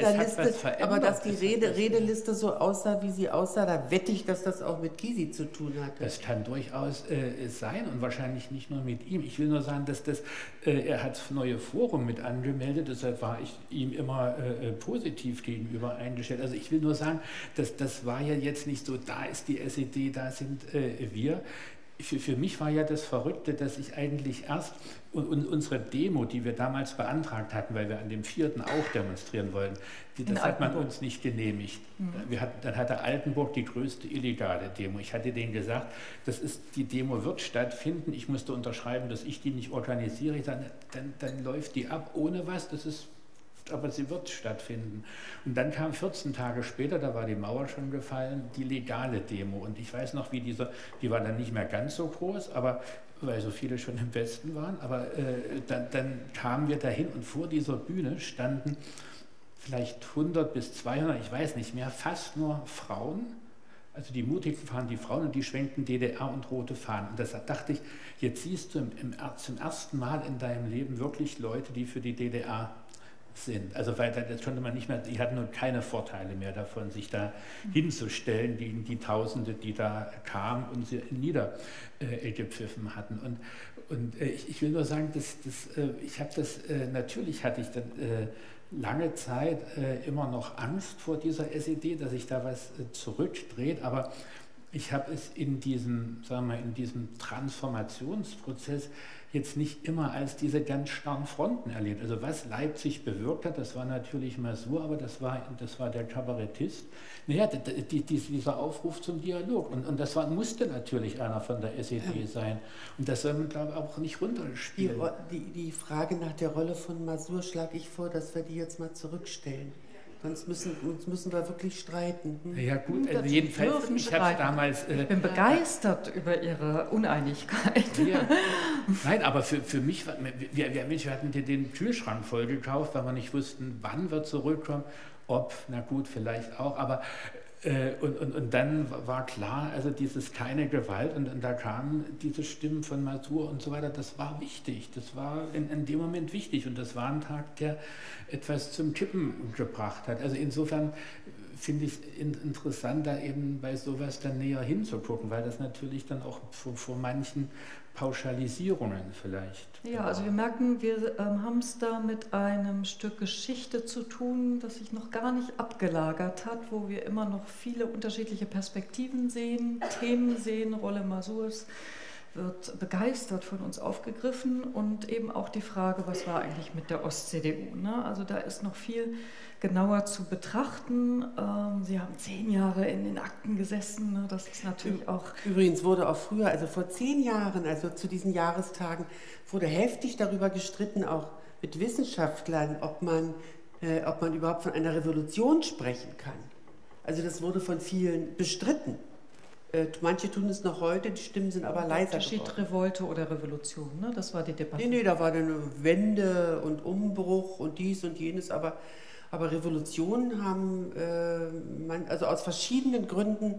S3: die Redeliste so aussah, wie sie aussah, da wette ich, dass das auch mit Gysi zu tun hatte.
S4: Das kann durchaus sein und wahrscheinlich nicht nur mit ihm. Ich will nur sagen, dass er hat das neue Forum mit angemeldet, deshalb war ich ihm immer positiv gegenüber eingestellt. Also ich will nur sagen, das war ja jetzt nicht so, da ist die SED, da sind wir. Für mich war ja das Verrückte, dass ich eigentlich erst und unsere Demo, die wir damals beantragt hatten, weil wir an dem 4. auch demonstrieren wollten, das hat man uns nicht genehmigt. Dann hatte Altenburg die größte illegale Demo. Ich hatte denen gesagt, die Demo wird stattfinden, ich musste unterschreiben, dass ich die nicht organisiere. Dann läuft die ab ohne was, aber sie wird stattfinden. Und dann kam 14 Tage später, da war die Mauer schon gefallen, die legale Demo. Und ich weiß noch, die war dann nicht mehr ganz so groß, aber weil so viele schon im Westen waren. Aber dann kamen wir dahin und vor dieser Bühne standen vielleicht 100 bis 200, ich weiß nicht mehr, fast nur Frauen. Also die Mutigen waren die Frauen und die schwenkten DDR und rote Fahnen. Und deshalb dachte ich, jetzt siehst du zum ersten Mal in deinem Leben wirklich Leute, die für die DDR sind. Also weil das konnte man nicht mehr, die hatten nun keine Vorteile mehr davon, sich da hinzustellen, die Tausende, die da kamen und sie niedergepfiffen hatten. Und ich will nur sagen, natürlich hatte ich dann lange Zeit immer noch Angst vor dieser SED, dass sich da was zurückdreht, aber ich habe es in diesem Transformationsprozess jetzt nicht immer als diese ganz starren Fronten erlebt. Also was Leipzig bewirkt hat, das war natürlich Masur, aber das war der Kabarettist. Naja, dieser Aufruf zum Dialog. Und das musste natürlich einer von der SED sein. Und das soll man, glaube ich, auch nicht runterspielen.
S3: Die Frage nach der Rolle von Masur schlage ich vor, dass wir die jetzt mal zurückstellen. Sonst müssen wir wirklich streiten.
S4: Ja gut, also jedenfalls, ich habe damals...
S2: ich bin begeistert über Ihre Uneinigkeit.
S4: Ja. Nein, aber für mich, wir hatten den Kühlschrank voll gekauft, weil wir nicht wussten, wann wir zurückkommen, ob, na gut, vielleicht auch, aber... Und dann war klar, also dieses keine Gewalt und da kamen diese Stimmen von Masur und so weiter, das war wichtig, das war in dem Moment wichtig und das war ein Tag, der etwas zum Kippen gebracht hat. Also insofern finde ich es interessant, da eben bei sowas dann näher hinzugucken, weil das natürlich dann auch vor manchen Pauschalisierungen vielleicht.
S2: Ja, also wir merken, wir haben es da mit einem Stück Geschichte zu tun, das sich noch gar nicht abgelagert hat, wo wir immer noch viele unterschiedliche Perspektiven sehen, Themen sehen. Rolle Masurs wird begeistert von uns aufgegriffen und eben auch die Frage, was war eigentlich mit der Ost-CDU? Ne? Also da ist noch viel genauer zu betrachten. Sie haben 10 Jahre in den Akten gesessen, ne? Das ist natürlich auch...
S3: Übrigens wurde auch früher, also vor 10 Jahren, also zu diesen Jahrestagen, wurde heftig darüber gestritten, auch mit Wissenschaftlern, ob man überhaupt von einer Revolution sprechen kann. Also das wurde von vielen bestritten. Manche tun es noch heute, die Stimmen sind aber leiser geworden.
S2: Revolte oder Revolution, ne? Das war die Debatte.
S3: Nee, da war dann eine Wende und Umbruch und dies und jenes, aber Revolutionen haben also aus verschiedenen Gründen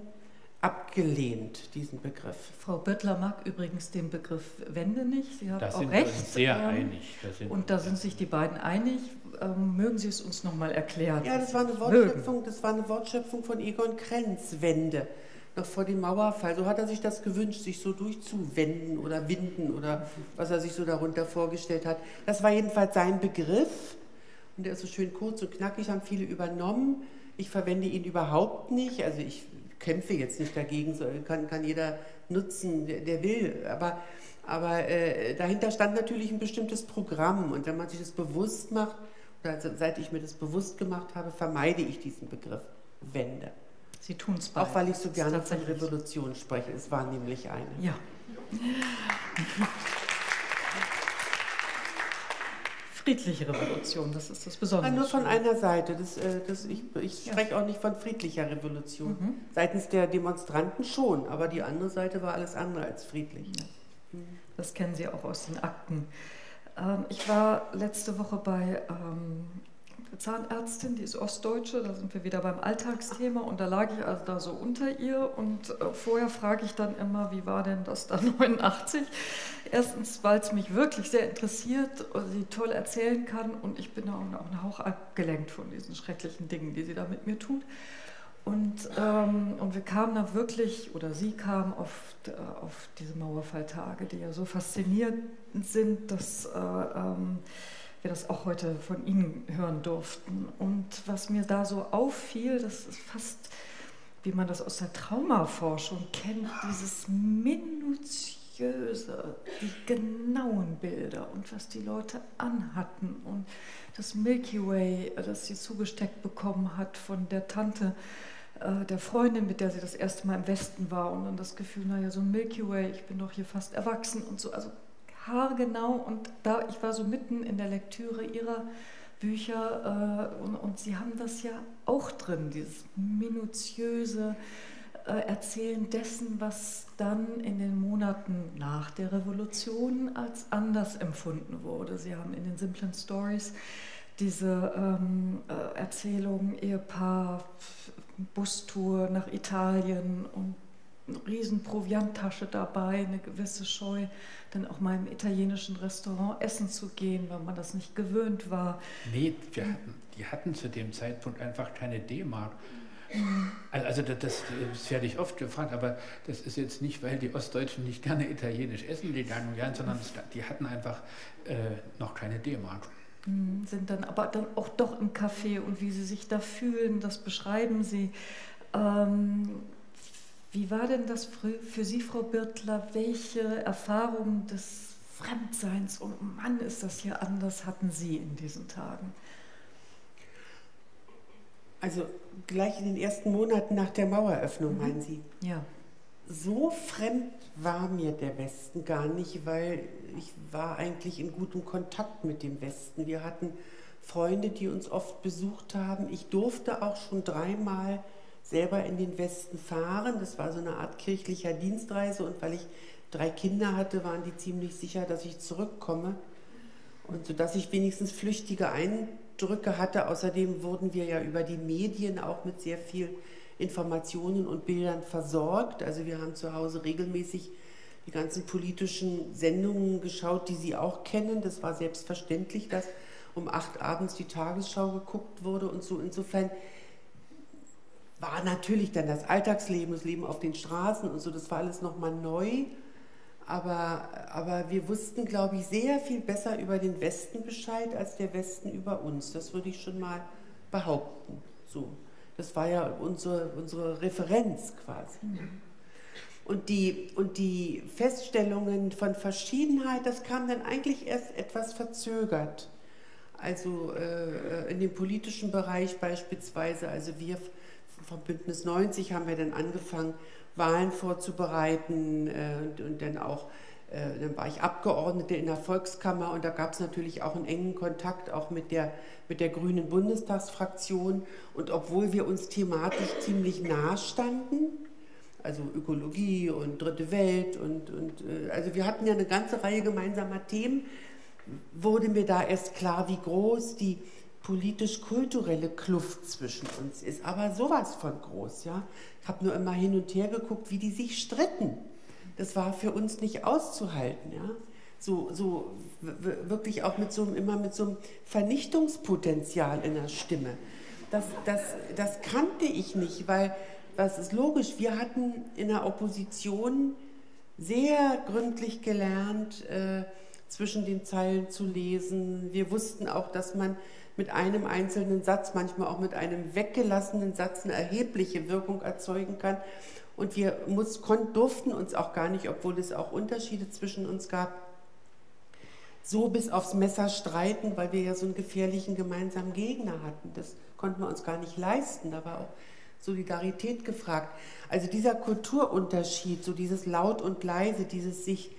S3: abgelehnt, diesen Begriff.
S2: Frau Böttler mag übrigens den Begriff Wende nicht. Sie hat
S4: das
S2: auch
S4: sind
S2: recht.
S4: Wir uns sehr einig.
S2: Und da sind sich die beiden einig. Mögen Sie es uns nochmal erklären?
S3: Ja, das war eine Wortschöpfung von Egon Krenz, Wende. Noch vor dem Mauerfall. So hat er sich das gewünscht, sich so durchzuwenden oder winden oder was er sich so darunter vorgestellt hat. Das war jedenfalls sein Begriff. Und der ist so schön kurz und knackig, haben viele übernommen. Ich verwende ihn überhaupt nicht. Also ich kämpfe jetzt nicht dagegen, kann jeder nutzen, der will. Aber dahinter stand natürlich ein bestimmtes Programm. Und wenn man sich das bewusst macht, oder seit ich mir das bewusst gemacht habe, vermeide ich diesen Begriff Wende.
S2: Sie tun es beide.
S3: Auch weil ich so gerne von Revolution spreche. Es war nämlich eine.
S2: Ja. Friedliche Revolution, das ist das Besondere.
S3: Nur von einer Seite. Ich spreche auch nicht von friedlicher Revolution. Seitens der Demonstranten schon, aber die andere Seite war alles andere als friedlich.
S2: Ja. Das kennen Sie auch aus den Akten. Ich war letzte Woche bei der Zahnärztin, die ist Ostdeutsche, da sind wir wieder beim Alltagsthema und da lag ich also da so unter ihr und vorher frage ich dann immer, wie war denn das da 89? Erstens, weil es mich wirklich sehr interessiert und sie toll erzählen kann und ich bin auch einen Hauch abgelenkt von diesen schrecklichen Dingen, die sie da mit mir tut. Und wir kamen da wirklich, oder sie kam auf diese Mauerfalltage, die ja so faszinierend sind, dass wir das auch heute von Ihnen hören durften. Und was mir da so auffiel, das ist fast, wie man das aus der Traumaforschung kennt, dieses minutiöse, die genauen Bilder und was die Leute anhatten und das Milky Way, das sie zugesteckt bekommen hat von der Tante, der Freundin, mit der sie das erste Mal im Westen war und dann das Gefühl, naja, so ein Milky Way, ich bin doch hier fast erwachsen und so, also haargenau und ich war so mitten in der Lektüre ihrer Bücher und sie haben das ja auch drin, dieses minutiöse Erzählen dessen, was dann in den Monaten nach der Revolution als anders empfunden wurde. Sie haben in den simplen Stories diese Erzählung, Ehepaar, Bustour nach Italien und eine riesen Provianttasche dabei, eine gewisse Scheu, dann auch mal im italienischen Restaurant essen zu gehen, weil man das nicht gewöhnt war.
S4: Nee, die hatten zu dem Zeitpunkt einfach keine D-Mark. Also das werde ich oft gefragt, aber das ist jetzt nicht, weil die Ostdeutschen nicht gerne italienisch essen gegangen wären, sondern die hatten einfach noch keine D-Mark.
S2: Sind dann aber dann auch doch im Café und wie sie sich da fühlen, das beschreiben sie. Wie war denn das für Sie, Frau Birtler? Welche Erfahrungen des Fremdseins, oh Mann, ist das hier anders, hatten Sie in diesen Tagen?
S3: Also gleich in den ersten Monaten nach der Maueröffnung, meinen Sie?
S2: Ja.
S3: So fremd war mir der Westen gar nicht, weil ich war eigentlich in gutem Kontakt mit dem Westen. Wir hatten Freunde, die uns oft besucht haben. Ich durfte auch schon 3-mal selber in den Westen fahren. Das war so eine Art kirchlicher Dienstreise und weil ich 3 Kinder hatte, waren die ziemlich sicher, dass ich zurückkomme. Und so dass ich wenigstens flüchtige Eindrücke hatte. Außerdem wurden wir ja über die Medien auch mit sehr viel Informationen und Bildern versorgt. Also wir haben zu Hause regelmäßig die ganzen politischen Sendungen geschaut, die Sie auch kennen. Das war selbstverständlich, dass um 8 abends die Tagesschau geguckt wurde und so. Insofern war natürlich dann das Alltagsleben, das Leben auf den Straßen und so, das war alles nochmal neu. Aber wir wussten, glaube ich, sehr viel besser über den Westen Bescheid als der Westen über uns. Das würde ich schon mal behaupten. So. Das war ja unsere Referenz quasi. Und die Feststellungen von Verschiedenheit, das kam dann eigentlich erst etwas verzögert. Also in dem politischen Bereich beispielsweise, also wir vom Bündnis 90 haben wir dann angefangen, Wahlen vorzubereiten und dann war ich Abgeordnete in der Volkskammer und da gab es natürlich auch einen engen Kontakt auch mit der grünen Bundestagsfraktion und obwohl wir uns thematisch ziemlich nah standen, also Ökologie und Dritte Welt also wir hatten ja eine ganze Reihe gemeinsamer Themen, wurde mir da erst klar, wie groß die politisch-kulturelle Kluft zwischen uns ist, aber sowas von groß, ja. Ich habe nur immer hin und her geguckt, wie die sich stritten. Das war für uns nicht auszuhalten, ja. So wirklich auch immer mit so einem Vernichtungspotenzial in der Stimme. Das kannte ich nicht, weil, das ist logisch, wir hatten in der Opposition sehr gründlich gelernt, zwischen den Zeilen zu lesen. Wir wussten auch, dass man mit einem einzelnen Satz, manchmal auch mit einem weggelassenen Satz eine erhebliche Wirkung erzeugen kann. Und wir durften uns auch gar nicht, obwohl es auch Unterschiede zwischen uns gab, so bis aufs Messer streiten, weil wir ja so einen gefährlichen gemeinsamen Gegner hatten. Das konnten wir uns gar nicht leisten, da war auch Solidarität gefragt. Also dieser Kulturunterschied, so dieses Laut und Leise, dieses sich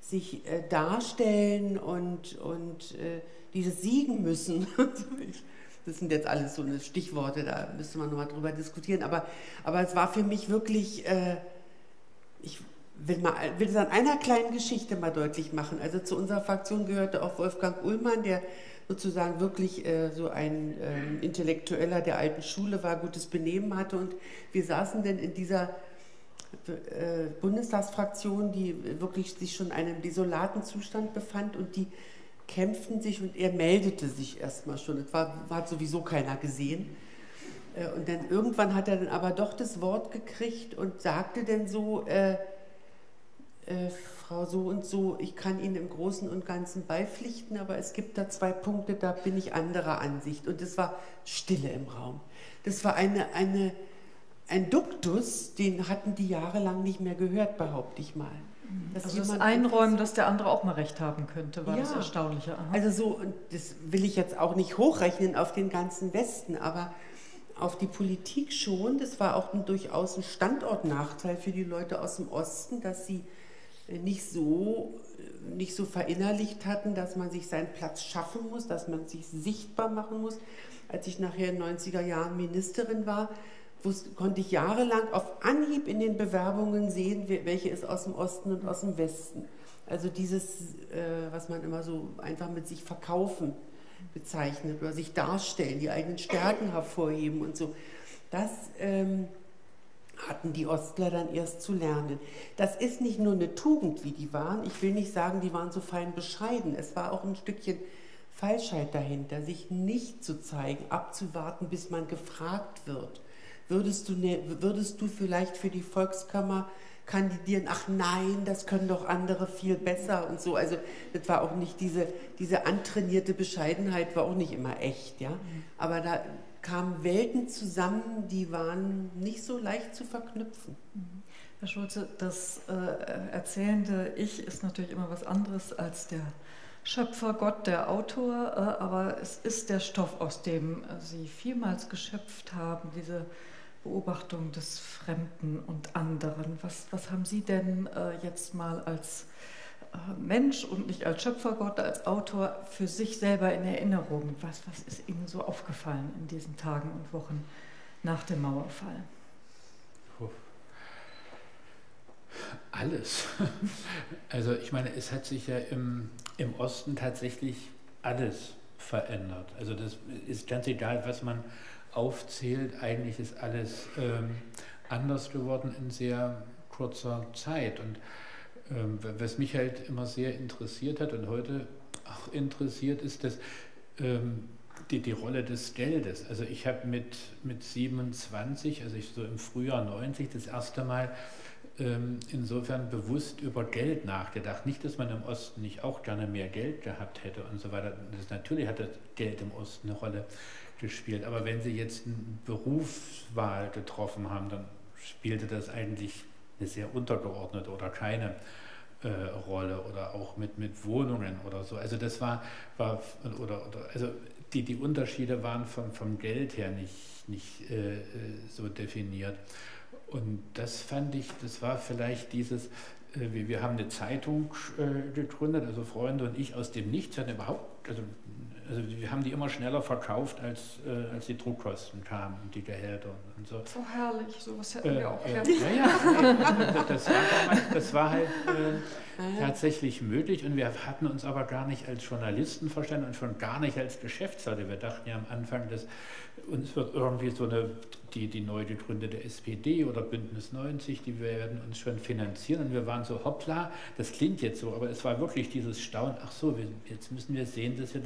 S3: darstellen und dieses Siegen müssen. Das sind jetzt alles so eine Stichworte, da müsste man nochmal drüber diskutieren. Aber es war für mich wirklich, ich will es an einer kleinen Geschichte mal deutlich machen. Also zu unserer Fraktion gehörte auch Wolfgang Ullmann, der sozusagen wirklich so ein Intellektueller der alten Schule war, gutes Benehmen hatte. Und wir saßen dann in dieser Bundestagsfraktion, die wirklich sich schon in einem desolaten Zustand befand und die kämpften sich und er meldete sich erstmal schon. Es hat sowieso keiner gesehen. Und dann irgendwann hat er dann aber doch das Wort gekriegt und sagte dann so, Frau so und so, ich kann Ihnen im Großen und Ganzen beipflichten, aber es gibt da 2 Punkte, da bin ich anderer Ansicht. Und es war Stille im Raum. Das war ein Duktus, den hatten die jahrelang nicht mehr gehört, behaupte ich mal.
S2: Also das Einräumen, dass der andere auch mal recht haben könnte, war das Erstaunliche. Aha.
S3: Also so, und das will ich jetzt auch nicht hochrechnen auf den ganzen Westen, aber auf die Politik schon. Das war auch durchaus ein Standortnachteil für die Leute aus dem Osten, dass sie nicht so verinnerlicht hatten, dass man sich seinen Platz schaffen muss, dass man sich sichtbar machen muss. Als ich nachher in den 90er Jahren Ministerin war, konnte ich jahrelang auf Anhieb in den Bewerbungen sehen, welche ist aus dem Osten und aus dem Westen. Also dieses, was man immer so einfach mit sich verkaufen bezeichnet oder sich darstellen, die eigenen Stärken hervorheben und so. Das hatten die Ostler dann erst zu lernen. Das ist nicht nur eine Tugend, wie die waren. Ich will nicht sagen, die waren so fein bescheiden. Es war auch ein Stückchen Falschheit dahinter, sich nicht zu zeigen, abzuwarten, bis man gefragt wird. Würdest du vielleicht für die Volkskammer kandidieren? Ach nein, das können doch andere viel besser und so. Also das war auch nicht diese antrainierte Bescheidenheit, war auch nicht immer echt, ja. Aber da kamen Welten zusammen, die waren nicht so leicht zu verknüpfen.
S2: Herr Schulze, das erzählende Ich ist natürlich immer was anderes als der Schöpfer, Gott, der Autor, aber es ist der Stoff, aus dem Sie vielmals geschöpft haben, diese Beobachtung des Fremden und anderen. Was haben Sie denn jetzt mal als Mensch und nicht als Schöpfergott, als Autor für sich selber in Erinnerung? Was ist Ihnen so aufgefallen in diesen Tagen und Wochen nach dem Mauerfall?
S4: Alles. Also ich meine, es hat sich ja im Osten tatsächlich alles verändert. Also das ist ganz egal, was man aufzählt, eigentlich ist alles anders geworden in sehr kurzer Zeit. Und was mich halt immer sehr interessiert hat und heute auch interessiert, ist dass die Rolle des Geldes. Also ich habe mit 27, also ich so im Frühjahr 90, das erste Mal insofern bewusst über Geld nachgedacht. Nicht, dass man im Osten nicht auch gerne mehr Geld gehabt hätte und so weiter. Natürlich hat das Geld im Osten eine Rolle gespielt. Aber wenn Sie jetzt eine Berufswahl getroffen haben, dann spielte das eigentlich eine sehr untergeordnete oder keine Rolle oder auch mit Wohnungen oder so. Also das also die Unterschiede waren vom Geld her nicht so definiert. Und das fand ich, das war vielleicht dieses, wir haben eine Zeitung gegründet, also Freunde und ich aus dem Nichts, hatten überhaupt, also wir haben die immer schneller verkauft, als die Druckkosten kamen und die Gehälter und so.
S2: So herrlich, sowas hätten wir auch gerne.
S4: Das war halt tatsächlich möglich und wir hatten uns aber gar nicht als Journalisten verstanden und schon gar nicht als Geschäftsleute. Wir dachten ja am Anfang, dass uns wird irgendwie so die neu gegründete SPD oder Bündnis 90, die werden uns schon finanzieren und wir waren so, hoppla, das klingt jetzt so, aber es war wirklich dieses Staunen, ach so, jetzt müssen wir sehen, dass wir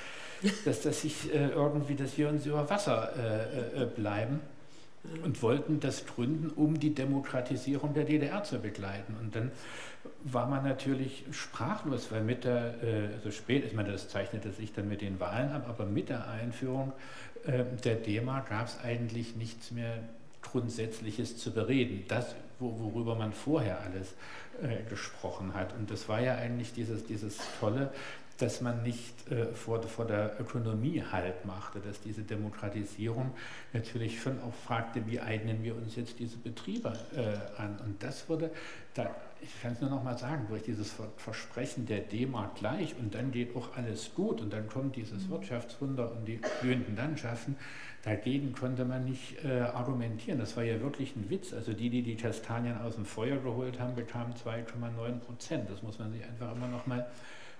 S4: dass wir uns über Wasser bleiben und wollten das gründen, um die Demokratisierung der DDR zu begleiten. Und dann war man natürlich sprachlos, weil ich meine, das zeichnete sich dann mit den Wahlen ab, aber mit der Einführung der D-Mark gab es eigentlich nichts mehr Grundsätzliches zu bereden. Das, worüber man vorher alles gesprochen hat. Und das war ja eigentlich dieses Tolle, dass man nicht vor der Ökonomie Halt machte, dass diese Demokratisierung natürlich schon auch fragte, wie eignen wir uns jetzt diese Betriebe an. Und das wurde, ich kann es nur noch mal sagen, durch dieses Versprechen der D-Mark gleich und dann geht auch alles gut und dann kommt dieses Wirtschaftswunder und die blühenden Landschaften, dagegen konnte man nicht argumentieren. Das war ja wirklich ein Witz. Also die Kastanien aus dem Feuer geholt haben, bekamen 2,9%. Das muss man sich einfach immer noch mal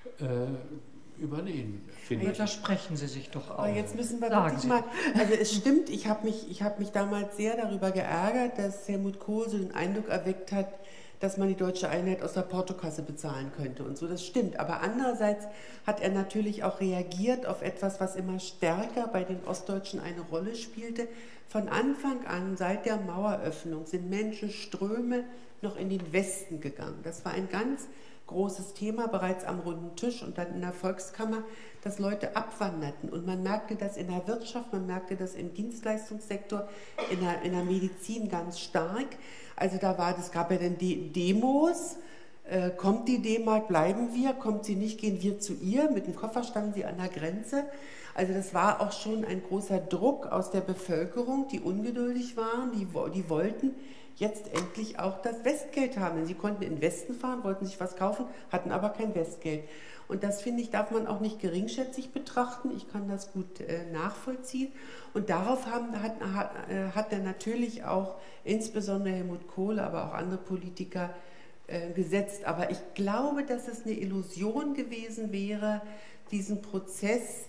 S4: überlegen, finde ich.
S2: Da sprechen Sie sich doch auch.
S3: Aber jetzt müssen wir wirklich mal, also es stimmt, ich habe mich damals sehr darüber geärgert, dass Helmut Kohl so den Eindruck erweckt hat, dass man die deutsche Einheit aus der Portokasse bezahlen könnte und so, das stimmt. Aber andererseits hat er natürlich auch reagiert auf etwas, was immer stärker bei den Ostdeutschen eine Rolle spielte. Von Anfang an, seit der Maueröffnung, sind Menschenströme noch in den Westen gegangen. Das war ein ganz großes Thema bereits am runden Tisch und dann in der Volkskammer, dass Leute abwanderten. Und man merkte das in der Wirtschaft, man merkte das im Dienstleistungssektor, in der Medizin ganz stark. Also es gab ja dann Demos, kommt die D-Mark, bleiben wir, kommt sie nicht, gehen wir zu ihr. Mit dem Koffer standen sie an der Grenze. Also das war auch schon ein großer Druck aus der Bevölkerung, die ungeduldig waren, die wollten jetzt endlich auch das Westgeld haben. Denn sie konnten in den Westen fahren, wollten sich was kaufen, hatten aber kein Westgeld. Und das, finde ich, darf man auch nicht geringschätzig betrachten. Ich kann das gut nachvollziehen. Und darauf hat dann natürlich auch insbesondere Helmut Kohl, aber auch andere Politiker gesetzt. Aber ich glaube, dass es eine Illusion gewesen wäre, diesen Prozess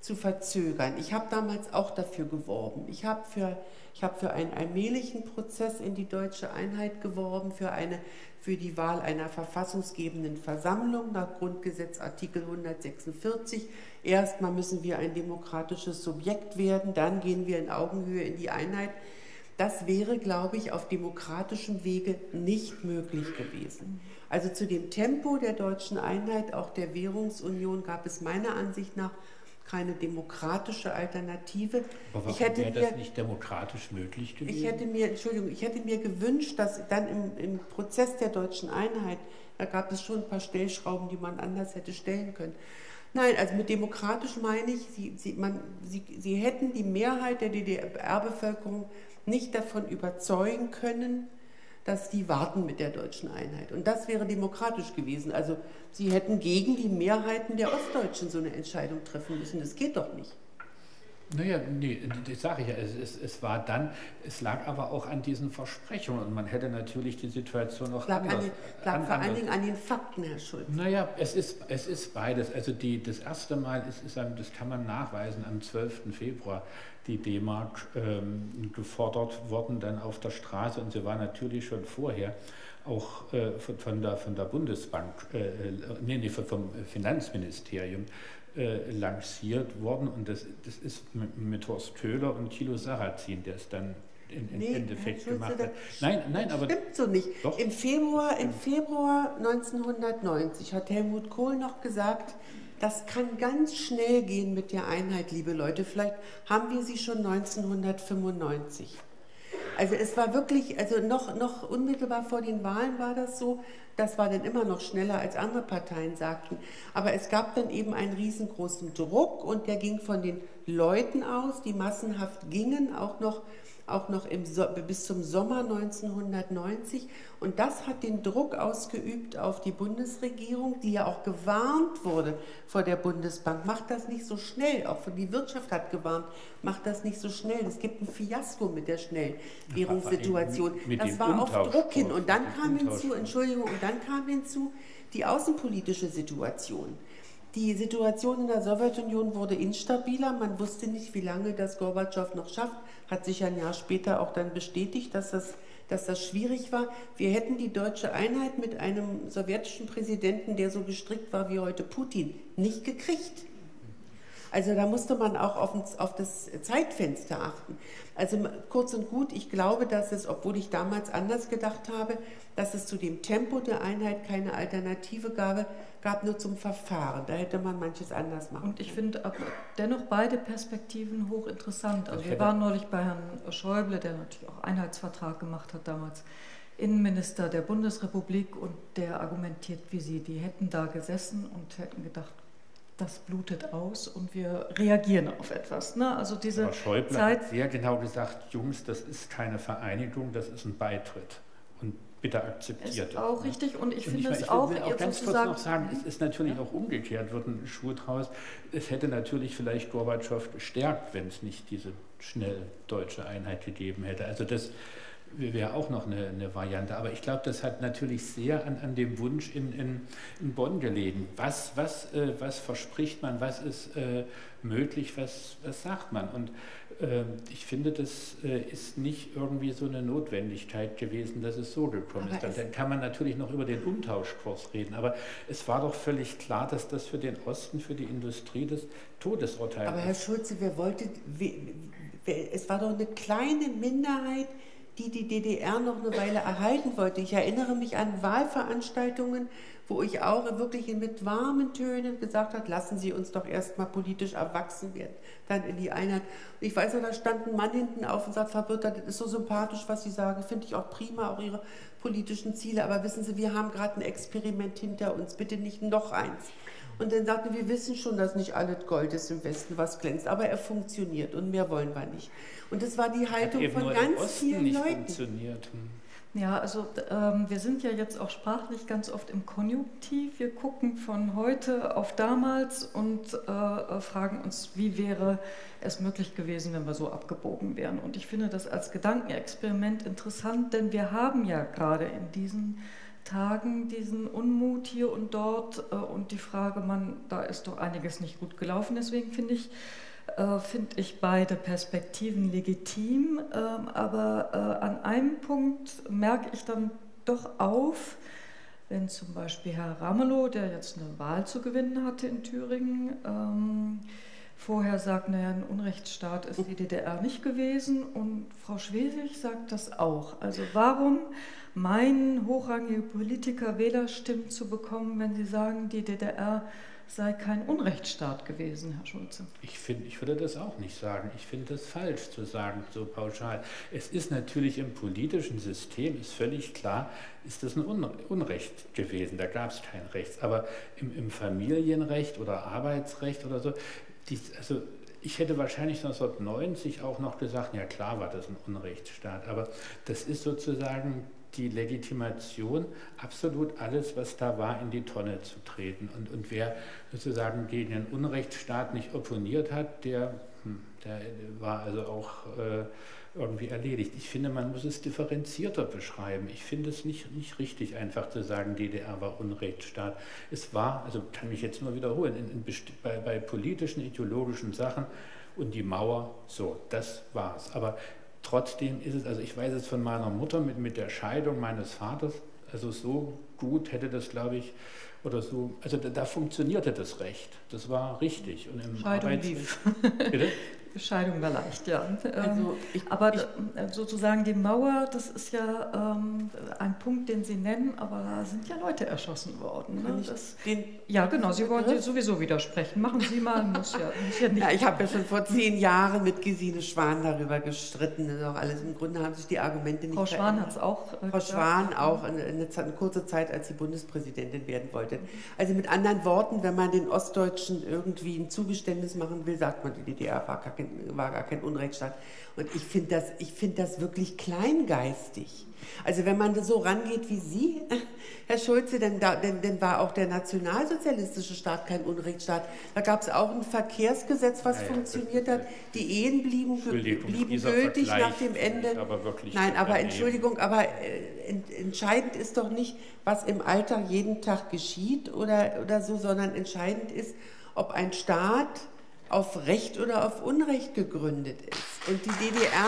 S3: zu verzögern. Ich habe damals auch dafür geworben. Ich habe für einen allmählichen Prozess in die deutsche Einheit geworben, für die Wahl einer verfassungsgebenden Versammlung nach Grundgesetz Artikel 146. Erstmal müssen wir ein demokratisches Subjekt werden, dann gehen wir in Augenhöhe in die Einheit. Das wäre, glaube ich, auf demokratischem Wege nicht möglich gewesen. Also zu dem Tempo der deutschen Einheit, auch der Währungsunion, gab es meiner Ansicht nach keine demokratische Alternative.
S4: Aber warum wäre das nicht demokratisch möglich gewesen?
S3: Ich hätte mir gewünscht, dass dann im Prozess der deutschen Einheit, da gab es schon ein paar Stellschrauben, die man anders hätte stellen können. Nein, also mit demokratisch meine ich, sie hätten die Mehrheit der DDR-Bevölkerung nicht davon überzeugen können, dass die warten mit der deutschen Einheit. Und das wäre demokratisch gewesen. Also sie hätten gegen die Mehrheiten der Ostdeutschen so eine Entscheidung treffen müssen. Das geht doch nicht.
S4: Naja, nee, das sage ich ja. Es lag aber auch an diesen Versprechungen und man hätte natürlich die Situation auch anders.
S3: Es lag vor allen Dingen an den Fakten, Herr Schulz.
S4: Naja, es ist beides. Also das erste Mal das kann man nachweisen, am 12. Februar die D-Mark gefordert worden, dann auf der Straße, und sie war natürlich schon vorher auch von der Bundesbank, vom Finanzministerium lanciert worden, und das ist mit Horst Köhler und Thilo Sarrazin, der es dann im Endeffekt gemacht hat. Nein, aber
S3: stimmt so nicht.
S4: Doch.
S3: Im Februar 1990 hat Helmut Kohl noch gesagt, das kann ganz schnell gehen mit der Einheit, liebe Leute. Vielleicht haben wir sie schon 1995. Also es war wirklich, also noch unmittelbar vor den Wahlen war das so, das war dann immer noch schneller, als andere Parteien sagten. Aber es gab dann eben einen riesengroßen Druck, und der ging von den Leuten aus, die massenhaft gingen, auch noch bis zum Sommer 1990. Und das hat den Druck ausgeübt auf die Bundesregierung, die ja auch gewarnt wurde vor der Bundesbank. Macht das nicht so schnell. Auch die Wirtschaft hat gewarnt, macht das nicht so schnell. Es gibt ein Fiasko mit der Schnellwährungssituation. Das war auf Druck hin. Und dann kam hinzu, die außenpolitische Situation. Die Situation in der Sowjetunion wurde instabiler. Man wusste nicht, wie lange das Gorbatschow noch schafft. Hat sich ein Jahr später auch dann bestätigt, dass das schwierig war. Wir hätten die deutsche Einheit mit einem sowjetischen Präsidenten, der so gestrickt war wie heute Putin, nicht gekriegt. Also da musste man auch auf das Zeitfenster achten. Also kurz und gut, ich glaube, dass es, obwohl ich damals anders gedacht habe, dass es zu dem Tempo der Einheit keine Alternative gab nur zum Verfahren. Da hätte man manches anders machen.
S2: Und ich finde dennoch beide Perspektiven hochinteressant. Also wir waren neulich bei Herrn Schäuble, der natürlich auch Einheitsvertrag gemacht hat damals, Innenminister der Bundesrepublik, und der argumentiert wie Sie. Die hätten da gesessen und hätten gedacht, das blutet aus und wir reagieren auf etwas. Ne? Also diese
S4: Aber Schäuble
S2: Zeit
S4: hat sehr genau gesagt, Jungs, das ist keine Vereinigung, das ist ein Beitritt. Und bitte akzeptiert.
S2: Ist auch richtig, und ich finde es
S4: Ich
S2: auch...
S4: will ganz kurz noch sagen, es ist natürlich auch umgekehrt, wird ein Schuh draus. Es hätte natürlich vielleicht Gorbatschow gestärkt, wenn es nicht diese schnell deutsche Einheit gegeben hätte. Also das wäre auch noch eine Variante. Aber ich glaube, das hat natürlich sehr an dem Wunsch in Bonn gelegen. Was verspricht man, was ist möglich, was sagt man? Und ich finde, das ist nicht irgendwie so eine Notwendigkeit gewesen, dass es so gekommen ist. Dann kann man natürlich noch über den Umtauschkurs reden. Aber es war doch völlig klar, dass das für den Osten, für die Industrie das Todesurteil ist.
S3: Aber Herr Schulze, es war doch eine kleine Minderheit, die DDR noch eine Weile erhalten wollte. Ich erinnere mich an Wahlveranstaltungen, wo ich auch wirklich mit warmen Tönen gesagt habe, lassen Sie uns doch erstmal politisch erwachsen werden, dann in die Einheit. Und ich weiß noch, da stand ein Mann hinten auf und sagt, Frau Bürter, das ist so sympathisch, was Sie sagen, finde ich auch prima, auch Ihre politischen Ziele, aber wissen Sie, wir haben gerade ein Experiment hinter uns, bitte nicht noch eins. Und dann sagten wir wissen schon, dass nicht alles Gold ist im Westen, was glänzt, aber er funktioniert und mehr wollen wir nicht. Und das war die Haltung von ganz vielen Leuten.
S2: Ja, also wir sind ja jetzt auch sprachlich ganz oft im Konjunktiv. Wir gucken von heute auf damals und fragen uns, wie wäre es möglich gewesen, wenn wir so abgebogen wären. Und ich finde das als Gedankenexperiment interessant, denn wir haben ja gerade in diesen Tagen diesen Unmut hier und dort und die Frage, da ist doch einiges nicht gut gelaufen. Deswegen finde ich beide Perspektiven legitim, aber an einem Punkt merke ich dann doch auf, wenn zum Beispiel Herr Ramelow, der jetzt eine Wahl zu gewinnen hatte in Thüringen, vorher sagt, naja, ein Unrechtsstaat ist die DDR nicht gewesen, und Frau Schwesig sagt das auch. Also warum meinen hochrangige Politiker Wählerstimmen zu bekommen, wenn sie sagen, die DDR sei kein Unrechtsstaat gewesen, Herr Schulze?
S4: Ich würde das auch nicht sagen. Ich finde das falsch zu sagen, so pauschal. Es ist natürlich im politischen System, ist völlig klar, ist das ein Unrecht gewesen. Da gab es kein Recht. Aber im Familienrecht oder Arbeitsrecht oder so, also ich hätte wahrscheinlich 1990 auch noch gesagt, ja klar war das ein Unrechtsstaat. Aber das ist sozusagen die Legitimation, absolut alles, was da war, in die Tonne zu treten. Und wer sozusagen gegen einen Unrechtsstaat nicht opponiert hat, der war also auch irgendwie erledigt. Ich finde, man muss es differenzierter beschreiben. Ich finde es nicht richtig, einfach zu sagen, DDR war Unrechtsstaat. Es war, also kann mich jetzt nur wiederholen, bei politischen, ideologischen Sachen und die Mauer, so, das war's. Aber trotzdem ist es, also ich weiß es von meiner Mutter mit der Scheidung meines Vaters, also so gut hätte das, glaube ich, oder so, also da funktionierte das Recht, das war richtig. Und im
S2: Scheidung lief. Bitte? Scheidung war leicht, ja. Aber sozusagen die Mauer, das ist ja ein Punkt, den Sie nennen, aber da sind ja Leute erschossen worden. Ne? Ja, genau, Sie wollen sowieso widersprechen. Machen Sie mal, muss ja nicht.
S3: Ja, ich habe ja schon vor 10 Jahren mit Gesine Schwan darüber gestritten. Auch alles, im Grunde haben sich die Argumente nicht verändert.
S2: Frau Schwan hat es auch
S3: Frau Schwan auch eine kurze Zeit, als sie Bundespräsidentin werden wollte. Also mit anderen Worten, wenn man den Ostdeutschen irgendwie ein Zugeständnis machen will, sagt man, die DDR war gar kein Unrechtsstaat. Und ich finde das wirklich kleingeistig. Also wenn man so rangeht wie Sie, Herr Schulze, dann war auch der nationalsozialistische Staat kein Unrechtsstaat. Da gab es auch ein Verkehrsgesetz, was funktioniert hat. Die Ehen blieben gültig nach dem Ende. Aber Entschuldigung, aber entscheidend ist doch nicht, was im Alltag jeden Tag geschieht oder so, sondern entscheidend ist, ob ein Staat auf Recht oder auf Unrecht gegründet ist. Und die DDR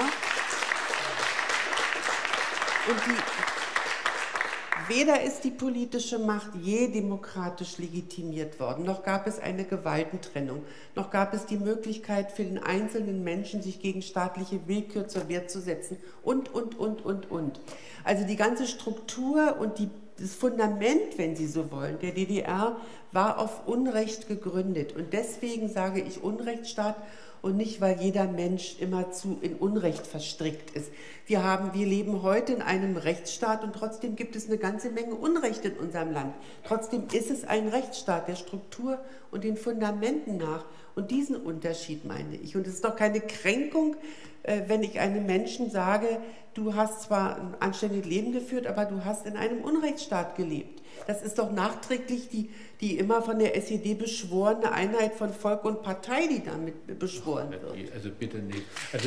S3: weder ist die politische Macht je demokratisch legitimiert worden, noch gab es eine Gewaltentrennung, noch gab es die Möglichkeit für den einzelnen Menschen, sich gegen staatliche Willkür zur Wehr zu setzen und. Also die ganze Struktur und das Fundament, wenn Sie so wollen, der DDR war auf Unrecht gegründet. Und deswegen sage ich Unrechtsstaat und nicht, weil jeder Mensch immerzu in Unrecht verstrickt ist. Wir leben heute in einem Rechtsstaat und trotzdem gibt es eine ganze Menge Unrecht in unserem Land. Trotzdem ist es ein Rechtsstaat der Struktur und den Fundamenten nach. Und diesen Unterschied meine ich. Und es ist doch keine Kränkung, wenn ich einem Menschen sage, du hast zwar ein anständiges Leben geführt, aber du hast in einem Unrechtsstaat gelebt. Das ist doch nachträglich die immer von der SED beschworene Einheit von Volk und Partei, die damit beschworen wird.
S4: Also bitte nicht. Also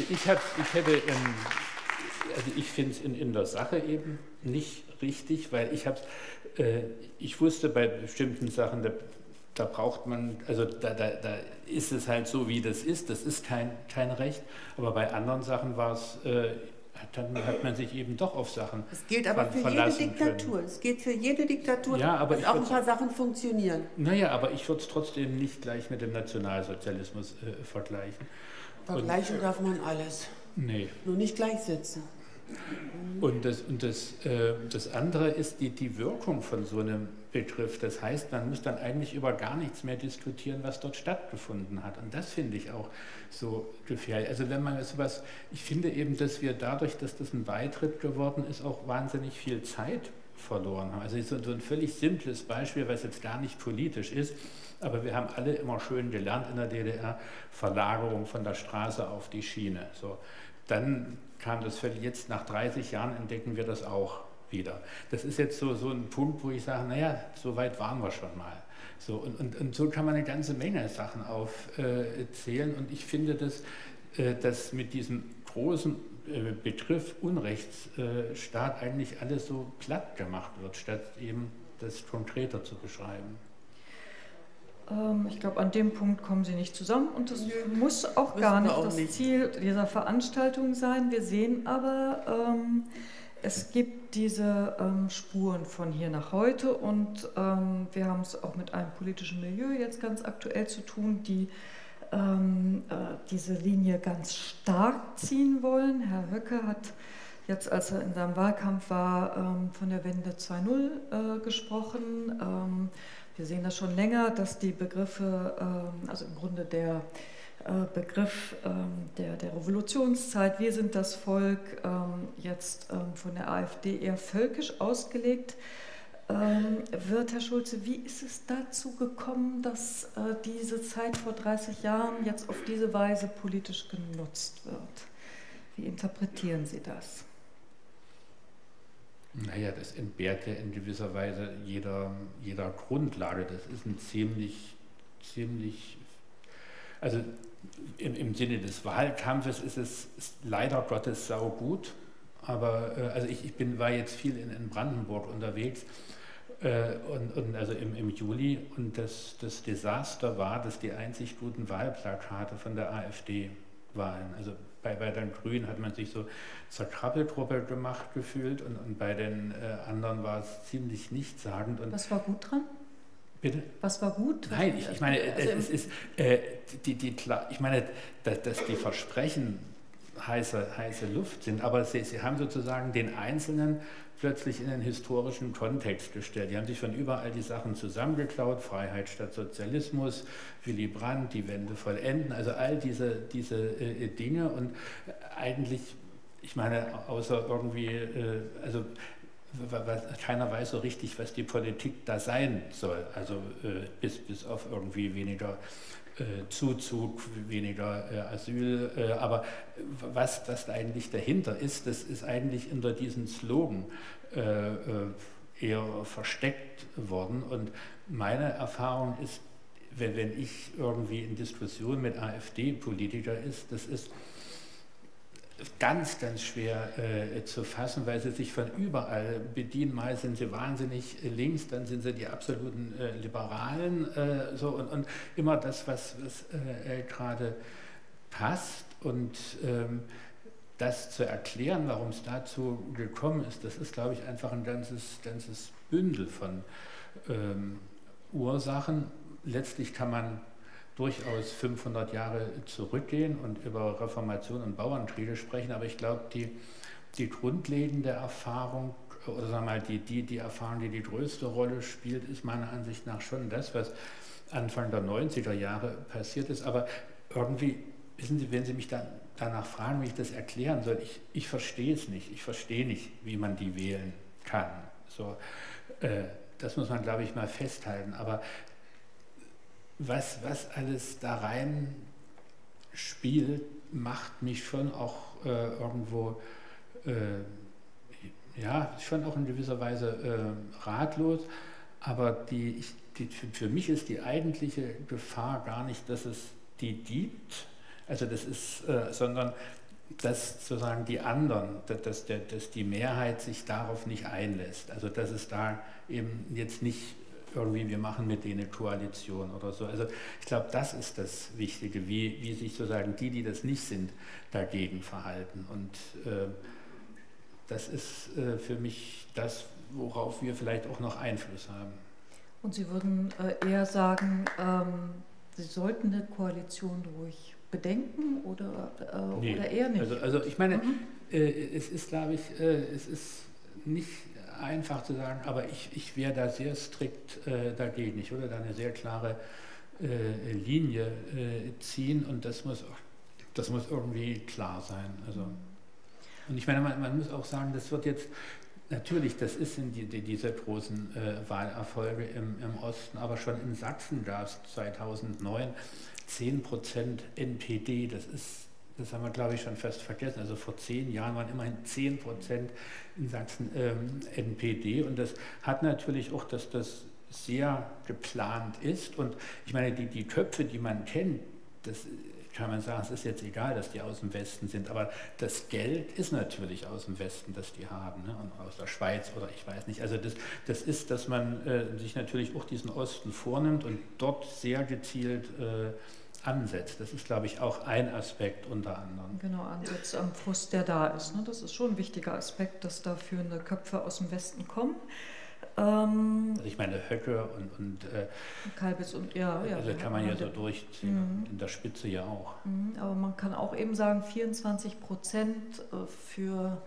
S4: ich finde es in der Sache eben nicht richtig, weil ich wusste bei bestimmten Sachen, da braucht man, also da ist es halt so, wie das ist kein Recht, aber bei anderen Sachen war es, dann hat man sich eben doch auf Sachen verlassen.
S3: Das gilt aber für jede Diktatur. Es gilt für jede Diktatur,
S4: ja, aber
S3: dass auch ein paar Sachen funktionieren.
S4: Naja, aber ich würde es trotzdem nicht gleich mit dem Nationalsozialismus vergleichen.
S3: Vergleichen darf man alles.
S4: Nee.
S3: Nur nicht gleichsetzen.
S4: Und das andere ist die Wirkung von so einem Begriff. Das heißt, man muss dann eigentlich über gar nichts mehr diskutieren, was dort stattgefunden hat. Und das finde ich auch so gefährlich. Also wenn man sowas, ich finde eben, dass wir dadurch, dass das ein Beitritt geworden ist, auch wahnsinnig viel Zeit verloren haben. Also so ein völlig simples Beispiel, was jetzt gar nicht politisch ist, aber wir haben alle immer schön gelernt in der DDR, Verlagerung von der Straße auf die Schiene. So, dann kam das völlig, jetzt nach 30 Jahren entdecken wir das auch wieder. Das ist jetzt so ein Punkt, wo ich sage, naja, so weit waren wir schon mal. So, und so kann man eine ganze Menge Sachen aufzählen und ich finde, dass mit diesem großen Begriff Unrechtsstaat eigentlich alles so platt gemacht wird, statt eben das konkreter zu beschreiben.
S2: Ich glaube, an dem Punkt kommen Sie nicht zusammen und das muss auch gar nicht das Ziel dieser Veranstaltung sein. Wir sehen aber, es gibt diese Spuren von hier nach heute und wir haben es auch mit einem politischen Milieu jetzt ganz aktuell zu tun, die diese Linie ganz stark ziehen wollen. Herr Höcke hat jetzt, als er in seinem Wahlkampf war, von der Wende 2.0 gesprochen. Wir sehen das schon länger, dass die Begriffe, also im Grunde der Begriff der Revolutionszeit, wir sind das Volk, jetzt von der AfD eher völkisch ausgelegt wird. Herr Schulze, wie ist es dazu gekommen, dass diese Zeit vor 30 Jahren jetzt auf diese Weise politisch genutzt wird? Wie interpretieren Sie das?
S4: Naja, das entbehrt ja in gewisser Weise jeder Grundlage. Das ist ein ziemlich, also im Sinne des Wahlkampfes ist es leider Gottes saugut, aber also ich war jetzt viel in Brandenburg unterwegs und also im Juli und das Desaster war, dass die einzig guten Wahlplakate von der AfD waren. Also bei den Grünen hat man sich so zur Krabbelgruppe gemacht gefühlt und bei den anderen war es ziemlich nichtssagend. Und
S2: was war gut dran?
S4: Bitte?
S2: Was war gut?
S4: Nein, ich meine, es ist, ich meine, dass die Versprechen heiße Luft sind, aber sie haben sozusagen den Einzelnen plötzlich in den historischen Kontext gestellt. Die haben sich von überall die Sachen zusammengeklaut, Freiheit statt Sozialismus, Willy Brandt, die Wende vollenden, also all diese Dinge und eigentlich, ich meine, außer irgendwie, also keiner weiß so richtig, was die Politik da sein soll, also bis auf irgendwie weniger Zuzug, weniger Asyl, aber was da eigentlich dahinter ist, das ist eigentlich hinter diesem Slogan eher versteckt worden und meine Erfahrung ist, wenn ich irgendwie in Diskussion mit AfD-Politikern ist, das ist ganz, ganz schwer zu fassen, weil sie sich von überall bedienen. Mal sind sie wahnsinnig links, dann sind sie die absoluten Liberalen so und immer das, was gerade passt. Und das zu erklären, warum es dazu gekommen ist, das ist, glaube ich, einfach ein ganzes Bündel von Ursachen. Letztlich kann man durchaus 500 Jahre zurückgehen und über Reformation und Bauernkriege sprechen, aber ich glaube, die grundlegende Erfahrung, oder sagen wir mal, die Erfahrung, die größte Rolle spielt, ist meiner Ansicht nach schon das, was Anfang der 90er Jahre passiert ist, aber irgendwie, wissen Sie, wenn Sie mich danach fragen, wie ich das erklären soll, ich verstehe es nicht, ich verstehe nicht, wie man die wählen kann. So, das muss man, glaube ich, mal festhalten, aber was alles da rein spielt, macht mich schon auch irgendwo, ja, schon auch in gewisser Weise ratlos. Aber für mich ist die eigentliche Gefahr gar nicht, dass es die gibt, also das ist, sondern dass sozusagen die anderen, dass die Mehrheit sich darauf nicht einlässt. Also dass es da eben jetzt nicht irgendwie, wir machen mit denen eine Koalition oder so. Also ich glaube, das ist das Wichtige, wie sich sozusagen die das nicht sind, dagegen verhalten. Und das ist für mich das, worauf wir vielleicht auch noch Einfluss haben.
S2: Und Sie würden eher sagen, Sie sollten eine Koalition ruhig bedenken oder eher nicht?
S4: Also ich meine, es ist, glaube ich, es ist nicht einfach zu sagen, aber ich wäre da sehr strikt dagegen. Ich würde da eine sehr klare Linie ziehen und das muss irgendwie klar sein. Also, und ich meine, man muss auch sagen, das wird jetzt, natürlich, das ist in diese großen Wahlerfolge im Osten, aber schon in Sachsen gab es 2009 10% NPD, das haben wir, glaube ich, schon fast vergessen. Also vor 10 Jahren waren immerhin 10% in Sachsen NPD. Und das hat natürlich auch, dass das sehr geplant ist. Und ich meine, die Köpfe, die man kennt, das kann man sagen, es ist jetzt egal, dass die aus dem Westen sind, aber das Geld ist natürlich aus dem Westen, das die haben, ne? Und aus der Schweiz oder ich weiß nicht. Also das ist, dass man sich natürlich auch diesen Osten vornimmt und dort sehr gezielt ansetzt. Das ist, glaube ich, auch ein Aspekt unter anderem.
S2: Genau, ansetzt am Frust, der da ist. Ne? Das ist schon ein wichtiger Aspekt, dass da führende Köpfe aus dem Westen kommen.
S4: Also ich meine Höcke und
S2: Kalbitz und ja.
S4: Also kann man ja so durchziehen, in der Spitze ja auch.
S2: Aber man kann auch eben sagen, 24% für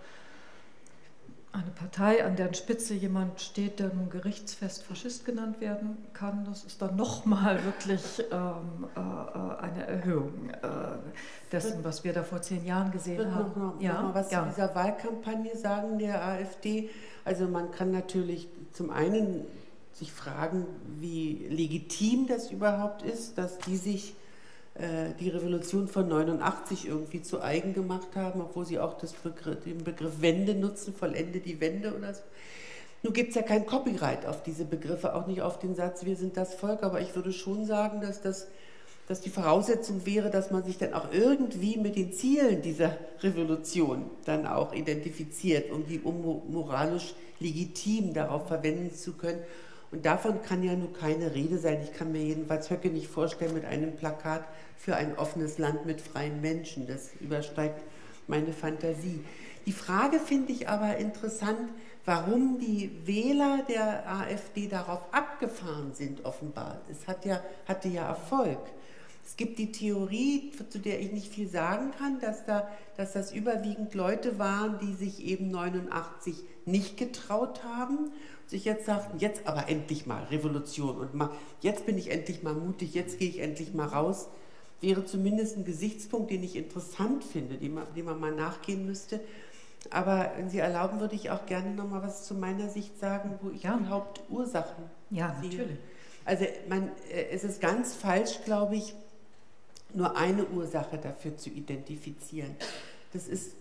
S2: eine Partei, an deren Spitze jemand steht, der nun gerichtsfest Faschist genannt werden kann, das ist dann nochmal wirklich eine Erhöhung dessen, was wir da vor 10 Jahren gesehen haben.
S3: Noch mal was zu dieser Wahlkampagne sagen der AfD. Also man kann natürlich zum einen sich fragen, wie legitim das überhaupt ist, dass die sich die Revolution von 89 irgendwie zu eigen gemacht haben, obwohl sie auch den Begriff Wende nutzen, vollende die Wende oder so. Nun gibt es ja kein Copyright auf diese Begriffe, auch nicht auf den Satz, wir sind das Volk, aber ich würde schon sagen, dass die Voraussetzung wäre, dass man sich dann auch irgendwie mit den Zielen dieser Revolution dann auch identifiziert, um moralisch legitim darauf verwenden zu können. Und davon kann ja nur keine Rede sein. Ich kann mir jedenfalls Höcke nicht vorstellen mit einem Plakat für ein offenes Land mit freien Menschen. Das übersteigt meine Fantasie. Die Frage finde ich aber interessant, warum die Wähler der AfD darauf abgefahren sind, offenbar. Es hatte ja Erfolg. Es gibt die Theorie, zu der ich nicht viel sagen kann, dass das überwiegend Leute waren, die sich eben 89 nicht getraut haben, sich jetzt sagten, jetzt aber endlich mal Revolution und jetzt bin ich endlich mal mutig, jetzt gehe ich endlich mal raus, wäre zumindest ein Gesichtspunkt, den ich interessant finde, dem man mal nachgehen müsste. Aber wenn Sie erlauben, würde ich auch gerne noch mal was zu meiner Sicht sagen, wo ich die Hauptursachen sehe.
S2: Natürlich.
S3: Also es ist ganz falsch, glaube ich, nur eine Ursache dafür zu identifizieren. Das ist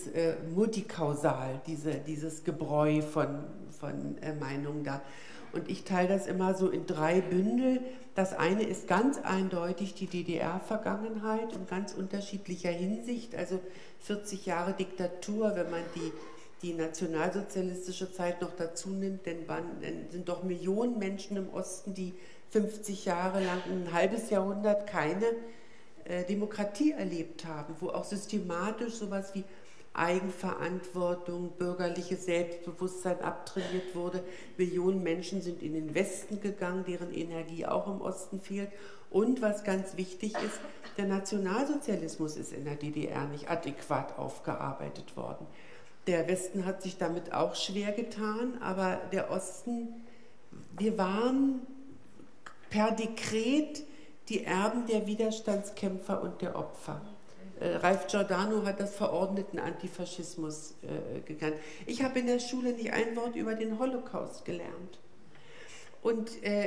S3: multikausal, dieses Gebräu von Meinungen da. Und ich teile das immer so in 3 Bündel. Das eine ist ganz eindeutig die DDR-Vergangenheit in ganz unterschiedlicher Hinsicht. Also 40 Jahre Diktatur, wenn man die nationalsozialistische Zeit noch dazu nimmt, dann sind doch Millionen Menschen im Osten, die 50 Jahre lang, ein halbes Jahrhundert keine Demokratie erlebt haben, wo auch systematisch sowas wie Eigenverantwortung, bürgerliches Selbstbewusstsein abtrainiert wurde. Millionen Menschen sind in den Westen gegangen, deren Energie auch im Osten fehlt. Und was ganz wichtig ist, der Nationalsozialismus ist in der DDR nicht adäquat aufgearbeitet worden. Der Westen hat sich damit auch schwer getan, aber der Osten, wir waren per Dekret die Erben der Widerstandskämpfer und der Opfer. Ralph Giordano hat das verordneten Antifaschismus gekannt. Ich habe in der Schule nicht ein Wort über den Holocaust gelernt. Und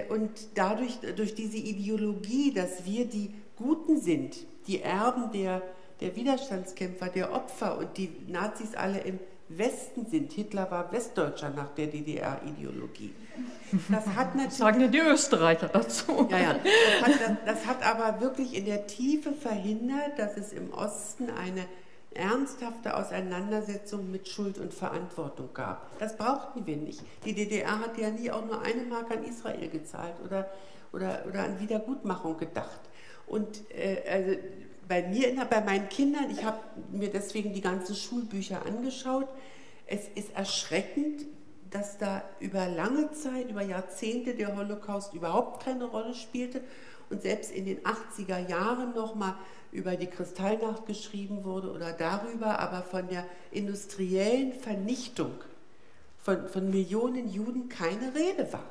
S3: durch diese Ideologie, dass wir die Guten sind, die Erben der Widerstandskämpfer, der Opfer und die Nazis alle im Westen sind. Hitler war Westdeutscher nach der DDR-Ideologie. Das hat natürlich,
S2: sagen ja die Österreicher dazu.
S3: Ja. Das hat aber wirklich in der Tiefe verhindert, dass es im Osten eine ernsthafte Auseinandersetzung mit Schuld und Verantwortung gab. Das brauchten wir nicht. Die DDR hat ja nie auch nur 1 Mark an Israel gezahlt oder an Wiedergutmachung gedacht. Und also bei meinen Kindern, ich habe mir deswegen die ganzen Schulbücher angeschaut, es ist erschreckend, dass da über lange Zeit, über Jahrzehnte der Holocaust überhaupt keine Rolle spielte und selbst in den 80er Jahren nochmal über die Kristallnacht geschrieben wurde oder darüber, aber von der industriellen Vernichtung von Millionen Juden keine Rede war.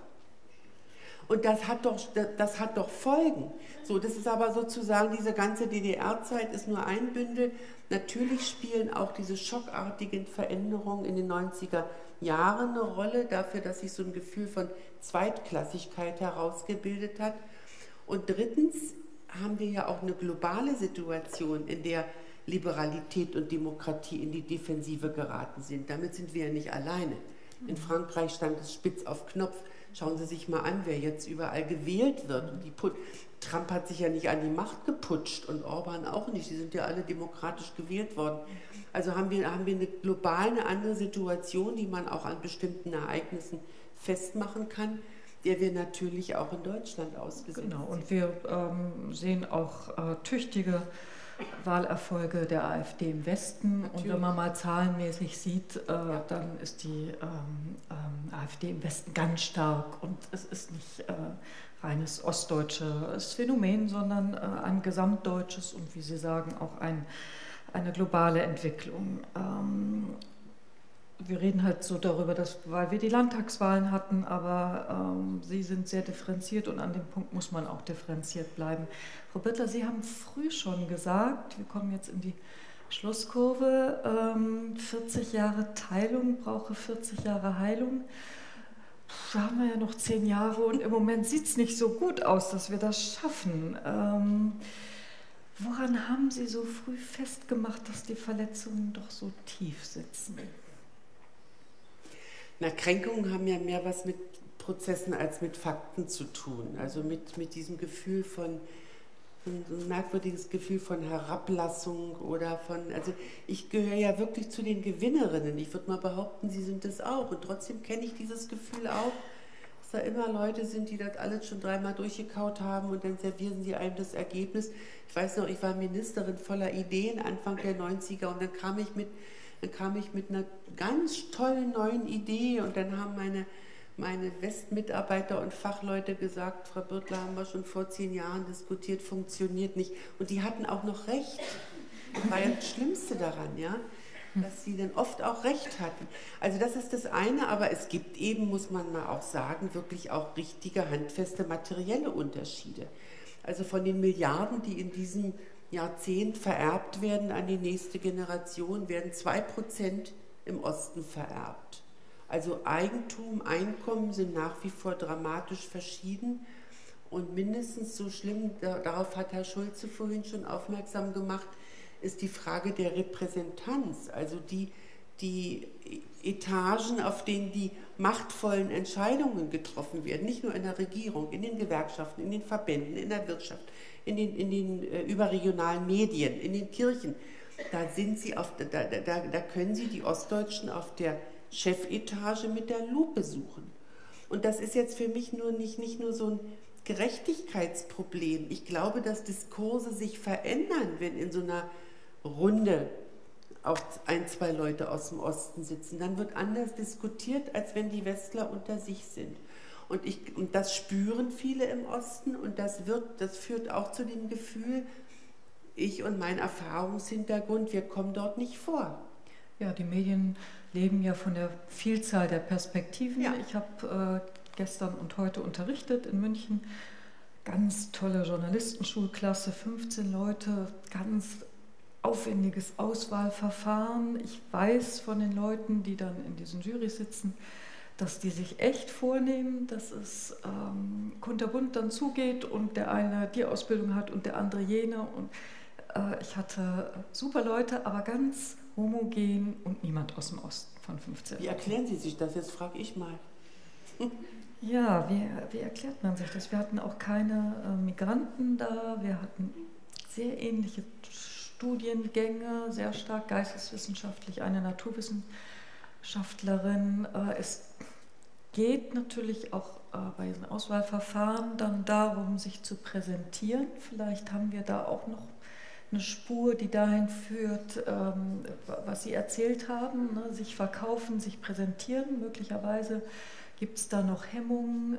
S3: Und das hat doch Folgen. So, das ist aber sozusagen, diese ganze DDR-Zeit ist nur ein Bündel. Natürlich spielen auch diese schockartigen Veränderungen in den 90er Jahren eine Rolle dafür, dass sich so ein Gefühl von Zweitklassigkeit herausgebildet hat. Und drittens haben wir ja auch eine globale Situation, in der Liberalität und Demokratie in die Defensive geraten sind. Damit sind wir ja nicht alleine. In Frankreich stand es spitz auf Knopf. Schauen Sie sich mal an, wer jetzt überall gewählt wird. Und Trump hat sich ja nicht an die Macht geputscht und Orban auch nicht. Die sind ja alle demokratisch gewählt worden. Also haben wir eine global eine andere Situation, die man auch an bestimmten Ereignissen festmachen kann, der wir natürlich auch in Deutschland ausgesetzt sind.
S2: Genau, und wir sehen auch tüchtige Wahlerfolge der AfD im Westen. Natürlich. Und wenn man mal zahlenmäßig sieht, dann ist die AfD im Westen ganz stark. Und es ist nicht reines ostdeutsches Phänomen, sondern ein gesamtdeutsches und, wie Sie sagen, auch eine globale Entwicklung. Wir reden halt so darüber, weil wir die Landtagswahlen hatten, aber sie sind sehr differenziert und an dem Punkt muss man auch differenziert bleiben. Frau Birtler, Sie haben früh schon gesagt, wir kommen jetzt in die Schlusskurve, 40 Jahre Teilung brauche 40 Jahre Heilung. Da haben wir ja noch 10 Jahre und im Moment sieht es nicht so gut aus, dass wir das schaffen. Woran haben Sie so früh festgemacht, dass die Verletzungen doch so tief sitzen?
S3: Na, Kränkungen haben ja mehr was mit Prozessen als mit Fakten zu tun. Also mit diesem Gefühl von, so ein merkwürdiges Gefühl von Herablassung oder also ich gehöre ja wirklich zu den Gewinnerinnen. Ich würde mal behaupten, Sie sind es auch. Und trotzdem kenne ich dieses Gefühl auch, dass da immer Leute sind, die das alles schon 3-mal durchgekaut haben und dann servieren sie einem das Ergebnis. Ich weiß noch, ich war Ministerin voller Ideen Anfang der 90er und dann kam ich mit einer ganz tollen neuen Idee und dann haben meine Westmitarbeiter und Fachleute gesagt, Frau Birtler, haben wir schon vor 10 Jahren diskutiert, funktioniert nicht. Und die hatten auch noch recht. Das war ja das Schlimmste daran, ja, dass sie dann oft auch recht hatten. Also das ist das eine, aber es gibt eben, muss man mal auch sagen, wirklich auch richtige, handfeste materielle Unterschiede. Also von den Milliarden, die in diesem Jahrzehnt vererbt werden an die nächste Generation, werden 2% im Osten vererbt. Also Eigentum, Einkommen sind nach wie vor dramatisch verschieden und mindestens so schlimm, darauf hat Herr Schulze vorhin schon aufmerksam gemacht, ist die Frage der Repräsentanz, also die Etagen, auf denen die machtvollen Entscheidungen getroffen werden, nicht nur in der Regierung, in den Gewerkschaften, in den Verbänden, in der Wirtschaft, in den überregionalen Medien, in den Kirchen. Da können Sie die Ostdeutschen auf der Chefetage mit der Lupe suchen. Und das ist jetzt für mich nicht nur so ein Gerechtigkeitsproblem. Ich glaube, dass Diskurse sich verändern, wenn in so einer Runde auch 1-2 Leute aus dem Osten sitzen. Dann wird anders diskutiert, als wenn die Westler unter sich sind. Und das spüren viele im Osten und das führt auch zu dem Gefühl, ich und mein Erfahrungshintergrund, wir kommen dort nicht vor.
S2: Ja, die Medien leben ja von der Vielzahl der Perspektiven. Ja. Ich habe gestern und heute unterrichtet in München. Ganz tolle Journalistenschulklasse, 15 Leute, ganz aufwendiges Auswahlverfahren. Ich weiß von den Leuten, die dann in diesen Jurys sitzen, dass die sich echt vornehmen, dass es kunterbunt dann zugeht und der eine die Ausbildung hat und der andere jene. Und ich hatte super Leute, aber ganz homogen und niemand aus dem Osten von 15.
S3: Wie erklären Sie sich das? Jetzt frage ich mal.
S2: Ja, wie erklärt man sich das? Wir hatten auch keine Migranten da, wir hatten sehr ähnliche Studiengänge, sehr stark geisteswissenschaftlich, eine Naturwissenschaftlerin. Es geht natürlich auch bei diesen Auswahlverfahren dann darum, sich zu präsentieren. Vielleicht haben wir da auch noch eine Spur, die dahin führt, was Sie erzählt haben, ne? Sich verkaufen, sich präsentieren. Möglicherweise gibt es da noch Hemmungen.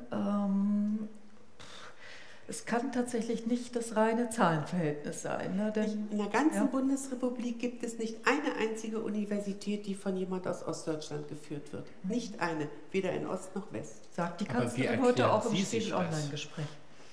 S2: Es kann tatsächlich nicht das reine Zahlenverhältnis sein. Ne? Denn,
S3: in der ganzen Bundesrepublik gibt es nicht eine einzige Universität, die von jemand aus Ostdeutschland geführt wird. Nicht eine, weder in Ost noch West.
S2: Sagt die Kanzlerin heute auch im Spiegel-Online-Gespräch.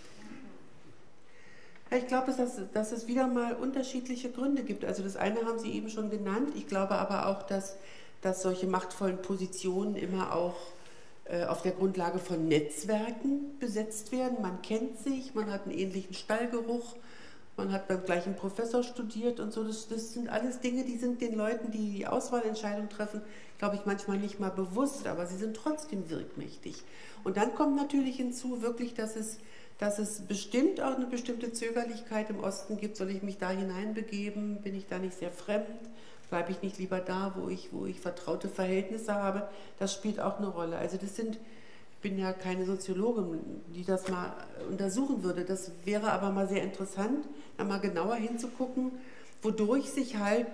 S3: Ja, ich glaube, dass es wieder mal unterschiedliche Gründe gibt. Also das eine haben Sie eben schon genannt. Ich glaube aber auch, dass solche machtvollen Positionen immer auch auf der Grundlage von Netzwerken besetzt werden. Man kennt sich, man hat einen ähnlichen Stallgeruch Man hat beim gleichen Professor studiert und so. Das sind alles Dinge, die sind den Leuten, die die Auswahlentscheidung treffen, glaube ich, manchmal nicht mal bewusst, aber sie sind trotzdem wirkmächtig. Und dann kommt natürlich hinzu, wirklich, dass es bestimmt auch eine bestimmte Zögerlichkeit im Osten gibt. Soll ich mich da hineinbegeben? Bin ich da nicht sehr fremd? Bleibe ich nicht lieber da, wo ich vertraute Verhältnisse habe? Das spielt auch eine Rolle. Also ich bin ja keine Soziologin, die das mal untersuchen würde. Das wäre aber mal sehr interessant, da mal genauer hinzugucken, wodurch sich halt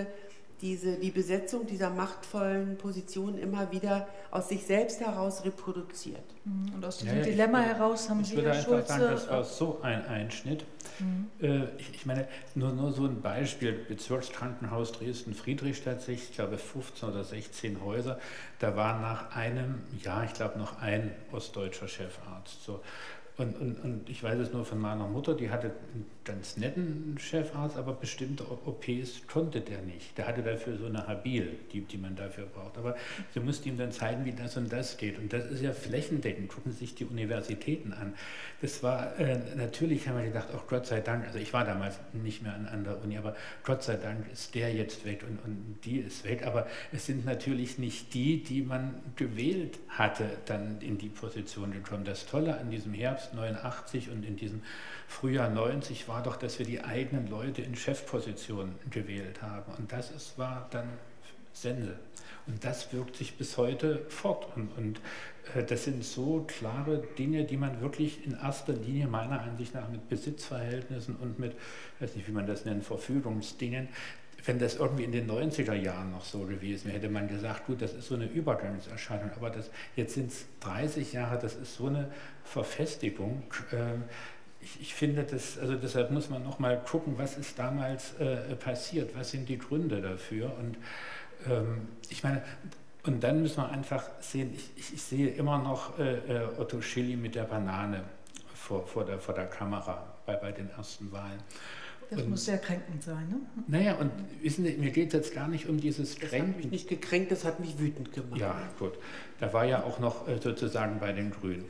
S3: die Besetzung dieser machtvollen Positionen immer wieder aus sich selbst heraus reproduziert.
S2: Und aus diesem Dilemma heraus haben Sie, Herr Schulze... Ich würde einfach sagen,
S4: das war so ein Einschnitt. Ich meine, nur so ein Beispiel, Bezirkskrankenhaus Dresden-Friedrichstadt, ich glaube 15 oder 16 Häuser, da war nach einem Jahr, ich glaube, noch ein ostdeutscher Chefarzt. So. Und ich weiß es nur von meiner Mutter, die hatte einen ganz netten Chefarzt, aber bestimmte OPs konnte der nicht. Der hatte dafür so eine Habil, die man dafür braucht. Aber sie musste ihm dann zeigen, wie das und das geht. Und das ist ja flächendeckend. Gucken Sie sich die Universitäten an. Das war, natürlich haben wir gedacht, oh Gott sei Dank, also ich war damals nicht mehr an der Uni, aber Gott sei Dank ist der jetzt weg und die ist weg. Aber es sind natürlich nicht die man gewählt hatte, dann in die Position gekommen. Das Tolle an diesem Herbst 89 und in diesem Frühjahr 90 war doch, dass wir die eigenen Leute in Chefpositionen gewählt haben. Und das war dann Sense. Und das wirkt sich bis heute fort. Und das sind so klare Dinge, die man wirklich in erster Linie meiner Ansicht nach mit Besitzverhältnissen und mit, ich weiß nicht, wie man das nennt, Verfügungsdingen, wenn das irgendwie in den 90er Jahren noch so gewesen wäre, hätte man gesagt, gut, das ist so eine Übergangserscheinung, aber jetzt sind es 30 Jahre, das ist so eine Verfestigung. Ich finde, also deshalb muss man noch mal gucken, was ist damals passiert, was sind die Gründe dafür. Und ich meine, und dann müssen wir einfach sehen, ich sehe immer noch Otto Schily mit der Banane vor der Kamera bei den ersten Wahlen.
S2: Das muss sehr kränkend sein, ne?
S4: Naja, und wissen Sie, mir geht es jetzt gar nicht um dieses
S3: Kränken. Das hat mich nicht gekränkt, das hat mich wütend gemacht.
S4: Ja, gut. Da war ja auch noch sozusagen bei den Grünen.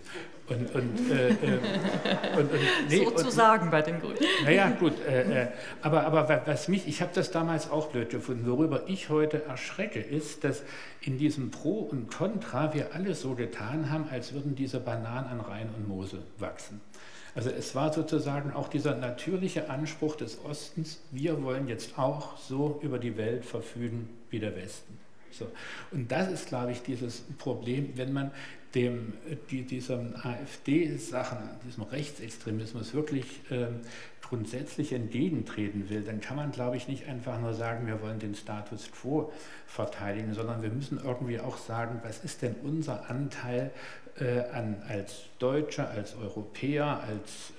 S2: Sozusagen bei den Grünen.
S4: Naja, gut. Aber ich habe das damals auch blöd gefunden. Worüber ich heute erschrecke, ist, dass in diesem Pro und Contra wir alle so getan haben, als würden diese Bananen an Rhein und Mosel wachsen. Also es war sozusagen auch dieser natürliche Anspruch des Ostens, wir wollen jetzt auch so über die Welt verfügen wie der Westen. So. Und das ist, glaube ich, dieses Problem, wenn man diesem AfD-Sachen, diesem Rechtsextremismus wirklich grundsätzlich entgegentreten will, dann kann man, glaube ich, nicht einfach nur sagen, wir wollen den Status quo verteidigen, sondern wir müssen irgendwie auch sagen, was ist denn unser Anteil als Deutsche, als Europäer, als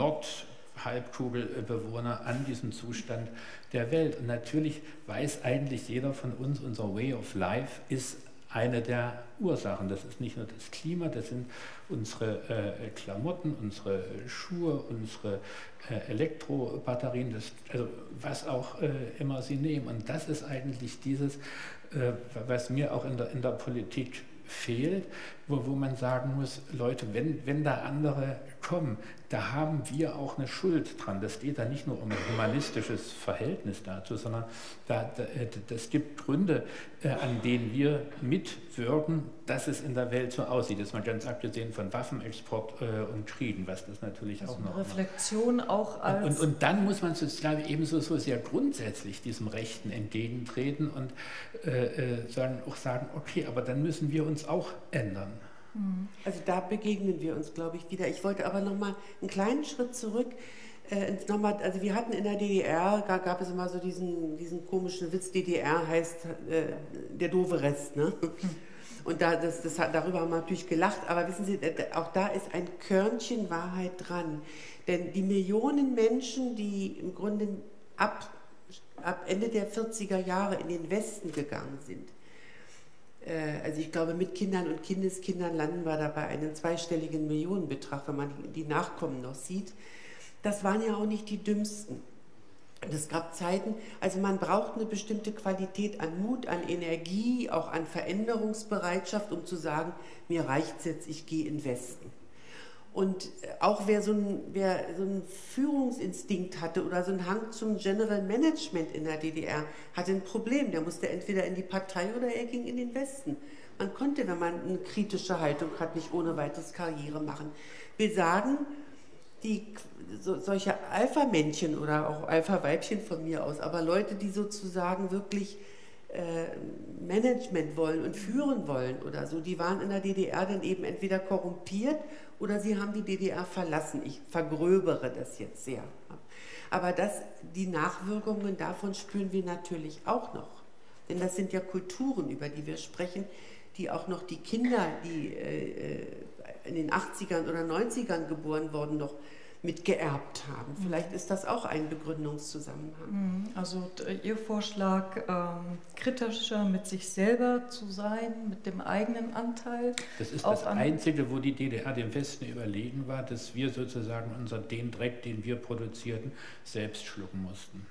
S4: Nordhalbkugelbewohner an diesem Zustand der Welt. Und natürlich weiß eigentlich jeder von uns, unser Way of Life ist eine der Ursachen. Das ist nicht nur das Klima, das sind unsere Klamotten, unsere Schuhe, unsere Elektrobatterien, also was auch immer sie nehmen. Und das ist eigentlich dieses, was mir auch in der Politik fehlt, wo man sagen muss, Leute, wenn da andere kommen, da haben wir auch eine Schuld dran. Das geht da nicht nur um ein humanistisches Verhältnis dazu, sondern das gibt Gründe, an denen wir mitwirken, dass es in der Welt so aussieht. Das ist mal ganz abgesehen von Waffenexport und Kriegen, was das natürlich
S2: also
S4: auch noch
S2: Reflexion macht. Auch als...
S4: Und dann muss man sozusagen ebenso so sehr grundsätzlich diesem Rechten entgegentreten und sagen, okay, aber dann müssen wir uns auch ändern.
S3: Also da begegnen wir uns, glaube ich, wieder. Ich wollte aber noch mal einen kleinen Schritt zurück. Also wir hatten in der DDR, gab es immer so diesen komischen Witz, DDR heißt der doofe Rest, ne? Und darüber haben wir natürlich gelacht, aber wissen Sie, auch da ist ein Körnchen Wahrheit dran. Denn die Millionen Menschen, die im Grunde ab Ende der 40er Jahre in den Westen gegangen sind, also ich glaube, mit Kindern und Kindeskindern landen wir da bei einem zweistelligen Millionenbetrag, wenn man die Nachkommen noch sieht. Das waren ja auch nicht die Dümmsten. Und es gab Zeiten, also man braucht eine bestimmte Qualität an Mut, an Energie, auch an Veränderungsbereitschaft, um zu sagen, mir reicht's jetzt, ich gehe in den Westen. Und auch wer so einen Führungsinstinkt hatte oder so einen Hang zum General Management in der DDR, hatte ein Problem. Der musste entweder in die Partei oder er ging in den Westen. Man konnte, wenn man eine kritische Haltung hat, nicht ohne weiteres Karriere machen. Wir sagen, solche Alpha-Männchen oder auch Alpha-Weibchen von mir aus, aber Leute, die sozusagen wirklich Management wollen und führen wollen oder so, die waren in der DDR dann eben entweder korrumpiert oder sie haben die DDR verlassen. Ich vergröbere das jetzt sehr. Aber die Nachwirkungen davon spüren wir natürlich auch noch. Denn das sind ja Kulturen, über die wir sprechen, die auch noch die Kinder, die in den 80ern oder 90ern geboren wurden, noch mitgeerbt haben. Vielleicht ist das auch ein Begründungszusammenhang.
S2: Also Ihr Vorschlag, kritischer mit sich selber zu sein, mit dem eigenen Anteil.
S4: Das ist das Einzige, wo die DDR dem Westen überlegen war, dass wir sozusagen den Dreck, den wir produzierten, selbst schlucken mussten.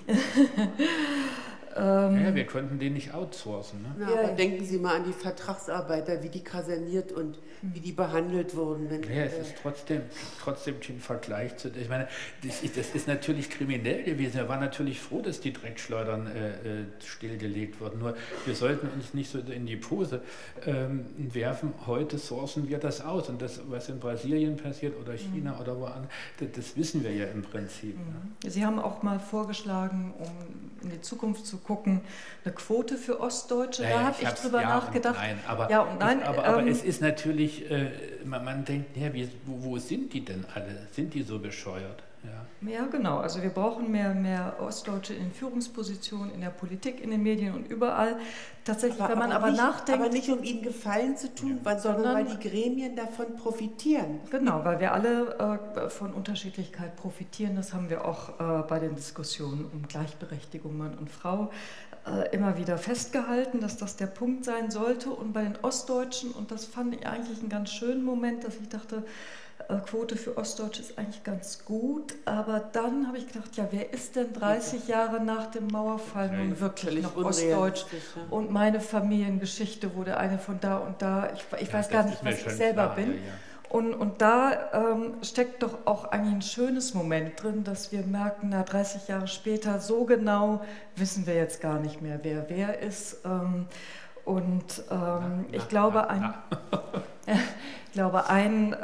S4: Ja, wir konnten den nicht outsourcen. Ne?
S3: Ja, aber denken Sie mal an die Vertragsarbeiter, wie die kaserniert und wie die behandelt wurden.
S4: Es ist trotzdem kein Vergleich zu. Ich meine, das ist natürlich kriminell gewesen. Er war natürlich froh, dass die Dreckschleudern stillgelegt wurden. Nur wir sollten uns nicht so in die Pose werfen. Heute sourcen wir das aus. Und das, was in Brasilien passiert oder China oder woanders, das wissen wir ja im Prinzip. Ne?
S2: Sie haben auch mal vorgeschlagen, um in die Zukunft zu gucken, eine Quote für Ostdeutsche. Da habe ich drüber nachgedacht.
S4: Aber es ist natürlich, man denkt, ja, wo sind die denn alle? Sind die so bescheuert?
S2: Ja, genau. Also wir brauchen mehr Ostdeutsche in Führungspositionen, in der Politik, in den Medien und überall. Tatsächlich, wenn man aber nachdenkt...
S3: Aber nicht, um ihnen Gefallen zu tun, sondern weil die Gremien davon profitieren.
S2: Genau, weil wir alle von Unterschiedlichkeit profitieren. Das haben wir auch bei den Diskussionen um Gleichberechtigung Mann und Frau immer wieder festgehalten, dass das der Punkt sein sollte. Und bei den Ostdeutschen, und das fand ich eigentlich einen ganz schönen Moment, dass ich dachte, Quote für Ostdeutsche ist eigentlich ganz gut, aber dann habe ich gedacht, ja, wer ist denn 30 Jahre nach dem Mauerfall nun wirklich noch Ostdeutsch? Und meine Familiengeschichte wurde eine von da und da, ich weiß gar nicht, was ich selber bin. Und da steckt doch auch eigentlich ein schönes Moment drin, dass wir merken, 30 Jahre später, so genau wissen wir jetzt gar nicht mehr, wer ist. Ich glaube, ein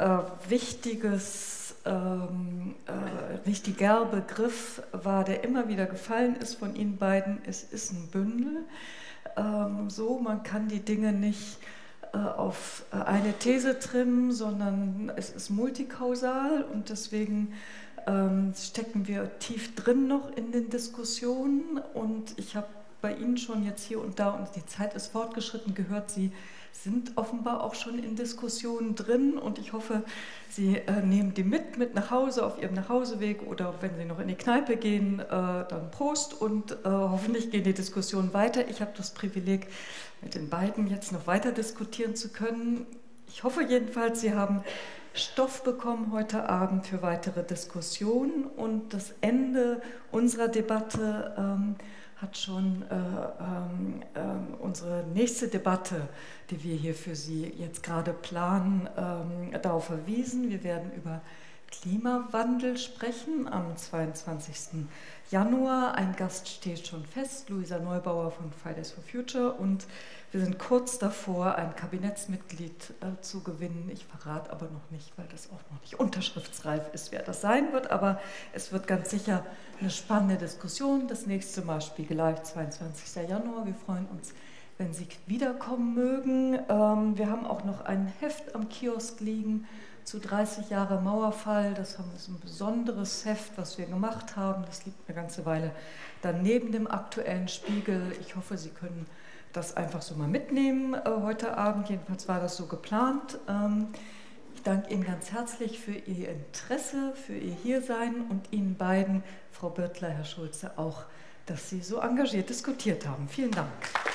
S2: wichtiger Begriff war, der immer wieder gefallen ist von Ihnen beiden, es ist ein Bündel. Man kann die Dinge nicht auf eine These trimmen, sondern es ist multikausal und deswegen stecken wir tief drin noch in den Diskussionen und ich habe bei Ihnen schon jetzt hier und da, und die Zeit ist fortgeschritten, gehört, Sie sind offenbar auch schon in Diskussionen drin und ich hoffe, Sie nehmen die mit nach Hause auf Ihrem Nachhauseweg oder wenn Sie noch in die Kneipe gehen, dann Prost und hoffentlich gehen die Diskussionen weiter. Ich habe das Privileg, mit den beiden jetzt noch weiter diskutieren zu können. Ich hoffe jedenfalls, Sie haben Stoff bekommen heute Abend für weitere Diskussionen und das Ende unserer Debatte hat schon unsere nächste Debatte, die wir hier für Sie jetzt gerade planen, darauf verwiesen. Wir werden über Klimawandel sprechen am 22. Januar. Ein Gast steht schon fest, Luisa Neubauer von Fridays for Future, und wir sind kurz davor, ein Kabinettsmitglied zu gewinnen. Ich verrate aber noch nicht, weil das auch noch nicht unterschriftsreif ist, wer das sein wird, aber es wird ganz sicher eine spannende Diskussion. Das nächste Mal Spiegel Live, 22. Januar. Wir freuen uns, wenn Sie wiederkommen mögen. Wir haben auch noch ein Heft am Kiosk liegen zu 30 Jahre Mauerfall. Das ist ein besonderes Heft, was wir gemacht haben. Das liegt eine ganze Weile dann neben dem aktuellen Spiegel. Ich hoffe, Sie können das einfach so mal mitnehmen heute Abend. Jedenfalls war das so geplant. Ich danke Ihnen ganz herzlich für Ihr Interesse, für Ihr Hiersein und Ihnen beiden, Frau Birtler, Herr Schulze, auch, dass Sie so engagiert diskutiert haben. Vielen Dank.